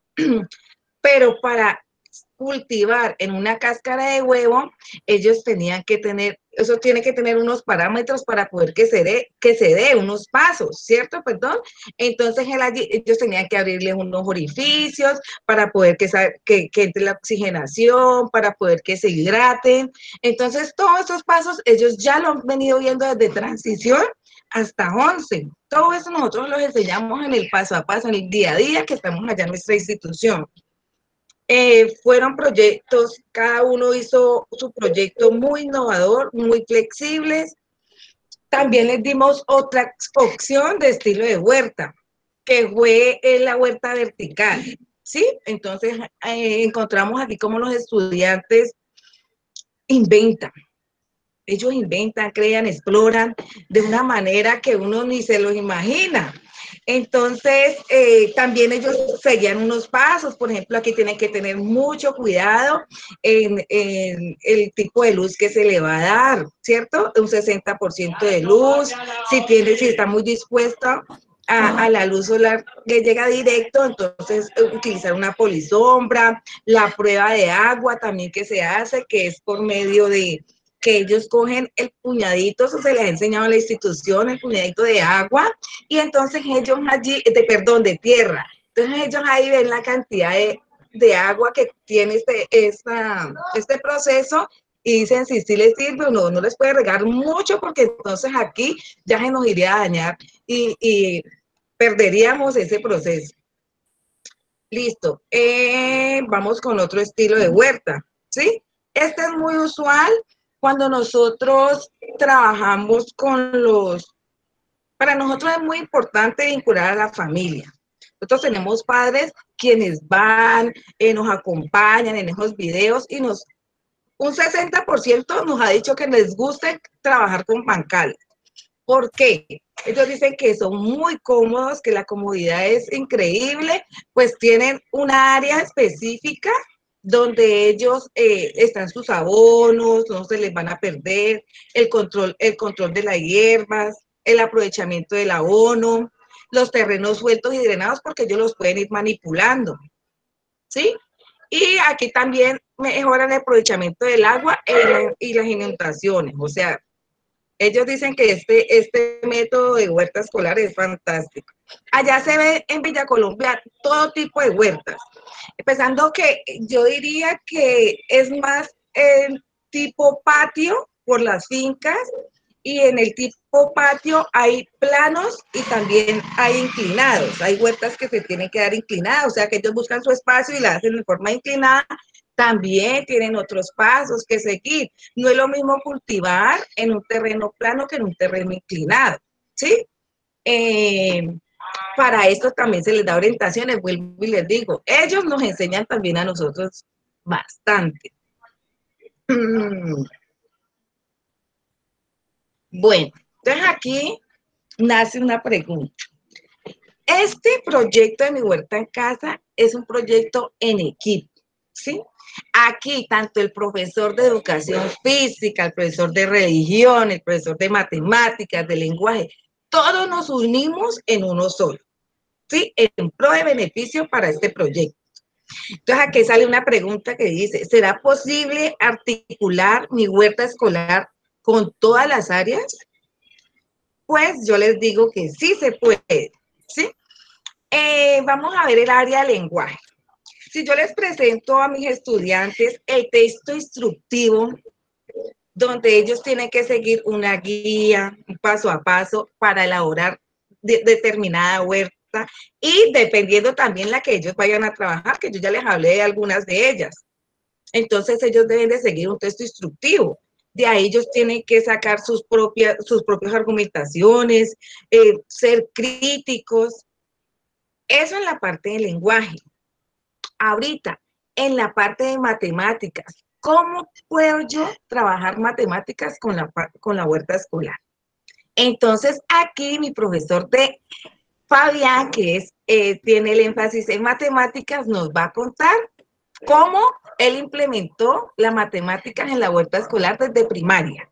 Pero para cultivar en una cáscara de huevo, ellos tenían que tener, eso tiene que tener unos parámetros para poder que se dé, que se dé unos pasos, ¿cierto? Perdón. Entonces él allí, ellos tenían que abrirle unos orificios para poder que, que, que entre la oxigenación, para poder que se hidraten. Entonces todos esos pasos ellos ya lo han venido viendo desde transición hasta once. Todo eso nosotros los enseñamos en el paso a paso, en el día a día que estamos allá en nuestra institución. Eh, fueron proyectos, cada uno hizo su proyecto muy innovador, muy flexibles. También les dimos otra opción de estilo de huerta, que fue la huerta vertical, ¿sí? Entonces, eh, encontramos aquí cómo los estudiantes inventan. Ellos inventan, crean, exploran de una manera que uno ni se los imagina. Entonces, eh, también ellos seguían unos pasos. Por ejemplo, aquí tienen que tener mucho cuidado en, en el tipo de luz que se le va a dar, ¿cierto? Un sesenta por ciento de luz. Si tiene, si está muy dispuesto a, a la luz solar que llega directo, entonces utilizar una polisombra. La prueba de agua también que se hace, que es por medio de que ellos cogen el puñadito, eso se les ha enseñado en la institución, el puñadito de agua, y entonces ellos allí, de, perdón, de tierra, entonces ellos ahí ven la cantidad de, de agua que tiene este, esta, este proceso, y dicen si sí les sirve o no, no les puede regar mucho, porque entonces aquí ya se nos iría a dañar, y, y perderíamos ese proceso. Listo, eh, vamos con otro estilo de huerta, ¿sí? Este es muy usual, cuando nosotros trabajamos con los, para nosotros es muy importante vincular a la familia. Nosotros tenemos padres quienes van, eh, nos acompañan en esos videos y nos, un sesenta por ciento nos ha dicho que les gusta trabajar con bancales. ¿Por qué? Ellos dicen que son muy cómodos, que la comodidad es increíble, pues tienen una área específica donde ellos eh, están sus abonos, no se les van a perder, el control, el control de las hierbas, el aprovechamiento del abono, los terrenos sueltos y drenados porque ellos los pueden ir manipulando, ¿sí? Y aquí también mejoran el aprovechamiento del agua y, la, y las inundaciones, o sea, ellos dicen que este, este método de huerta escolar es fantástico. Allá se ve en Villa Colombia todo tipo de huertas. Empezando que yo diría que es más el tipo patio por las fincas y en el tipo patio hay planos y también hay inclinados. Hay huertas que se tienen que dar inclinadas, o sea que ellos buscan su espacio y la hacen de forma inclinada. También tienen otros pasos que seguir. No es lo mismo cultivar en un terreno plano que en un terreno inclinado, ¿sí? Eh, para esto también se les da orientaciones, vuelvo y les digo, ellos nos enseñan también a nosotros bastante. Bueno, entonces aquí nace una pregunta. Este proyecto de Mi Huerta en Casa es un proyecto en equipo, ¿sí? Aquí tanto el profesor de educación física, el profesor de religión, el profesor de matemáticas, de lenguaje, todos nos unimos en uno solo, ¿sí? En pro de beneficio para este proyecto. Entonces aquí sale una pregunta que dice, ¿será posible articular mi huerta escolar con todas las áreas? Pues yo les digo que sí se puede, ¿sí? Eh, vamos a ver el área de lenguaje. Si yo les presento a mis estudiantes el texto instructivo, donde ellos tienen que seguir una guía, un paso a paso para elaborar de, determinada huerta y dependiendo también la que ellos vayan a trabajar, que yo ya les hablé de algunas de ellas. Entonces ellos deben de seguir un texto instructivo. De ahí ellos tienen que sacar sus propias, sus propias argumentaciones, eh, ser críticos. Eso en la parte del lenguaje. Ahorita, en la parte de matemáticas, ¿cómo puedo yo trabajar matemáticas con la, con la huerta escolar? Entonces, aquí mi profesor de Fabián, que es, eh, tiene el énfasis en matemáticas, nos va a contar cómo él implementó las matemáticas en la huerta escolar desde primaria.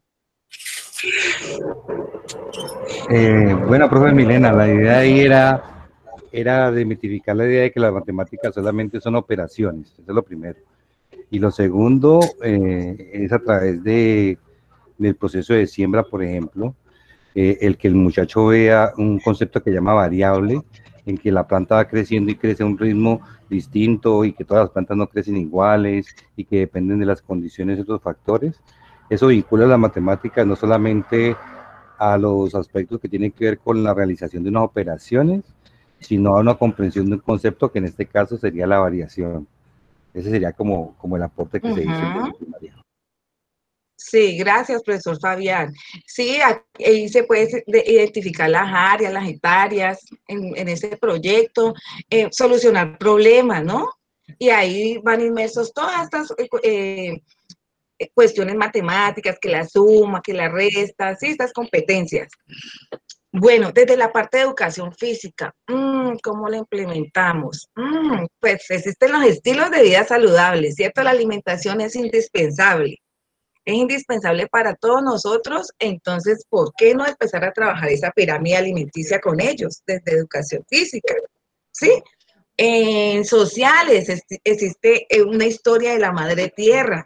Eh, bueno, profe Milena, la idea ahí era... era desmitificar la idea de que las matemáticas solamente son operaciones, eso es lo primero. Y lo segundo eh, es a través de, del proceso de siembra, por ejemplo, eh, el que el muchacho vea un concepto que llama variable, en que la planta va creciendo y crece a un ritmo distinto y que todas las plantas no crecen iguales y que dependen de las condiciones y otros factores. Eso vincula las matemáticas no solamente a los aspectos que tienen que ver con la realización de unas operaciones, sino a una comprensión de un concepto que en este caso sería la variación. Ese sería como, como el aporte que uh-huh. se hizo en la primaria. Sí, gracias, profesor Fabián. Sí, ahí se puede identificar las áreas, las hectáreas en, en ese proyecto, eh, solucionar problemas, ¿no? Y ahí van inmersos todas estas eh, cuestiones matemáticas, que la suma, que la resta, sí, estas competencias. Bueno, desde la parte de educación física, mmm, ¿cómo la implementamos? Mm, pues existen los estilos de vida saludables, ¿cierto? La alimentación es indispensable. Es indispensable para todos nosotros, entonces, ¿por qué no empezar a trabajar esa pirámide alimenticia con ellos desde educación física? ¿Sí? En sociales existe una historia de la madre tierra.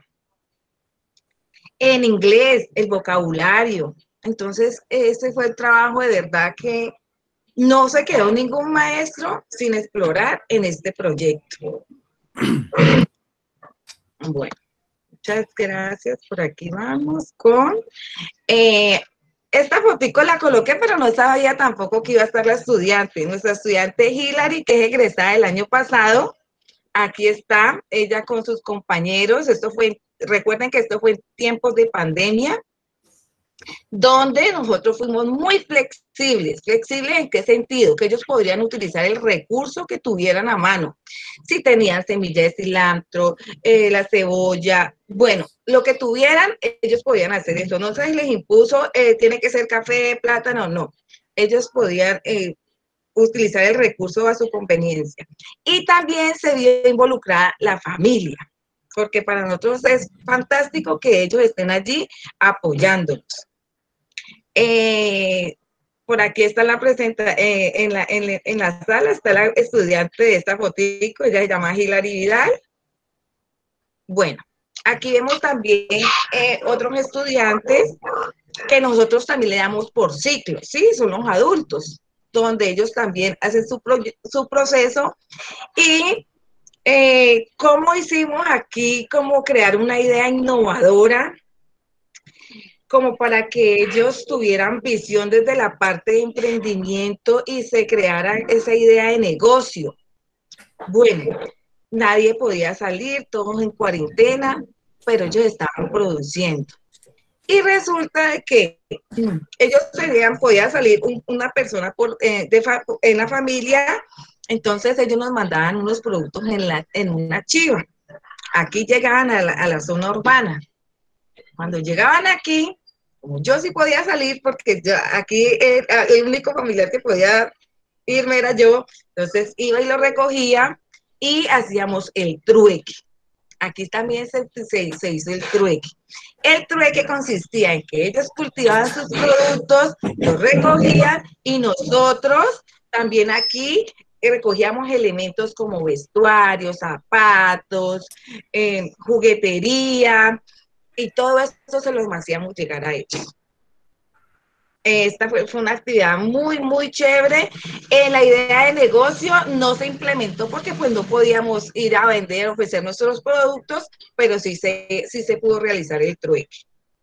En inglés, el vocabulario. Entonces, ese fue el trabajo de verdad que no se quedó ningún maestro sin explorar en este proyecto. Bueno. Muchas gracias. Por aquí vamos con... Eh, esta fotico la coloqué, pero no sabía tampoco que iba a estar la estudiante. Nuestra estudiante Hilary, que es egresada el año pasado. Aquí está ella con sus compañeros. Esto fue recuerden que esto fue en tiempos de pandemia, donde nosotros fuimos muy flexibles. ¿Flexibles en qué sentido? Que ellos podrían utilizar el recurso que tuvieran a mano. Si tenían semilla de cilantro, eh, la cebolla, bueno, lo que tuvieran, ellos podían hacer eso. No se les impuso, eh, tiene que ser café, plátano, no. Ellos podían eh, utilizar el recurso a su conveniencia. Y también se vio involucrada la familia, porque para nosotros es fantástico que ellos estén allí apoyándonos. Eh, por aquí está la presenta, eh, en, la, en, en la sala está la estudiante de esta fotico, ella se llama Hilary Vidal. Bueno, aquí vemos también eh, otros estudiantes que nosotros también le damos por ciclos, ¿sí? Son los adultos, donde ellos también hacen su, pro, su proceso. Y eh, cómo hicimos aquí, como crear una idea innovadora, como para que ellos tuvieran visión desde la parte de emprendimiento y se creara esa idea de negocio. Bueno, nadie podía salir, todos en cuarentena, pero ellos estaban produciendo. Y resulta que ellos serían, podía salir un, una persona por, eh, de fa, en la familia, entonces ellos nos mandaban unos productos en, la, en una chiva. Aquí llegaban a la, a la zona urbana. Cuando llegaban aquí, como yo sí podía salir, porque yo, aquí eh, el único familiar que podía irme era yo, entonces iba y lo recogía y hacíamos el trueque. Aquí también se, se, se hizo el trueque. El trueque consistía en que ellos cultivaban sus productos, los recogían y nosotros también aquí recogíamos elementos como vestuarios, zapatos, eh, juguetería, y todo esto se los hacíamos llegar a ellos. Esta fue, fue una actividad muy, muy chévere. Eh, la idea de negocio no se implementó porque pues no podíamos ir a vender, ofrecer nuestros productos, pero sí se, sí se pudo realizar el trueque.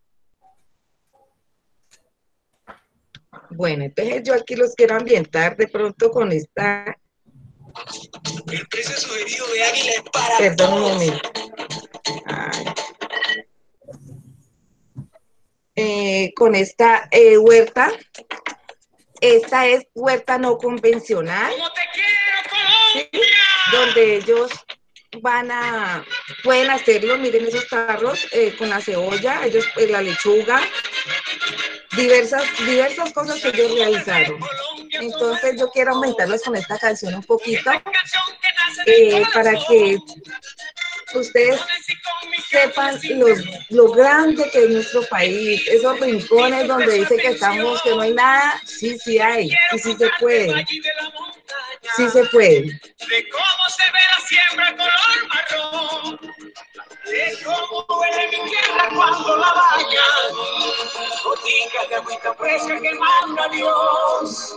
Bueno, entonces yo aquí los quiero ambientar de pronto con esta... El precio sugerido de Águila es para Perdón un momento. Ay. Eh, con esta eh, huerta. Esta es huerta no convencional, ¿sí? Donde ellos van a, pueden hacerlo, miren esos tarros eh, con la cebolla, ellos eh, la lechuga, diversas, diversas cosas que ellos realizaron. Entonces yo quiero aumentarlos con esta canción un poquito, eh, para que ustedes sepan lo, lo grande que es nuestro país, esos rincones donde dice que estamos, que no hay nada, sí, sí hay, y sí se puede, sí se puede. De cómo se ve la siembra color marrón, de cómo huele mi tierra cuando la baña, goticas de agüita fresca que manda Dios.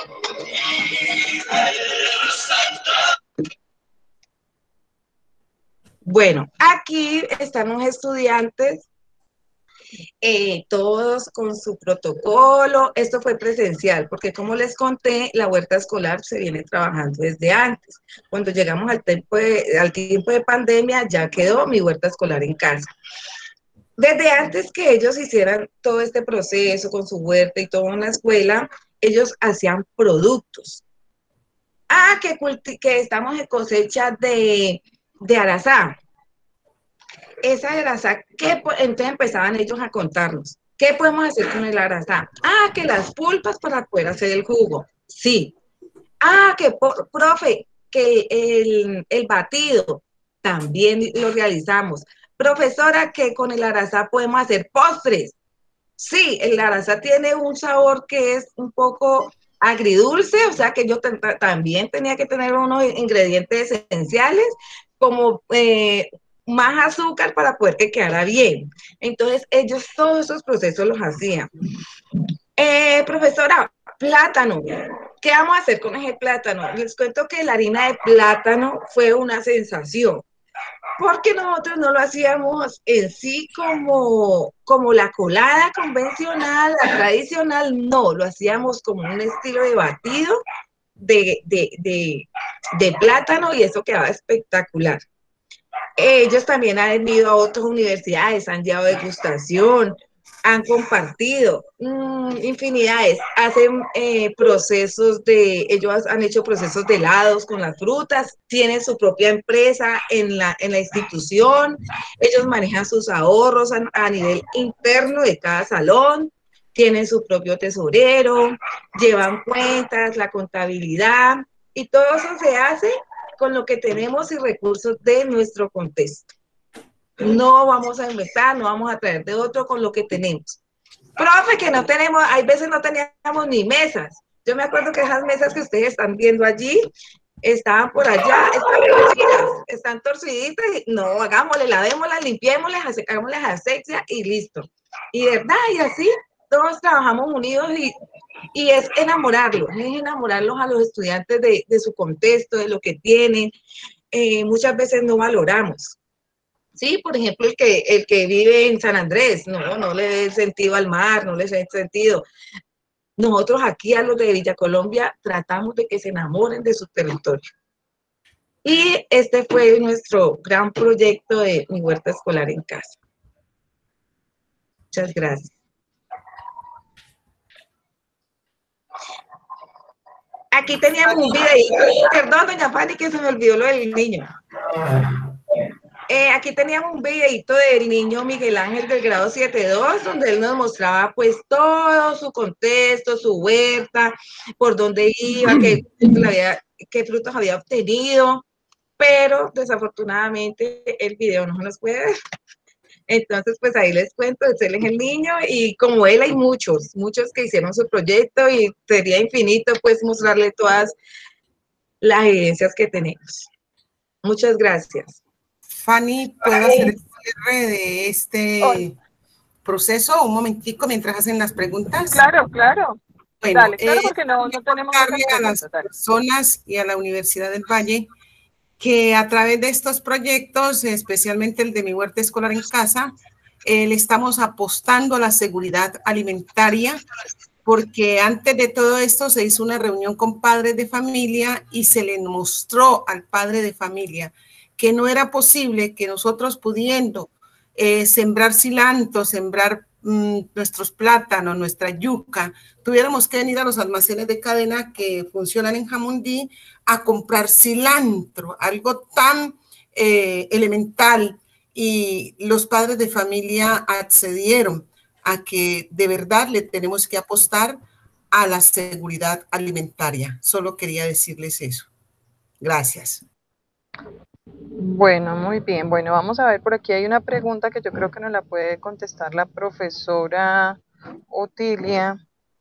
Bueno, aquí están los estudiantes, eh, todos con su protocolo. Esto fue presencial, porque como les conté, la huerta escolar se viene trabajando desde antes. Cuando llegamos al tiempo de, al tiempo de pandemia, ya quedó mi huerta escolar en casa. Desde antes que ellos hicieran todo este proceso con su huerta y todo en la escuela, ellos hacían productos. Ah, que, que estamos en cosecha de... de arazá. Esa arazá, ¿qué? Entonces empezaban ellos a contarnos, ¿qué podemos hacer con el arazá? Ah, que las pulpas para poder hacer el jugo. Sí. Ah, que, profe, que el, el batido, también lo realizamos. Profesora, que con el arazá podemos hacer postres. Sí, el arazá tiene un sabor que es un poco agridulce, o sea que yo también tenía que tener unos ingredientes esenciales, como eh, más azúcar para poder que quedara bien. Entonces, ellos todos esos procesos los hacían. Eh, profesora, plátano. ¿Qué vamos a hacer con ese plátano? Les cuento que la harina de plátano fue una sensación, porque nosotros no lo hacíamos en sí como, como la colada convencional, la tradicional, no, lo hacíamos como un estilo de batido de, de, de, de plátano y eso quedaba espectacular. Ellos también han ido a otras universidades, han llevado degustación, han compartido mmm, infinidades, hacen eh, procesos de, ellos han hecho procesos de helados con las frutas, tienen su propia empresa en la, en la institución, ellos manejan sus ahorros a, a nivel interno de cada salón, tienen su propio tesorero, llevan cuentas, la contabilidad, y todo eso se hace con lo que tenemos y recursos de nuestro contexto. No vamos a inventar, no vamos a traer de otro con lo que tenemos. Profe, que no tenemos, hay veces no teníamos ni mesas. Yo me acuerdo que esas mesas que ustedes están viendo allí, estaban por allá, están torcidas, están torciditas, y no, hagámosle, lavémoslas, limpiémoslas, hagámosles asepsia y listo. Y de verdad, y así, todos trabajamos unidos y, y es enamorarlos, es enamorarlos a los estudiantes de, de su contexto, de lo que tienen. Eh, muchas veces no valoramos. Sí, por ejemplo, el que, el que vive en San Andrés, no, no le dé sentido al mar, no le dé sentido. Nosotros aquí a los de Villa Colombia tratamos de que se enamoren de su territorio. Y este fue nuestro gran proyecto de Mi Huerta Escolar en Casa. Muchas gracias. Aquí teníamos un videíto, perdón, doña Fanny, que se me olvidó lo del niño. Eh, aquí teníamos un videíto del niño Miguel Ángel del grado siete dos, donde él nos mostraba pues todo su contexto, su huerta, por dónde iba, qué, había, qué frutos había obtenido, pero desafortunadamente el video no nos puede ver. Entonces, pues ahí les cuento, él es el niño y como él hay muchos, muchos que hicieron su proyecto y sería infinito pues mostrarle todas las evidencias que tenemos. Muchas gracias. Fanny, ¿puedo hacer el cierre de este oh. proceso un momentico mientras hacen las preguntas? Claro, claro. Bueno, dale, claro, eh, porque no, no tenemos a las dale. personas y a la Universidad del Valle que a través de estos proyectos, especialmente el de Mi Huerta Escolar en Casa, eh, le estamos apostando a la seguridad alimentaria, porque antes de todo esto se hizo una reunión con padres de familia y se le mostró al padre de familia que no era posible que nosotros pudiendo eh, sembrar cilantro, sembrar mmm, nuestros plátanos, nuestra yuca, tuviéramos que venir a los almacenes de cadena que funcionan en Jamundí a comprar cilantro, algo tan eh, elemental, y los padres de familia accedieron a que de verdad le tenemos que apostar a la seguridad alimentaria. Solo quería decirles eso. Gracias. Bueno, muy bien. Bueno, vamos a ver, por aquí hay una pregunta que yo creo que nos la puede contestar la profesora Otilia,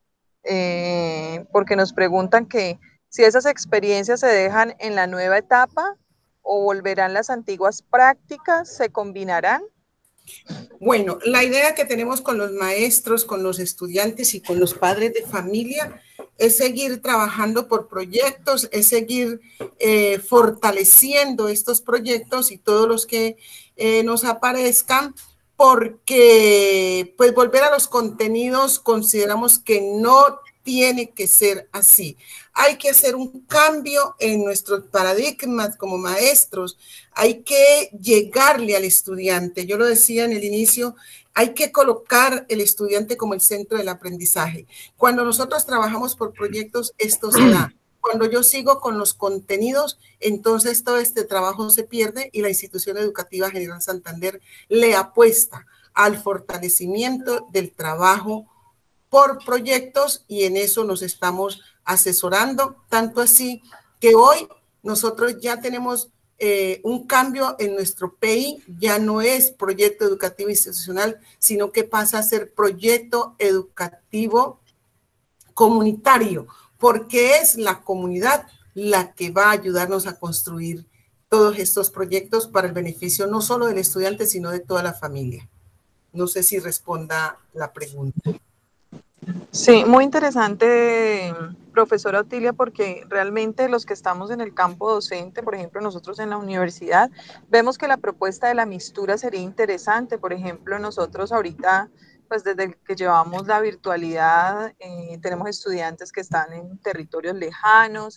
eh, porque nos preguntan que si esas experiencias se dejan en la nueva etapa o volverán las antiguas prácticas, ¿se combinarán? Bueno, la idea que tenemos con los maestros, con los estudiantes y con los padres de familia es seguir trabajando por proyectos, es seguir eh, fortaleciendo estos proyectos y todos los que eh, nos aparezcan, porque pues volver a los contenidos consideramos que no tiene que ser así. Hay que hacer un cambio en nuestros paradigmas como maestros. Hay que llegarle al estudiante. Yo lo decía en el inicio, hay que colocar el estudiante como el centro del aprendizaje. Cuando nosotros trabajamos por proyectos, esto se da. Cuando yo sigo con los contenidos, entonces todo este trabajo se pierde y la Institución Educativa General Santander le apuesta al fortalecimiento del trabajo por proyectos y en eso nos estamos asesorando, tanto así que hoy nosotros ya tenemos eh, un cambio en nuestro P I, ya no es proyecto educativo institucional, sino que pasa a ser proyecto educativo comunitario, porque es la comunidad la que va a ayudarnos a construir todos estos proyectos para el beneficio no solo del estudiante, sino de toda la familia. No sé si responda la pregunta. Sí, muy interesante, profesora Otilia, porque realmente los que estamos en el campo docente, por ejemplo, nosotros en la universidad, vemos que la propuesta de la mistura sería interesante. Por ejemplo, nosotros ahorita, pues desde que llevamos la virtualidad, eh, tenemos estudiantes que están en territorios lejanos,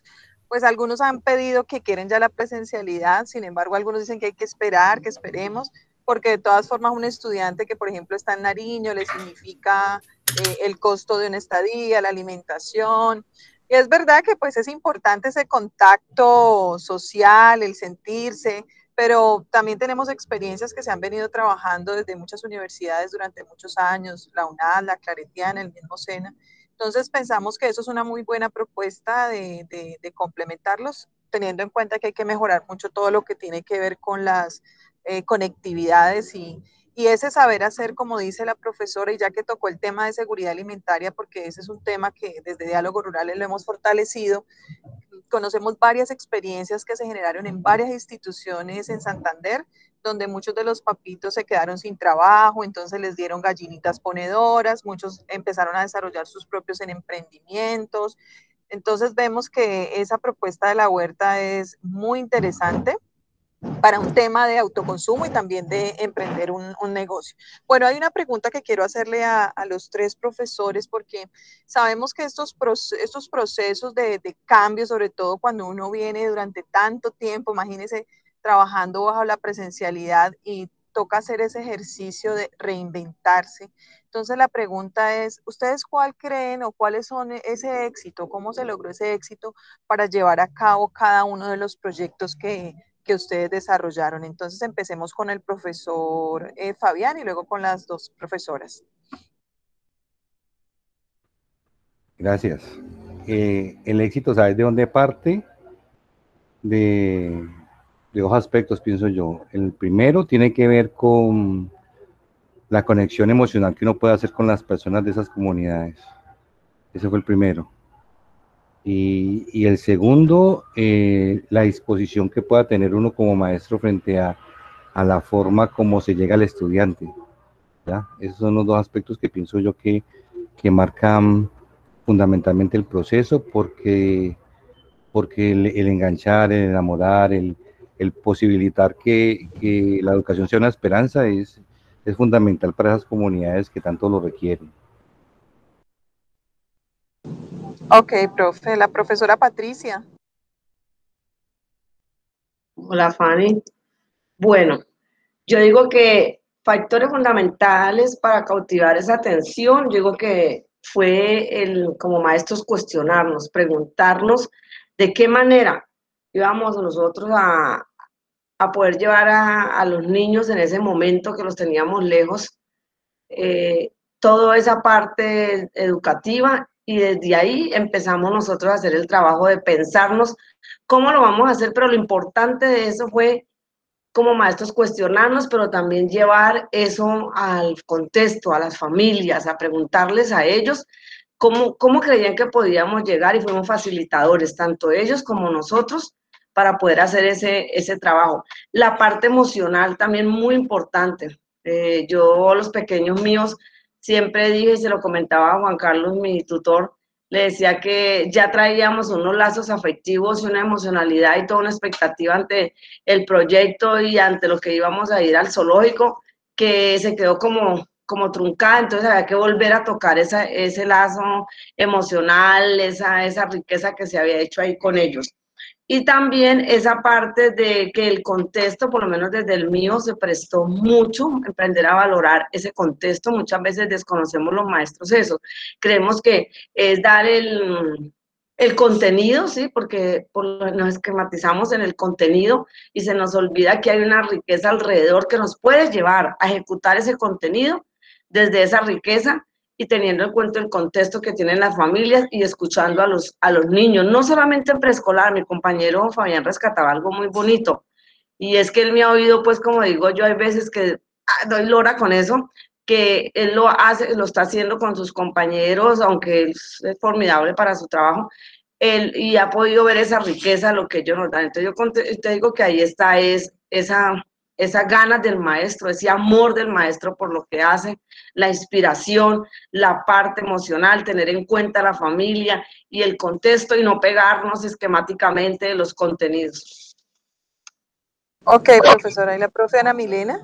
pues algunos han pedido que quieren ya la presencialidad, sin embargo algunos dicen que hay que esperar, que esperemos, porque de todas formas un estudiante que por ejemplo está en Nariño le significa eh, el costo de una estadía, la alimentación, y es verdad que pues es importante ese contacto social, el sentirse, pero también tenemos experiencias que se han venido trabajando desde muchas universidades durante muchos años, la UNAD, la Claretiana, el mismo SENA. Entonces pensamos que eso es una muy buena propuesta de, de, de complementarlos, teniendo en cuenta que hay que mejorar mucho todo lo que tiene que ver con las eh, conectividades y, y ese saber hacer, como dice la profesora, y ya que tocó el tema de seguridad alimentaria, porque ese es un tema que desde Diálogo Rural lo hemos fortalecido, conocemos varias experiencias que se generaron en varias instituciones en Santander, donde muchos de los papitos se quedaron sin trabajo, entonces les dieron gallinitas ponedoras, muchos empezaron a desarrollar sus propios emprendimientos. Entonces vemos que esa propuesta de la huerta es muy interesante para un tema de autoconsumo y también de emprender un, un negocio. Bueno, hay una pregunta que quiero hacerle a, a los tres profesores porque sabemos que estos, proce estos procesos de, de cambio, sobre todo cuando uno viene durante tanto tiempo, imagínense trabajando bajo la presencialidad y toca hacer ese ejercicio de reinventarse. Entonces la pregunta es, ¿ustedes cuál creen o cuáles son ese éxito? ¿Cómo se logró ese éxito para llevar a cabo cada uno de los proyectos que que ustedes desarrollaron? Entonces empecemos con el profesor eh, Fabián y luego con las dos profesoras. Gracias. Eh, el éxito, ¿sabes de dónde parte? De, de dos aspectos, pienso yo. El primero tiene que ver con la conexión emocional que uno puede hacer con las personas de esas comunidades. Ese fue el primero. Y, y el segundo, eh, la disposición que pueda tener uno como maestro frente a, a la forma como se llega al estudiante, ¿ya? Esos son los dos aspectos que pienso yo que, que marcan fundamentalmente el proceso, porque, porque el, el enganchar, el enamorar, el, el posibilitar que, que la educación sea una esperanza es, es fundamental para esas comunidades que tanto lo requieren. Ok, profe. La profesora Patricia. Hola, Fanny. Bueno, yo digo que factores fundamentales para cautivar esa atención, yo digo que fue el, como maestros, cuestionarnos, preguntarnos de qué manera íbamos nosotros a, a poder llevar a, a los niños en ese momento que los teníamos lejos, eh, toda esa parte educativa, y desde ahí empezamos nosotros a hacer el trabajo de pensarnos cómo lo vamos a hacer, pero lo importante de eso fue como maestros cuestionarnos, pero también llevar eso al contexto, a las familias, a preguntarles a ellos cómo, cómo creían que podíamos llegar, y fuimos facilitadores, tanto ellos como nosotros, para poder hacer ese, ese trabajo. La parte emocional también muy importante. Eh, yo, los pequeños míos, siempre dije, y se lo comentaba a Juan Carlos, mi tutor, le decía que ya traíamos unos lazos afectivos y una emocionalidad y toda una expectativa ante el proyecto y ante lo que íbamos a ir al zoológico, que se quedó como, como truncada, entonces había que volver a tocar esa, ese lazo emocional, esa, esa riqueza que se había hecho ahí con ellos. Y también esa parte de que el contexto, por lo menos desde el mío, se prestó mucho, aprender a valorar ese contexto. Muchas veces desconocemos los maestros eso. Creemos que es dar el, el contenido, ¿sí? Porque nos esquematizamos en el contenido y se nos olvida que hay una riqueza alrededor que nos puede llevar a ejecutar ese contenido desde esa riqueza, y teniendo en cuenta el contexto que tienen las familias y escuchando a los, a los niños, no solamente en preescolar. Mi compañero Fabián rescataba algo muy bonito, y es que él me ha oído, pues como digo yo, hay veces que ah, doy lora con eso, que él lo hace, lo está haciendo con sus compañeros, aunque es formidable para su trabajo, él, y ha podido ver esa riqueza, lo que ellos nos dan. Entonces yo te digo que ahí está es, esa, esas ganas del maestro, ese amor del maestro por lo que hace, la inspiración, la parte emocional, tener en cuenta la familia y el contexto, y no pegarnos esquemáticamente de los contenidos. Ok, profesora. ¿Y la profe Ana Milena?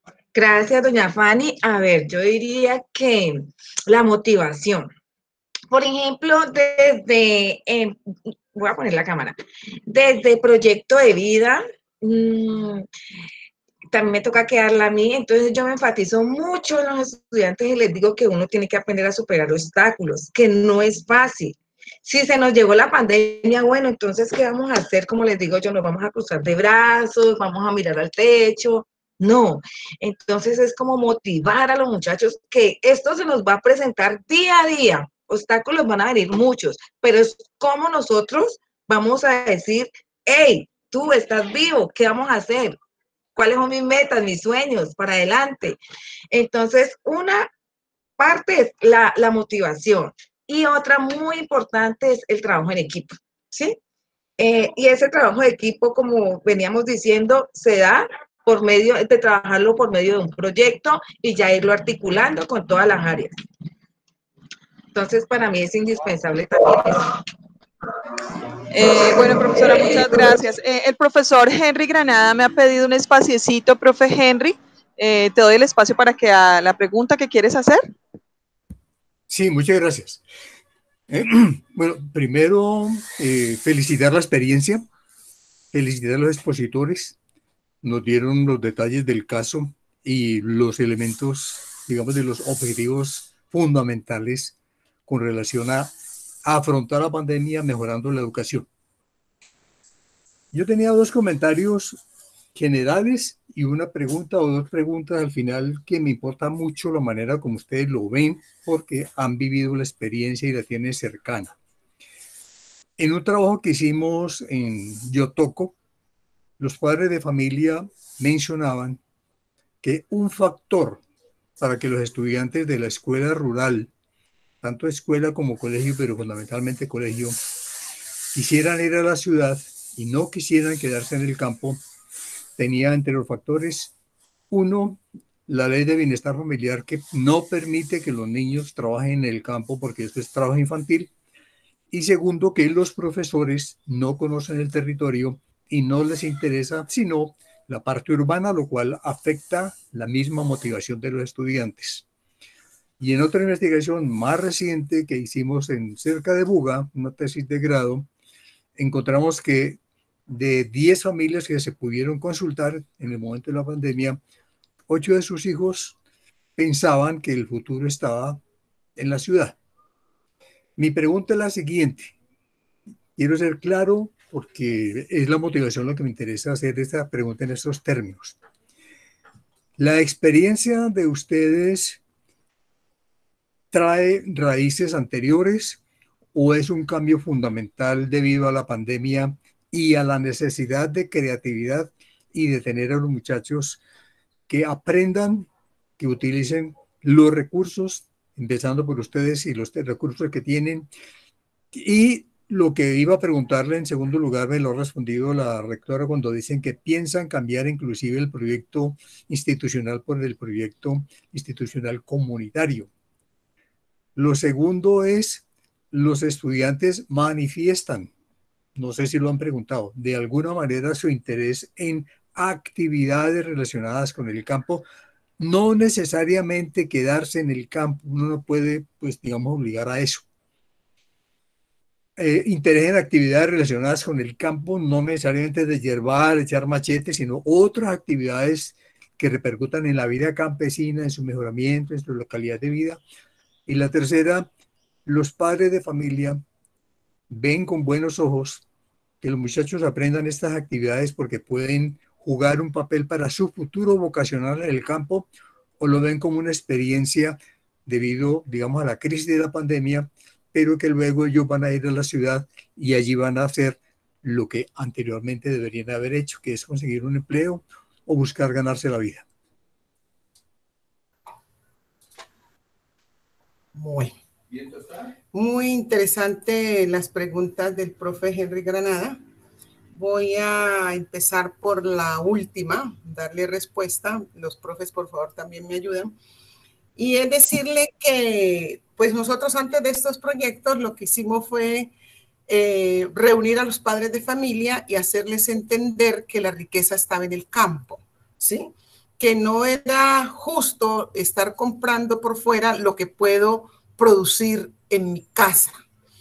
Gracias, doña Fanny. A ver, yo diría que la motivación, Por ejemplo, desde, eh, voy a poner la cámara, desde proyecto de vida, mmm, también me toca quedarla a mí, entonces yo me enfatizo mucho en los estudiantes y les digo que uno tiene que aprender a superar obstáculos, que no es fácil. Si se nos llegó la pandemia, bueno, entonces, ¿qué vamos a hacer? Como les digo yo, nos vamos a cruzar de brazos, vamos a mirar al techo. No, entonces es como motivar a los muchachos que esto se nos va a presentar día a día. Obstáculos van a venir muchos, pero es como nosotros vamos a decir, hey, tú estás vivo, ¿qué vamos a hacer? ¿Cuáles son mis metas, mis sueños para adelante? Entonces, una parte es la, la motivación y otra muy importante es el trabajo en equipo, ¿sí? Eh, y ese trabajo de equipo, como veníamos diciendo, se da por medio de trabajarlo por medio de un proyecto y ya irlo articulando con todas las áreas. Entonces, para mí es indispensable también eso. Eh, bueno, profesora, muchas gracias. Eh, el profesor Henry Granada me ha pedido un espaciecito, profe Henry. Eh, te doy el espacio para que a la pregunta que quieres hacer. Sí, muchas gracias. Eh, bueno, primero, eh, felicitar la experiencia, felicitar a los expositores. Nos dieron los detalles del caso y los elementos, digamos, de los objetivos fundamentales con relación a afrontar la pandemia mejorando la educación. Yo tenía dos comentarios generales y una pregunta o dos preguntas al final que me importa mucho la manera como ustedes lo ven porque han vivido la experiencia y la tienen cercana. En un trabajo que hicimos en Yotoco, los padres de familia mencionaban que un factor para que los estudiantes de la escuela rural, tanto escuela como colegio, pero fundamentalmente colegio, quisieran ir a la ciudad y no quisieran quedarse en el campo, tenía entre los factores, uno, la ley de bienestar familiar que no permite que los niños trabajen en el campo porque esto es trabajo infantil, y segundo, que los profesores no conocen el territorio y no les interesa sino la parte urbana, lo cual afecta la misma motivación de los estudiantes. Y en otra investigación más reciente que hicimos en cerca de Buga, una tesis de grado, encontramos que de diez familias que se pudieron consultar en el momento de la pandemia, ocho de sus hijos pensaban que el futuro estaba en la ciudad. Mi pregunta es la siguiente. Quiero ser claro porque es la motivación lo que me interesa hacer esta pregunta en estos términos. ¿La experiencia de ustedes trae raíces anteriores o es un cambio fundamental debido a la pandemia y a la necesidad de creatividad y de tener a los muchachos que aprendan, que utilicen los recursos, empezando por ustedes y los recursos que tienen? Y lo que iba a preguntarle en segundo lugar me lo ha respondido la rectora cuando dicen que piensan cambiar inclusive el proyecto institucional por el proyecto institucional comunitario. Lo segundo es, los estudiantes manifiestan, no sé si lo han preguntado, de alguna manera su interés en actividades relacionadas con el campo, no necesariamente quedarse en el campo, uno no puede, pues digamos, obligar a eso. Eh, interés en actividades relacionadas con el campo, no necesariamente de hierbar, echar machetes, sino otras actividades que repercutan en la vida campesina, en su mejoramiento, en su calidad de vida. Y la tercera, los padres de familia ven con buenos ojos que los muchachos aprendan estas actividades porque pueden jugar un papel para su futuro vocacional en el campo, o lo ven como una experiencia debido, digamos, a la crisis de la pandemia, pero que luego ellos van a ir a la ciudad y allí van a hacer lo que anteriormente deberían haber hecho, que es conseguir un empleo o buscar ganarse la vida. Muy, muy interesante las preguntas del profe Henry Granada. Voy a empezar por la última, darle respuesta. Los profes, por favor, también me ayudan. Y es decirle que, pues nosotros antes de estos proyectos lo que hicimos fue eh, reunir a los padres de familia y hacerles entender que la riqueza estaba en el campo, ¿sí? Que no era justo estar comprando por fuera lo que puedo producir en mi casa.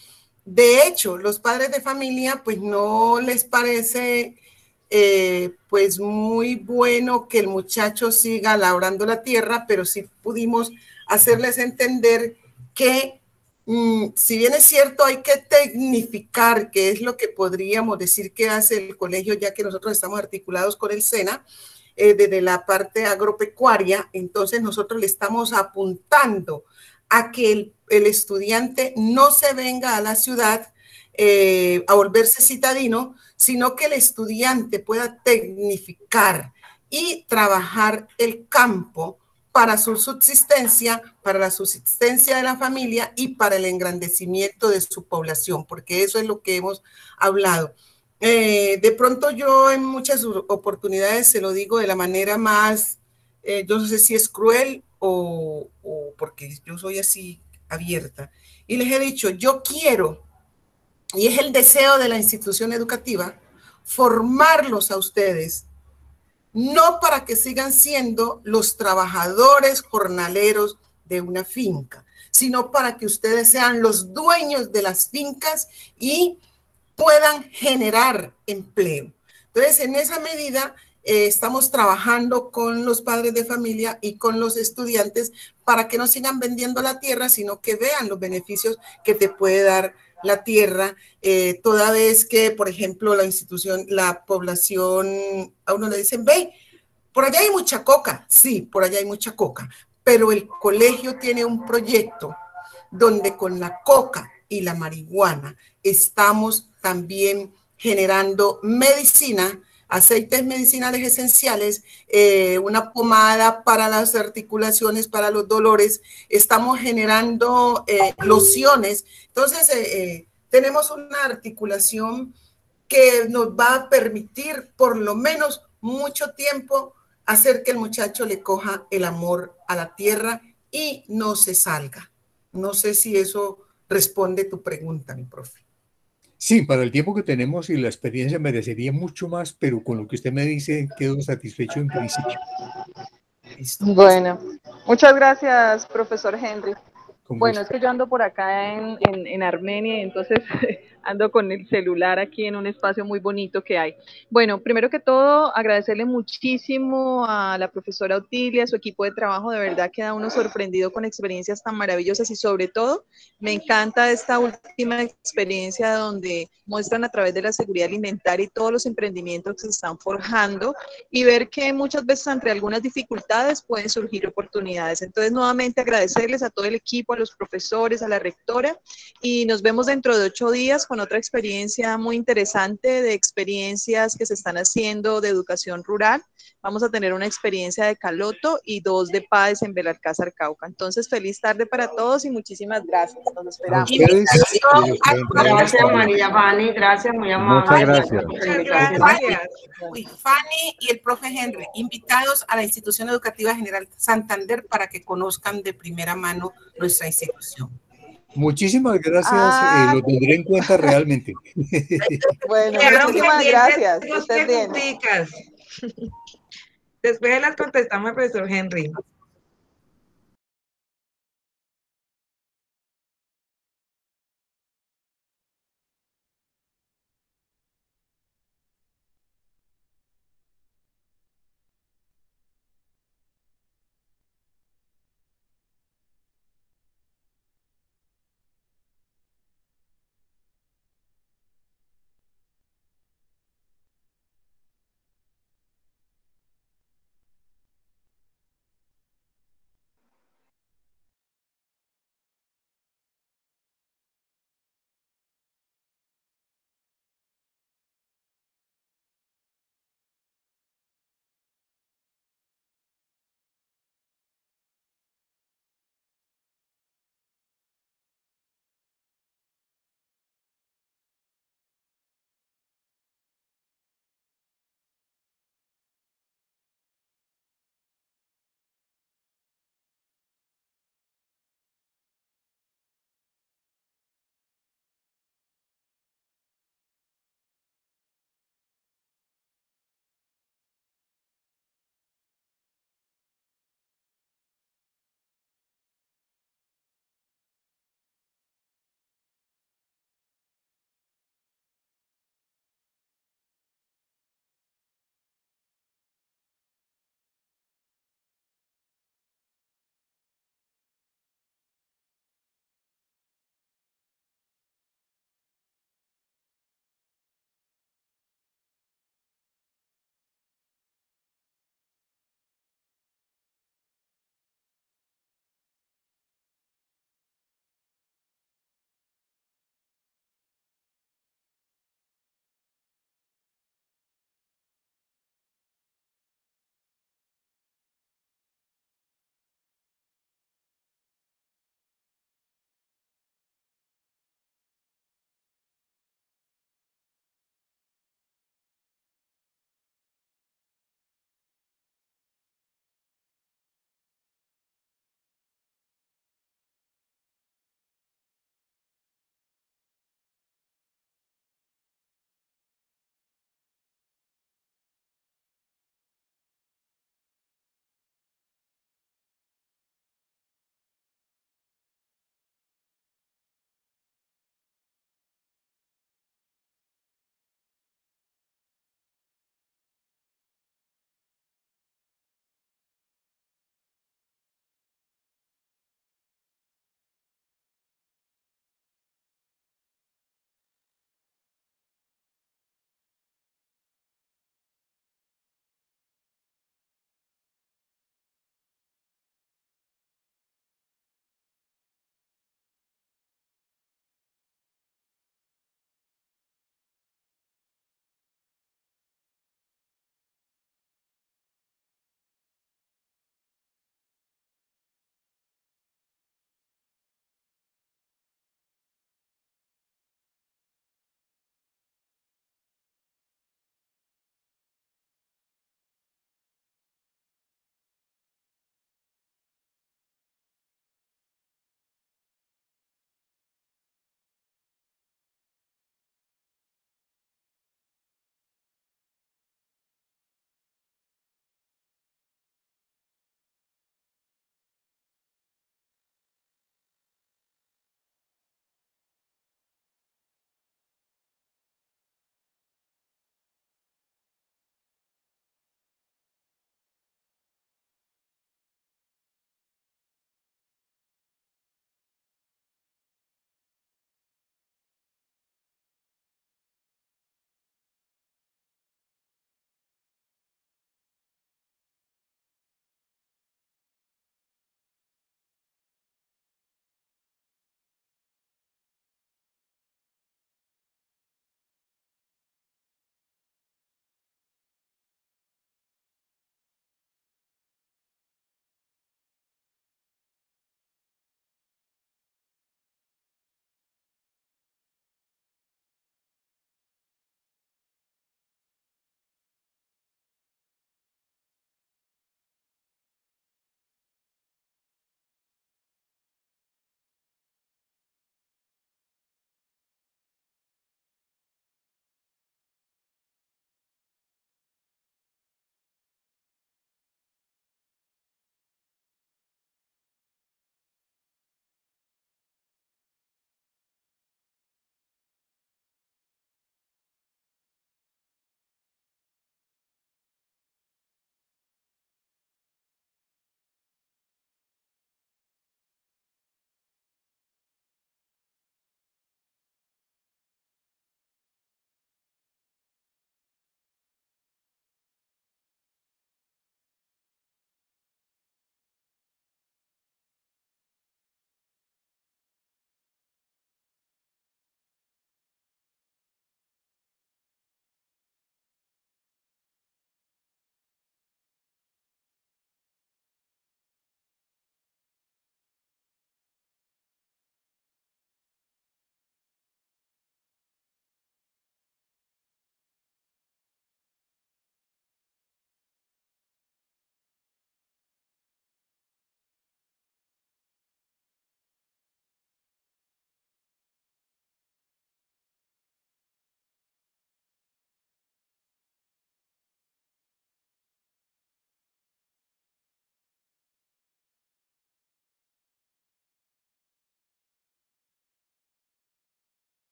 De hecho, los padres de familia pues no les parece eh, pues muy bueno que el muchacho siga labrando la tierra, pero sí pudimos hacerles entender que mm, si bien es cierto hay que tecnificar, que es lo que podríamos decir que hace el colegio, ya que nosotros estamos articulados con el SENA, eh, desde la parte agropecuaria, entonces nosotros le estamos apuntando a que el, el estudiante no se venga a la ciudad eh, a volverse citadino, sino que el estudiante pueda tecnificar y trabajar el campo para su subsistencia, para la subsistencia de la familia y para el engrandecimiento de su población, porque eso es lo que hemos hablado. Eh, de pronto yo en muchas oportunidades se lo digo de la manera más, eh, yo no sé si es cruel o, o porque yo soy así abierta, y les he dicho, yo quiero, y es el deseo de la institución educativa, formarlos a ustedes, no para que sigan siendo los trabajadores jornaleros de una finca, sino para que ustedes sean los dueños de las fincas y puedan generar empleo. Entonces, en esa medida, eh, estamos trabajando con los padres de familia y con los estudiantes para que no sigan vendiendo la tierra, sino que vean los beneficios que te puede dar la tierra, eh, toda vez que, por ejemplo, la institución, la población, a uno le dicen, ve, por allá hay mucha coca. Sí, por allá hay mucha coca, pero el colegio tiene un proyecto donde con la coca y la marihuana estamos también generando medicina, aceites medicinales esenciales, eh, una pomada para las articulaciones, para los dolores, estamos generando eh, lociones. Entonces, eh, eh, tenemos una articulación que nos va a permitir por lo menos mucho tiempo hacer que el muchacho le coja el amor a la tierra y no se salga. No sé si eso responde tu pregunta, mi profe. Sí, para el tiempo que tenemos y la experiencia merecería mucho más, pero con lo que usted me dice quedo satisfecho en principio. Bueno, muchas gracias, profesor Henry. Con Bueno, gusto. es que yo ando por acá en, en, en Armenia, entonces ando con el celular aquí en un espacio muy bonito que hay. Bueno, primero que todo, agradecerle muchísimo a la profesora Otilia, a su equipo de trabajo, de verdad queda uno sorprendido con experiencias tan maravillosas y sobre todo me encanta esta última experiencia donde muestran a través de la seguridad alimentaria y todos los emprendimientos que se están forjando y ver que muchas veces ante algunas dificultades pueden surgir oportunidades. Entonces, nuevamente agradecerles a todo el equipo, a los profesores, a la rectora y nos vemos dentro de ocho días con otra experiencia muy interesante de experiencias que se están haciendo de educación rural. Vamos a tener una experiencia de Caloto y dos de P A E S en Belalcázar, Cauca. Entonces, feliz tarde para todos y muchísimas gracias. Nos esperamos. Gracias, María Fanny. Gracias, muy amable. Muchas gracias. Muchas gracias. Uy, Fanny y el profe Henry, invitados a la Institución Educativa General Santander para que conozcan de primera mano nuestra institución. Muchísimas gracias, Ah. eh, lo tendré en cuenta realmente. Bueno, Quedaron muchísimas pendientes gracias. dos Estés bien. preguntitas. Después las contestamos al profesor Henry.